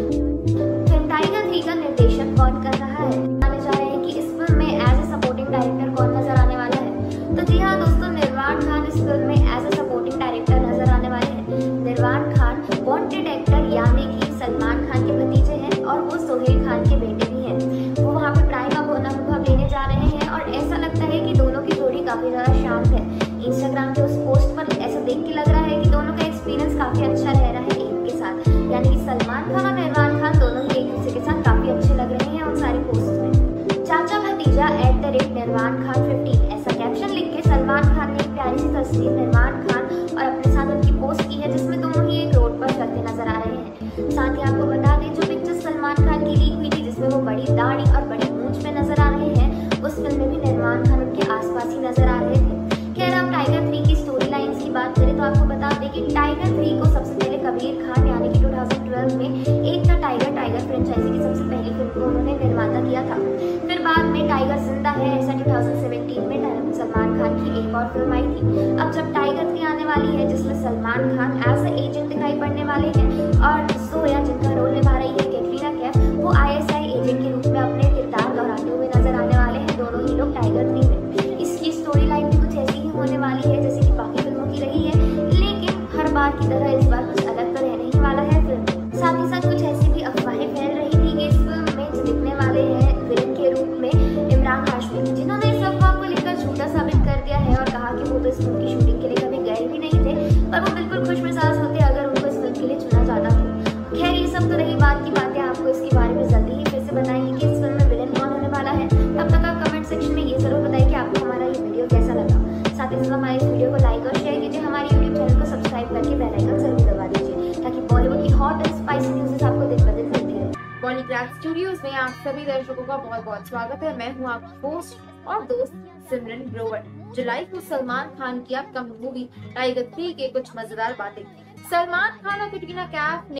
फिल्म टाइगर थ्री का निर्देशन कौन कर रहा है? आने जा रहे हैं कि इस फिल्म में एज ए सपोर्टिंग डायरेक्टर कौन नजर आने वाला है? तो जी हाँ दोस्तों, निर्वाण खान इस फिल्म में एज ए सपोर्टिंग डायरेक्टर नजर आने वाले हैं। निर्वाण खान वांटेड एक्टर यानी कि सलमान खान के भतीजे हैं, और वो सोहेल खान के बेटे भी हैं। वो वहाँ पे प्राइम अनुभव लेने जा रहे हैं, और ऐसा लगता है कि दोनों की जोड़ी काफी ज्यादा शांत है। इंस्टाग्राम के उस पोस्ट पर ऐसा देख के लग रहा है कि दोनों का एक्सपीरियंस काफी अच्छा रह रहा है एक के साथ, यानी कि सलमान खान और निर्वाण खान दोनों ही एक दूसरे के साथ काफी अच्छे लग रहे हैं उन सारी पोस्ट में। चाचा भतीजा एट द रेट निर्वाण खान फिफ्टीन ऐसा कैप्शन लिख के सलमान खान ने एक प्यारी सी तस्वीर निर्वाण खान और अपने साथ उनकी पोस्ट की है, जिसमें दोनों ही एक रोड पर चलते नजर आ रहे हैं। साथ ही आपको बता दें, जो पिक्चर सलमान खान की लीक हुई थी जिसमें वो बड़ी दाढ़ी और बड़ी मूंछ में नजर आ रहे हैं, उस फिल्म में भी निर्वाण खान उनके आसपास ही नजर आ रहे थे। खैर, आप टाइगर थ्री की स्टोरी लाइन्स की बात करें तो आपको बता दें कि टाइगर थ्री को सबसे पहले कबीर खान यानी कि दो हज़ार बारह में एक था टाइगर टाइगर फ्रेंचाइजी की सबसे पहली फिल्म को उन्होंने निर्माता किया था। फिर बाद में टाइगर जिंदा है ऐसा दो हज़ार सत्रह में सलमान खान की एक और फिल्म आई थी। अब जब टाइगर थ्री आने वाली है जिसमें Salman Khan as a agent दिखाई पड़ने वाले हैं, और सोया जिनका रोल निभा रही है कैटरीना कैफ, वो आई एस आई एजेंट के रूप में अपने किरदार दोहराते हुए नजर आने वाले हैं दोनों ही लोग टाइगर थ्री में। इसकी स्टोरी लाइन भी कुछ ऐसी ही होने वाली है जैसे कि बाकी फिल्मों की रही है, लेकिन हर बार की तरह इस बार कुछ अलग तो रहने ही वाला है फिल्म। साथ ही साथ कहा कि वो तो इस फिल्म की शूटिंग के लिए कभी गए भी नहीं थे, पर वो बिल्कुल खुश मिजाज होते अगर उनको इस फिल्म के लिए चुना जाता हो। खैर ये सब तो रही बात की बातें, आपको इसके बारे में जल्दी ही फिर से बताएंगे कि इस फिल्म में विलेन कौन होने वाला है। तब तक आप कमेंट सेक्शन में ये जरूर बताइए कि आपको हमारा ये वीडियो कैसा लगा। साथ ही साथ हमारे इस वीडियो को लाइक और शेयर कीजिए, हमारे यूट्यूब चैनल को सब्सक्राइब करके बेल आइकन जरूर दबा दीजिए ताकि बॉलीवुड की हॉट एंड स्पाइसी न्यूज़ आपको दिन ब दिन मिलती रहे। बॉलीग्राफ स्टूडियोज में आप सभी दर्शकों का बहुत बहुत स्वागत है। मैं हूँ आपकी होस्ट और दोस्त सिमरन ग्रोवर। जुलाई को सलमान खान की अपकमिंग मूवी टाइगर थ्री के कुछ मजेदार बातें। सलमान खान और कैटरीना कैफ ने